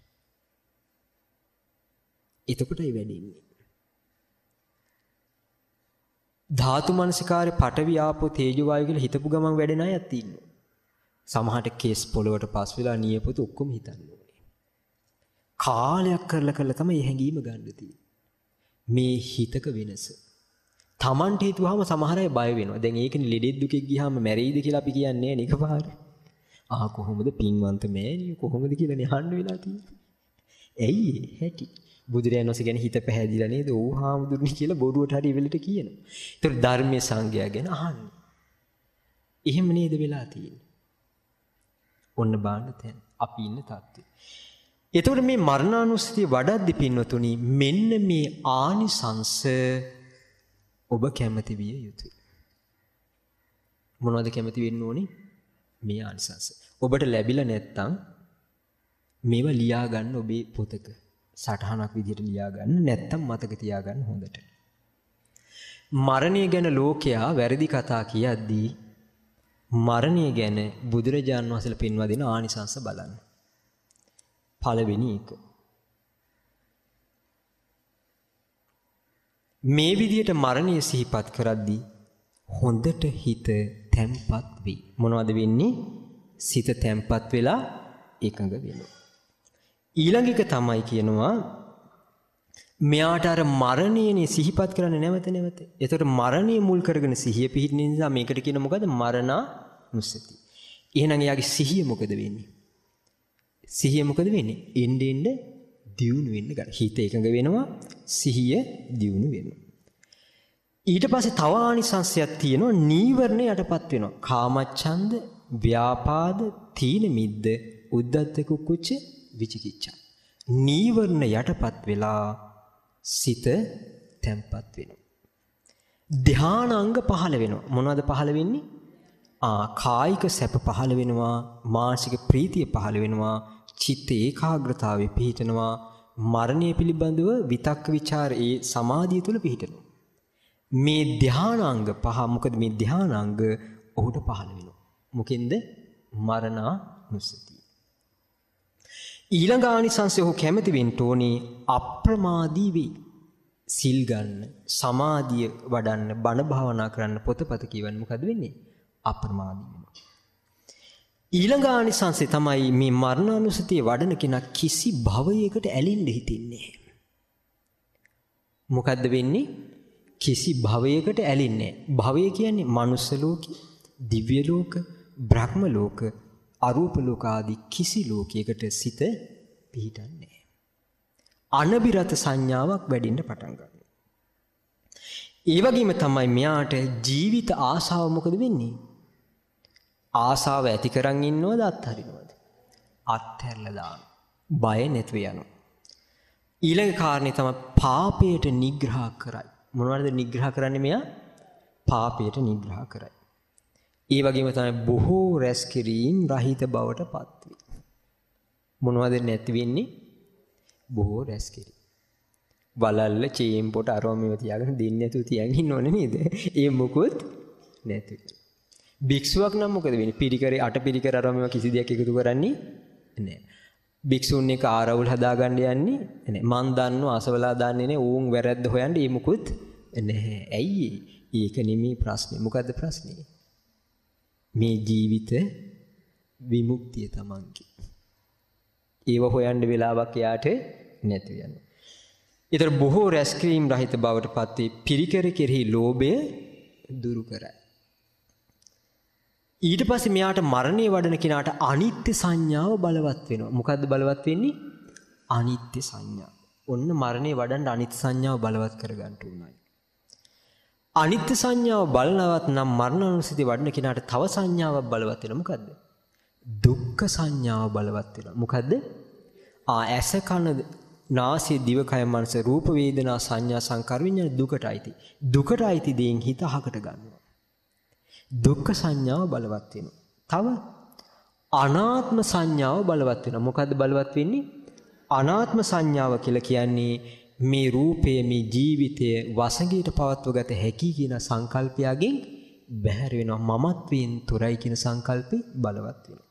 එතකොටයි වැඩින්නේ. ධාතු මනසිකාරේ පඨවි ආපෝ තේජෝ වායු කියලා හිතපු ගමන් වැඩෙන අයත් ඉන්නවා. සමහරට කේස් පොළවට පස් වෙලා නියපොතු ඔක්කොම හිතන්න ඕනේ. කාලයක් කරලා කරලා තමයි මේ හැඟීම ගන්න තියෙන්නේ. මේ හිතක වෙනස. Tamanට හිතුවාම සමහර අය බය වෙනවා. දැන් ඒකනේ ලෙඩෙක් දුකෙක් ගියාම මැරෙයිද කියලා අපි කියන්නේ නෑ නිකපාර. ආ කොහොමද පින්වන්ත මෑණියෝ කොහොමද කියලා නිහඬ වෙලා තියෙන්නේ. ඇයි හැටි? බුදුරයන් වහන්සේ ගැන හිත පැහැදිලා නේද? ඕ හාමුදුරනේ කියලා බොරුවට හරි ඉවලට කියනවා. ඒතර ධර්මයේ සංගය ගැන අහන්නේ. එහෙම නේද වෙලා තියෙන්නේ. ඔන්න බාන්න තැන අපි ඉන්න තත්ත්වය. එතකොට මේ මරණානුස්සතිය වඩද්දි පින්නතුනි මෙන්න මේ ආනිසංස ඔබ කැමති විය යුතුයි. මොනවද කැමති වෙන්න ඕනේ? මේ ආනිසංස. ඔබට ලැබිලා නැත්තම් මේවා ලියා ගන්න ඔබේ පොතක සටහනක් විදිහට ලියා ගන්න නැත්තම් මතක තියා ගන්න හොඳට. මරණය ගැන ලෝකයා වැරදි කතා කියද්දී මරණය ගැන බුදුරජාන් වහන්සේලා පෙන්වා දෙන ආනිසංස බලන්න. පළවෙනි එක. මේ විදිහට මරණය සිහිපත් කරද්දී හොඳට හිත තැම්පත් වෙයි. මොනවද වෙන්නේ? සිත තැම්පත් වෙලා එකඟ වෙනවා. ඊළඟ එක තමයි කියනවා මෙයාට අර මරණයනේ සිහිපත් කරන්න නැවත නැවත. ඒතකොට මරණය මුල් කරගෙන සිහිය පිහිටින නිසා මේකට කියන මොකද? මරණානුස්සති. එහෙනම් එයාගේ සිහිය මොකද වෙන්නේ? සිහිය මොකද වෙන්නේ? එන්න එන්න දියුණු වෙන්න ගන්න. හිත එකඟ වෙනවා, සිහිය දියුණු වෙනවා. ඊට පස්සේ තව ආනිසංසයක් තියෙනවා. නීවරණ යටපත් වෙනවා. කාමච්ඡන්ද, ව්‍යාපාද, තීන මිද්ද, උද්ධච්ච කුක්කුච්ච, විචිකිච්ඡා. නීවරණ යටපත් වෙලා සිත තැම්පත් වෙනවා. ධානාංග පහළ වෙනවා. මොනවද පහළ වෙන්නේ? ආ කායික සැප පහළ වෙනවා, මානසික ප්‍රීතිය පහළ වෙනවා, චිත්ත ඒකාග්‍රතාවෙ පිහිටනවා, මරණය පිළිබඳව විතක්ක ਵਿਚාර ඒ සමාධිය තුල පිහිටනවා. මේ ධානාංග පහ මොකද මේ ධානාංග ඔහුට පහළ වෙනවා. මොකෙන්ද? මරණානුස්සතිය. ඊළඟ ආනිසංසය ඔහු කැමති වෙන්න ඕනේ අප්‍රමාදී වෙයි. සිල් ගන්න, සමාධිය වඩන්න, බණ භාවනා කරන්න, පොතපත කියවන්න මොකද වෙන්නේ? අප්‍රමාදී වෙනවා. ඊළඟ ආනිසංසය තමයි මේ මරණානුස්සතිය වඩන කෙනා කිසි භවයකට ඇලෙන්න හිතෙන්නේ නැහැ. මොකද්ද වෙන්නේ? කිසි භවයකට ඇලෙන්නේ නැහැ. භවය කියන්නේ මනුස්ස ලෝක, දිව්‍ය ලෝක, බ්‍රහ්ම ලෝක, අරූප ලෝක ආදී කිසි ලෝකයකට සිත පිහිටන්නේ නැහැ. අනබිරත සංඥාවක් වැඩින්න පටන් ගන්නවා. ඒ වගේම තමයි මෙයාට ජීවිත ආශාව මොකද වෙන්නේ? ආශාව ඇති කරන් ඉන්නවද අත්හරිනවද? අත්හැරලා දාන. බය නැතුව යනවා. ඊළඟ කාරණේ තමයි පාපයට නිග්‍රහ කරයි. මොනවද නිග්‍රහ කරන්නේ මෙයා? පාපයට නිග්‍රහ කරයි. ඒ වගේම තමයි බොහෝ රැස් කිරීම රහිත බවට පත් වේ. මොනවද නැති වෙන්නේ? බොහෝ රැස් කිරීම. බලල්ල චේම් පොට අරෝමෙව තියාගෙන දෙන්නේ නැතුව තියන් ඉන්න ඕනේ නේද? ඒ මොකොත් නැති. භික්ෂුවක් නම් මොකද වෙන්නේ? පිරිකරේ අට පිරිකර අරෝමෙව කිසි දෙයක් එකතු කරන්නේ නැහැ. භික්ෂුන් එක ආරවුල් හදාගන්න යන්නේ නැහැ. මන් දන්නව අසවලා දන්නේ නැහැ. ඌන් වැරද්ද හොයන්නේ ඒ මොකොත් නැහැ. ඇයි ඒක නෙමෙයි ප්‍රශ්නේ. මොකද්ද ප්‍රශ්නේ? මේ ජීවිත විමුක්තිය තමන්ගේ. ඒව හොයන්න වෙලාවක් යාට නැති යනවා. ඊතර බොහෝ රැස්ක්‍රීම් රහිත බවට පත් වී පිරිකර කෙරෙහි ලෝභය දුරු කරයි. ඊට පස්සේ මෙයාට මරණය වඩන කෙනාට අනිත්‍ය සංඥාව බලවත් වෙනවා. මොකද්ද බලවත් වෙන්නේ? අනිත්‍ය සංඥාව. ඔන්න මරණය වඩන්න අනිත්‍ය සංඥාව බලවත් කරගන්න උනායි. අනිත්‍ය සංඥාව බලනවත් නම් මරණානුස්සතිය වඩන කෙනාට තව සංඥාවක් බලවත් වෙනවා. මොකද්ද? දුක්ඛ සංඥාව බලවත් වෙනවා. මොකද්ද? ආ ඇස කන නාසය දිවකය මනස රූප වේදනා සංඥා සංකාර විඤ්ඤාණ දුකට අයිති. දුකට අයිති දේන් හිත අහකට ගන්නවා. දුක්ඛ සංඥාව බලවත් වෙනවා. තව අනාත්ම සංඥාව බලවත් වෙනවා. මොකද්ද බලවත් වෙන්නේ? අනාත්ම සංඥාව කියලා කියන්නේ මේ රූපය මේ ජීවිතය වසඟයට පවත්වගත හැකි කියන සංකල්පයෙන් බැහැර වෙනවා. මමත්වයෙන් තොරයි කියන සංකල්පේ බලවත් වෙනවා.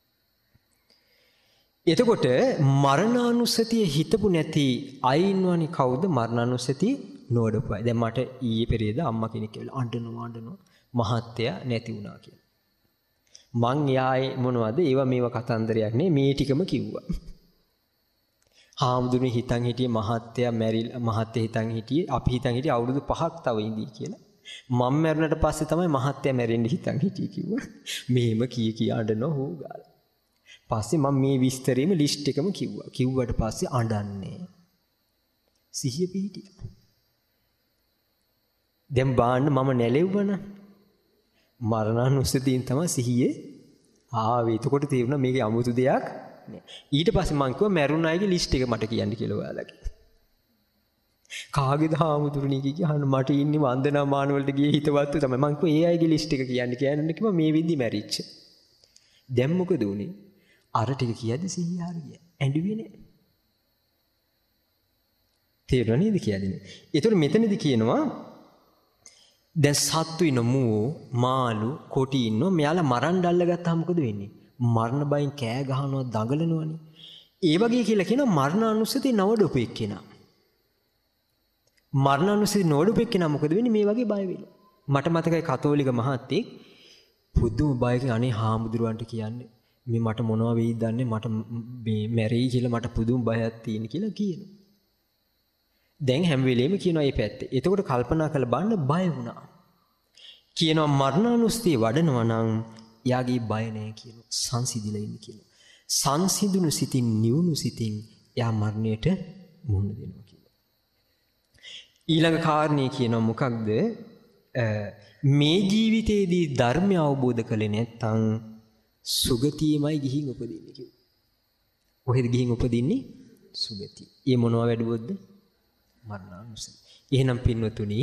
එතකොට මරණානුස්සතිය හිතපු නැති අය ඉන්නවනේ කවුද? මරණානුස්සතිය නොවඩපු අය. දැන් මට ඊයේ පෙරේද අම්මා කෙනෙක් කියලා අඬනවා අඬනවා මහත්තයා නැති වුණා කියලා. මං යායේ මොනවද? ඒවා මේවා කතන්දරයක් නේ මේ ටිකම කිව්වා. හාමුදුරනේ හිතන් හිටියේ මහත්තයා මැරිලා මහත්තයා හිතන් හිටියේ අපි හිතන් හිටියේ අවුරුදු පහක් තව ඉඳී කියලා. මම මැරුණට පස්සේ තමයි මහත්තයා මැරෙන්න හිතන් හිටියේ කිව්වා. මෙහෙම කී කී අඬනවා හො ගාලා. පස්සේ මම මේ විස්තරෙම ලිස්ට් එකම කිව්වා. කිව්වට පස්සේ අඬන්නේ. සිහිය පිහිටියා. දැන් බාන්න මම නැලෙව්වන. මරණානුස්සතියෙන් තමයි සිහියේ ආවේ. එතකොට තේරුණා මේකේ අමුතු දෙයක් නෑ. ඊට පස්සේ මං කිව්වා මැරුණ අයගේ ලිස්ට් එක මට කියන්න කියලා ඔයාලගේ. කාගේද හාමුදුරනේ කියහන මට ඉන්නේ වන්දනා මාන වලට ගියේ හිතවත්තු තමයි. මං කිව්වා ඒ අයගේ ලිස්ට් එක කියන්න කියන්න කිව්වා මේ විදි මැරිච්ච. දැන් මොකද උනේ? අර ටික කියද්දි සිහිය හරිය. ඇඬුවේ නෑ. තේරුණා නේද කියන්නේ? ඒතර මෙතනදී කියනවා දැන් සත්තු ඉන්න මූ මාළු කොටි ඉන්නෝ මෙයාලා මරන්න අල්ලගත්තාම මොකද වෙන්නේ? මරණ බයෙන් කෑ ගහනවා දඟලනවනේ. ඒ වගේ කියලා කියනවා මරණානුස්සතිය නවඩපු එක්කෙනා. මරණානුස්සතිය නවඩපු එක්කෙනා මොකද වෙන්නේ? මේ වගේ බය වෙනවා. මට මතකයි කතෝලික මහත්තයෙක් පුදුම බයකින් අනේ හාමුදුරුවන්ට කියන්නේ මේ මට මොනවා වෙයිද දන්නේ මට මේ මැරෙයි කියලා මට පුදුම බයක් තියෙන කියලා කියනවා. දැන් හැම වෙලෙම කියනවා මේ පැත්තේ. එතකොට කල්පනා කරලා බලන්න බය වුණා. කියනවා මරණානුස්සතිය වඩනවා නම් යාගේ බය නැහැ කියනවා. සංසිඳිලා ඉන්න කියනවා. සංසිඳුණු සිතින් නිවුණු සිතින් යා මරණයට මුහුණ දෙනවා කියනවා. ඊළඟ කාරණේ කියනවා මොකක්ද? මේ ජීවිතයේදී ධර්මය අවබෝධ කළේ නැත්නම් සුගතියමයි ගිහින් උපදින්නේ කිව්වා. කොහෙද ගිහින් උපදින්නේ? සුගතිය. ඒ මොනවා වැඩුවොත්ද? මරණානුස්සතිය. එහෙනම් පින්වතුනි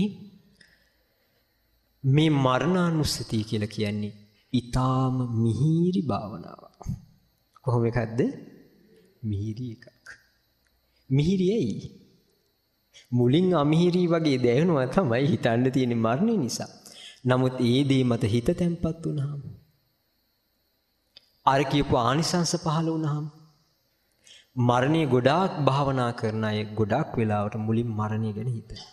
මේ මරණානුස්සතිය කියලා කියන්නේ ඊටාම මිහිරි භාවනාවක්. කොහොම එකක්ද? මිහිරි එකක්. මිහිරි ඇයි? මුලින් අමිහිරි වගේ දැනෙනවා තමයි හිතන්න තියෙන මරණය නිසා. නමුත් ඒ දේ මත හිත තැම්පත් වුණාම අර කියපු ආනිසංස පහළ වුණාම මරණය ගොඩාක් භාවනා කරන අය ගොඩාක් වෙලාවට මුලින් මරණය ගැන හිතනවා.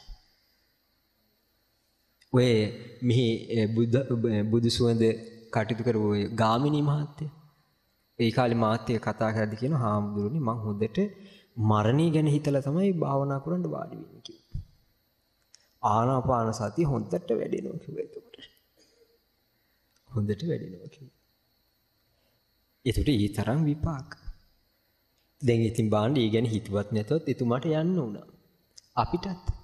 ඔය මෙහි බුදු සුවඳ කටයුතු කරපු ඔය ගාමිණී මහත්තය. ඒ කාලේ මාත්‍ය කතා කරද්දි කියන හාමුදුරනේ මං හොඳට මරණය ගැන හිතලා තමයි භාවනා කරන්න වාඩි වෙන්නේ කිව්වා. ආනාපාන සතිය හොඳට වැඩෙනවා කිව්වා එතකොට. හොඳට වැඩෙනවා කිව්වා. ඒකට ඊ තරම් විපාක. දැන් ඉතින් බාන්න ඊ ගැන හිතුවත් නැතොත් එතුමාට යන්න උනා. අපිටත්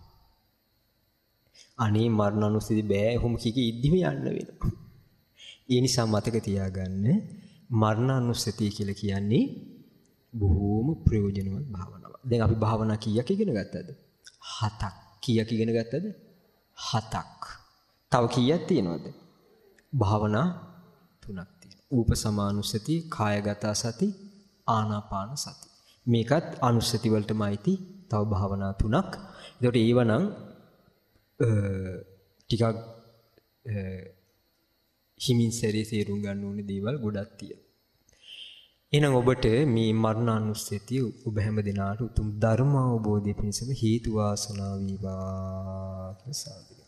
අනේ මරණනුස්සති බෑ එහෙම කිකි ඉද්දිම යන්න වෙනවා. ඒ නිසා මතක තියාගන්න මරණනුස්සතිය කියලා කියන්නේ බොහෝම ප්‍රයෝජනවත් භාවනාවක්. දැන් අපි භාවනා කීයක් ඉගෙන ගත්තද? හතක්. කීයක් ඉගෙන ගත්තද? හතක්. තව කීයක් තියෙනවද? භාවනා තුනක් තියෙනවා. ූපසමානුස්සති, කායගත සති, ආනාපාන සති. මේකත් අනුස්සති වලටම අයිති තව භාවනා තුනක්. ඒකට ඒවනම් ටිකක් හිමින් සැරේ තේරුම් ගන්න ඕනේ දේවල් ගොඩක් තියෙනවා. එහෙනම් ඔබට මේ මරණානුස්සතිය ඔබ හැම දිනාට උතුම් ධර්ම අවබෝධය පිණිසම හේතු වාසනා වේවා කියලා සාදු.